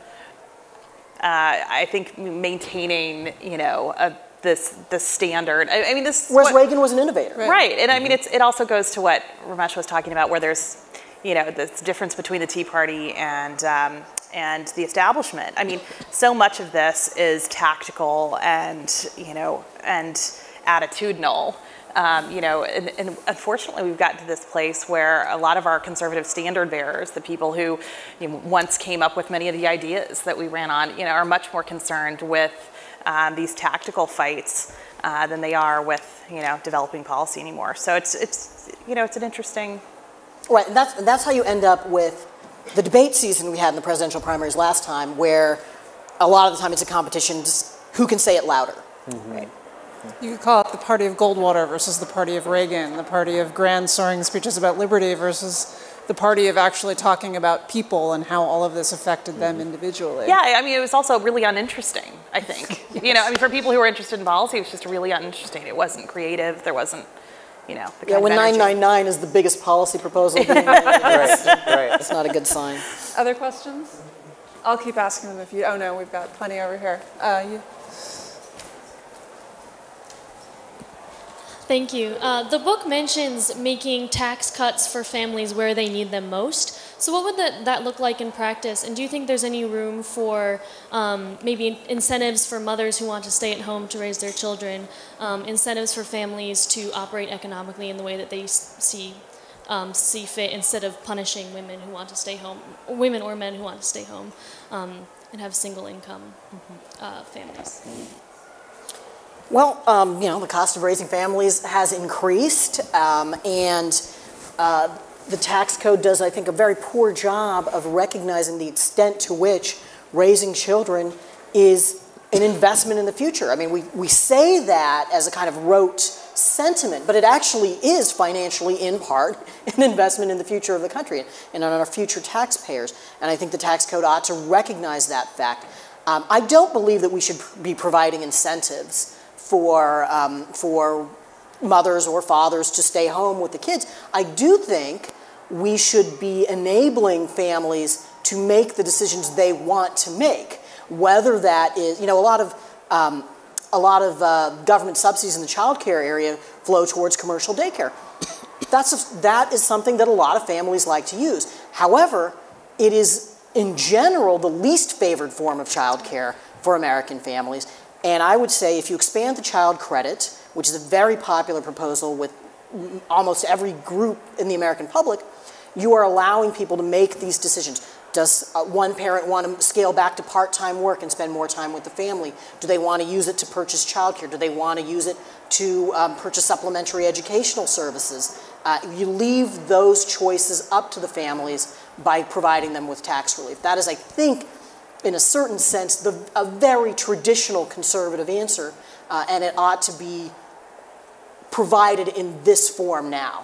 I think, maintaining, this standard. I mean, this. Whereas Reagan was an innovator, right? And I mean, it also goes to what Ramesh was talking about, where there's, this difference between the Tea Party and the establishment. I mean, so much of this is tactical and attitudinal. And unfortunately, we've gotten to this place where a lot of our conservative standard bearers, the people who once came up with many of the ideas that we ran on, are much more concerned with these tactical fights than they are with developing policy anymore. So it's an interesting. Right, and that's how you end up with the debate season we had in the presidential primaries last time, where a lot of the time it's a competition, just who can say it louder. Right? You could call it the party of Goldwater versus the party of Reagan, the party of grand soaring speeches about liberty versus the party of actually talking about people and how all of this affected them individually. Yeah, I mean, it was also really uninteresting, I think. Yes. For people who were interested in policy, it was just really uninteresting. It wasn't creative. There wasn't, the kind when of 999 is the biggest policy proposal being made, right. It's not a good sign. Other questions? I'll keep asking them if you. Oh no, we've got plenty over here. You. Thank you. The book mentions making tax cuts for families where they need them most. So what would that look like in practice? And do you think there's any room for maybe incentives for mothers who want to stay at home to raise their children, incentives for families to operate economically in the way that they see fit, instead of punishing women who want to stay home, women or men who want to stay home and have single income families? Well, the cost of raising families has increased, and the tax code does, I think, a very poor job of recognizing the extent to which raising children is an investment in the future. I mean, we say that as a kind of rote sentiment, but it actually is financially, in part, an investment in the future of the country and on our future taxpayers. And I think the tax code ought to recognize that fact. I don't believe that we should be providing incentives for mothers or fathers to stay home with the kids. I do think we should be enabling families to make the decisions they want to make, whether that is, a lot of government subsidies in the child care area flow towards commercial daycare. That is something that a lot of families like to use. However, it is, in general, the least favored form of child care for American families. And I would say if you expand the child credit, which is a very popular proposal with almost every group in the American public, you are allowing people to make these decisions. Does one parent want to scale back to part-time work and spend more time with the family? Do they want to use it to purchase childcare? Do they want to use it to purchase supplementary educational services? You leave those choices up to the families by providing them with tax relief. That is, I think, in a certain sense, a very traditional conservative answer, and it ought to be provided in this form now.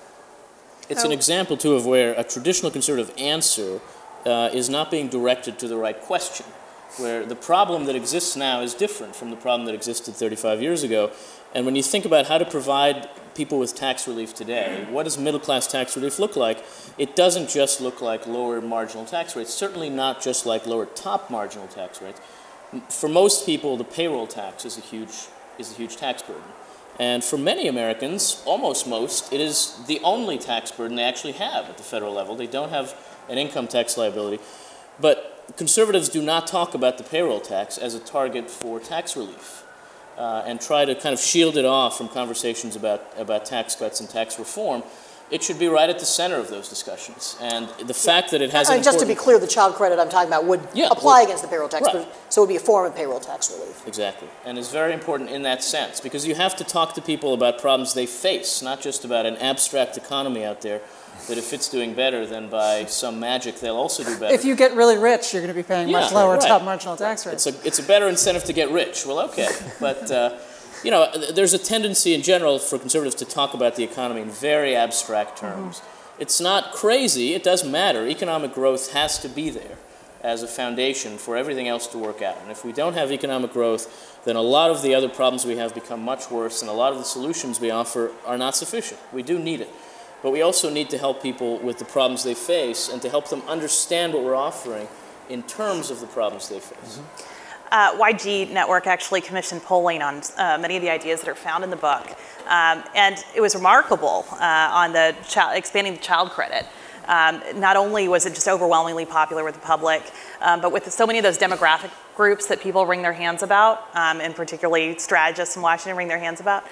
It's an example, too, of where a traditional conservative answer is not being directed to the right question, where the problem that exists now is different from the problem that existed 35 years ago. And when you think about how to provide people with tax relief today, what does middle-class tax relief look like? It doesn't just look like lower marginal tax rates, certainly not just like lower top marginal tax rates. For most people, the payroll tax is a huge tax burden. And for many Americans, almost most, it is the only tax burden they actually have at the federal level. They don't have an income tax liability. But conservatives do not talk about the payroll tax as a target for tax relief and try to kind of shield it off from conversations about tax cuts and tax reform. It should be right at the center of those discussions. And the fact that it has just to be clear, the child credit I'm talking about would apply against the payroll tax, right. So it would be a form of payroll tax relief. Exactly. And it's very important in that sense, because you have to talk to people about problems they face, not just about an abstract economy out there that if it's doing better, then by some magic they'll also do better. If you get really rich, you're going to be paying much lower top marginal tax rates. It's a better incentive to get rich. Well, okay. But there's a tendency in general for conservatives to talk about the economy in very abstract terms. Mm-hmm. It's not crazy. It does matter. Economic growth has to be there as a foundation for everything else to work out. And if we don't have economic growth, then a lot of the other problems we have become much worse, and a lot of the solutions we offer are not sufficient. We do need it. But we also need to help people with the problems they face and to help them understand what we're offering in terms of the problems they face. Mm-hmm. YG Network actually commissioned polling on many of the ideas that are found in the book. And it was remarkable on the expanding the child credit. Not only was it just overwhelmingly popular with the public, but with so many of those demographic groups that people wring their hands about, and particularly strategists in Washington wring their hands about,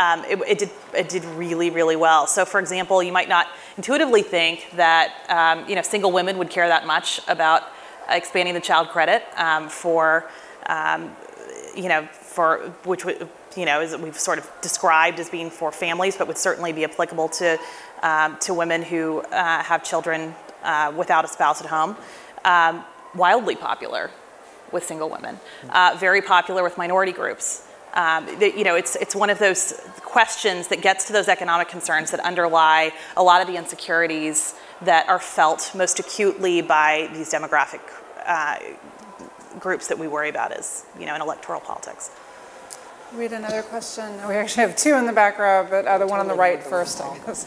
it did really, really well. So, for example, you might not intuitively think that single women would care that much about expanding the child credit for which as we've sort of described as being for families, but would certainly be applicable to women who have children without a spouse at home. Wildly popular with single women, very popular with minority groups. It's one of those questions that gets to those economic concerns that underlie a lot of the insecurities that are felt most acutely by these demographic groups that we worry about as, in electoral politics. We had another question. We actually have two in the back row, but the one on the right first. I guess.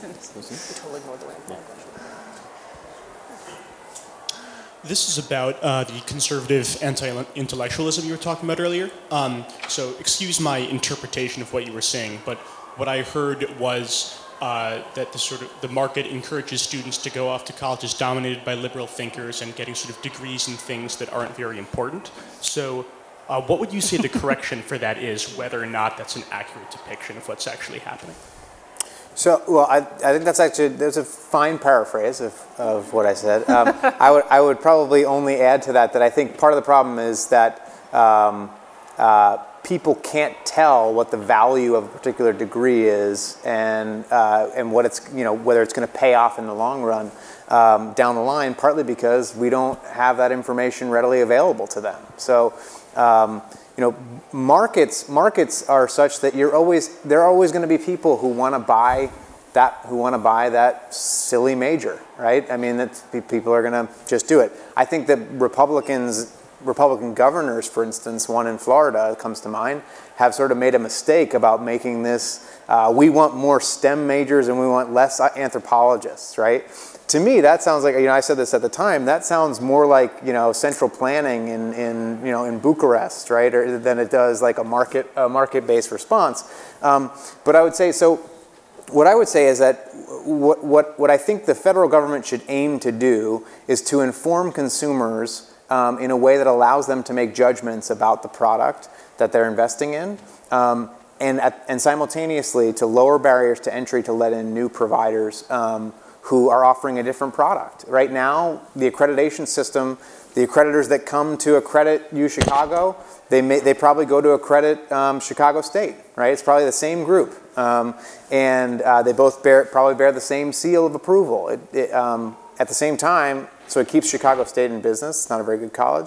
This is about the conservative anti-intellectualism you were talking about earlier. So excuse my interpretation of what you were saying, but what I heard was that the market encourages students to go off to colleges dominated by liberal thinkers and getting sort of degrees in things that aren't very important. So what would you say the correction for that is, whether or not that's an accurate depiction of what's actually happening? So, well, I think there's a fine paraphrase of what I said. I would probably only add to that I think part of the problem is that people can't tell what the value of a particular degree is and what it's, whether it's going to pay off in the long run down the line, partly because we don't have that information readily available to them. So, markets are such that there are always going to be people who want to buy that silly major, right? I mean, people are going to just do it. I think that Republican governors, for instance, one in Florida comes to mind, have sort of made a mistake about making this, we want more STEM majors and we want less anthropologists, right? To me, that sounds like, I said this at the time, that sounds more like, central planning in Bucharest, right? Than it does like a market-based response. But I would say, what I would say is that what I think the federal government should aim to do is to inform consumers in a way that allows them to make judgments about the product that they're investing in, and simultaneously to lower barriers to entry to let in new providers who are offering a different product. Right now, the accreditation system, the accreditors that come to accredit U Chicago, they probably go to accredit Chicago State, right? It's probably the same group, and they both probably bear the same seal of approval. At the same time, so it keeps Chicago State in business. It's not a very good college.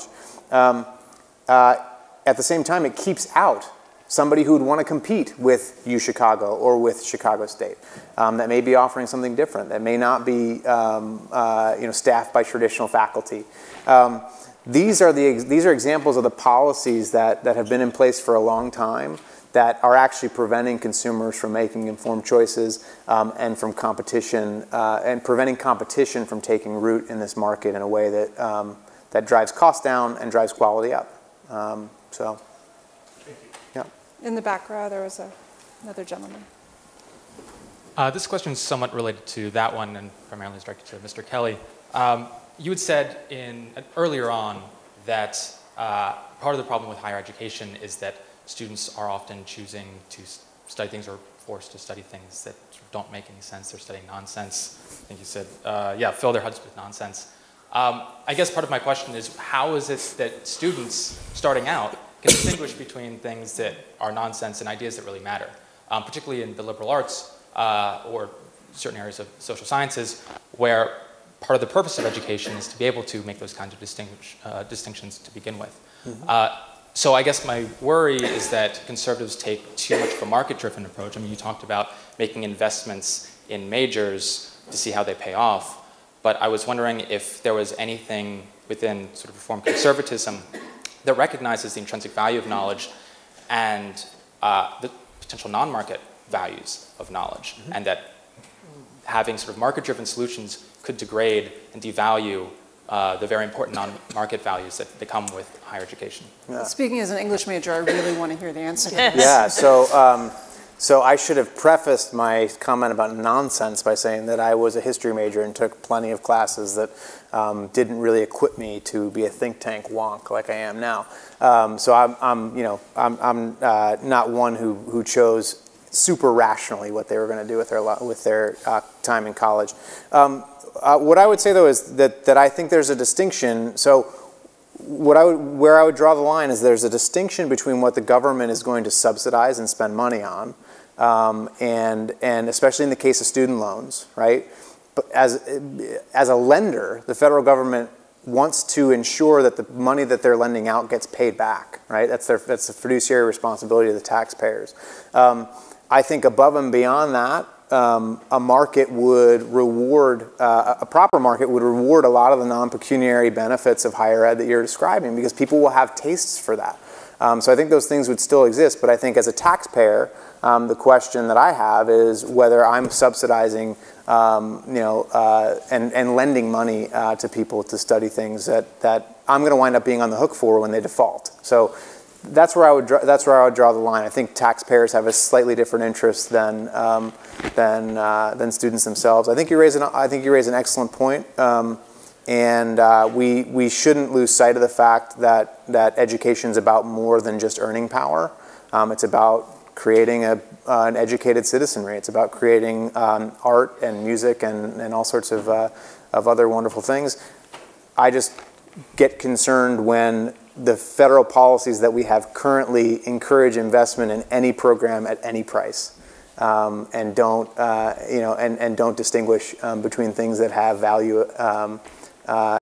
At the same time, it keeps out somebody who would want to compete with U Chicago or with Chicago State that may be offering something different, that may not be staffed by traditional faculty. These are examples of the policies that have been in place for a long time that are actually preventing consumers from making informed choices and from competition and preventing competition from taking root in this market in a way that drives costs down and drives quality up. Yeah. In the back row, there was another gentleman. This question is somewhat related to that one and primarily is directed to Mr. Kelly. You had said earlier on that part of the problem with higher education is that students are often choosing to study things or forced to study things that don't make any sense. They're studying nonsense. I think you said, fill their heads with nonsense. I guess part of my question is, how is it that students starting out can distinguish between things that are nonsense and ideas that really matter, particularly in the liberal arts or certain areas of social sciences, where part of the purpose of education is to be able to make those kinds of distinctions to begin with. Mm-hmm. So I guess my worry is that conservatives take too much of a market-driven approach. I mean, you talked about making investments in majors to see how they pay off, but I was wondering if there was anything within sort of reform conservatism that recognizes the intrinsic value of knowledge and the potential non-market values of knowledge, mm-hmm. and that having sort of market-driven solutions could degrade and devalue the very important non-market values that come with higher education. Yeah. Speaking as an English major, I really want to hear the answer to this. Yeah, so I should have prefaced my comment about nonsense by saying that I was a history major and took plenty of classes that didn't really equip me to be a think tank wonk like I am now. So I'm not one who chose super rationally what they were going to do with their time in college. What I would say, though, is that I think there's a distinction. So where I would draw the line is there's a distinction between what the government is going to subsidize and spend money on, and especially in the case of student loans, right? But as a lender, the federal government wants to ensure that the money that they're lending out gets paid back, right? That's the fiduciary responsibility of the taxpayers. I think above and beyond that, a market would reward, a proper market would reward a lot of the non-pecuniary benefits of higher ed that you're describing, because people will have tastes for that. So I think those things would still exist, but I think as a taxpayer, the question that I have is whether I'm subsidizing, and lending money to people to study things that I'm going to wind up being on the hook for when they default. So that's where I would draw the line. I think taxpayers have a slightly different interest than students themselves. I think you raise an excellent point, and we shouldn't lose sight of the fact that education is about more than just earning power. It's about creating an educated citizenry. It's about creating art and music and all sorts of other wonderful things. I just get concerned when the federal policies that we have currently encourage investment in any program at any price, and don't don't distinguish between things that have value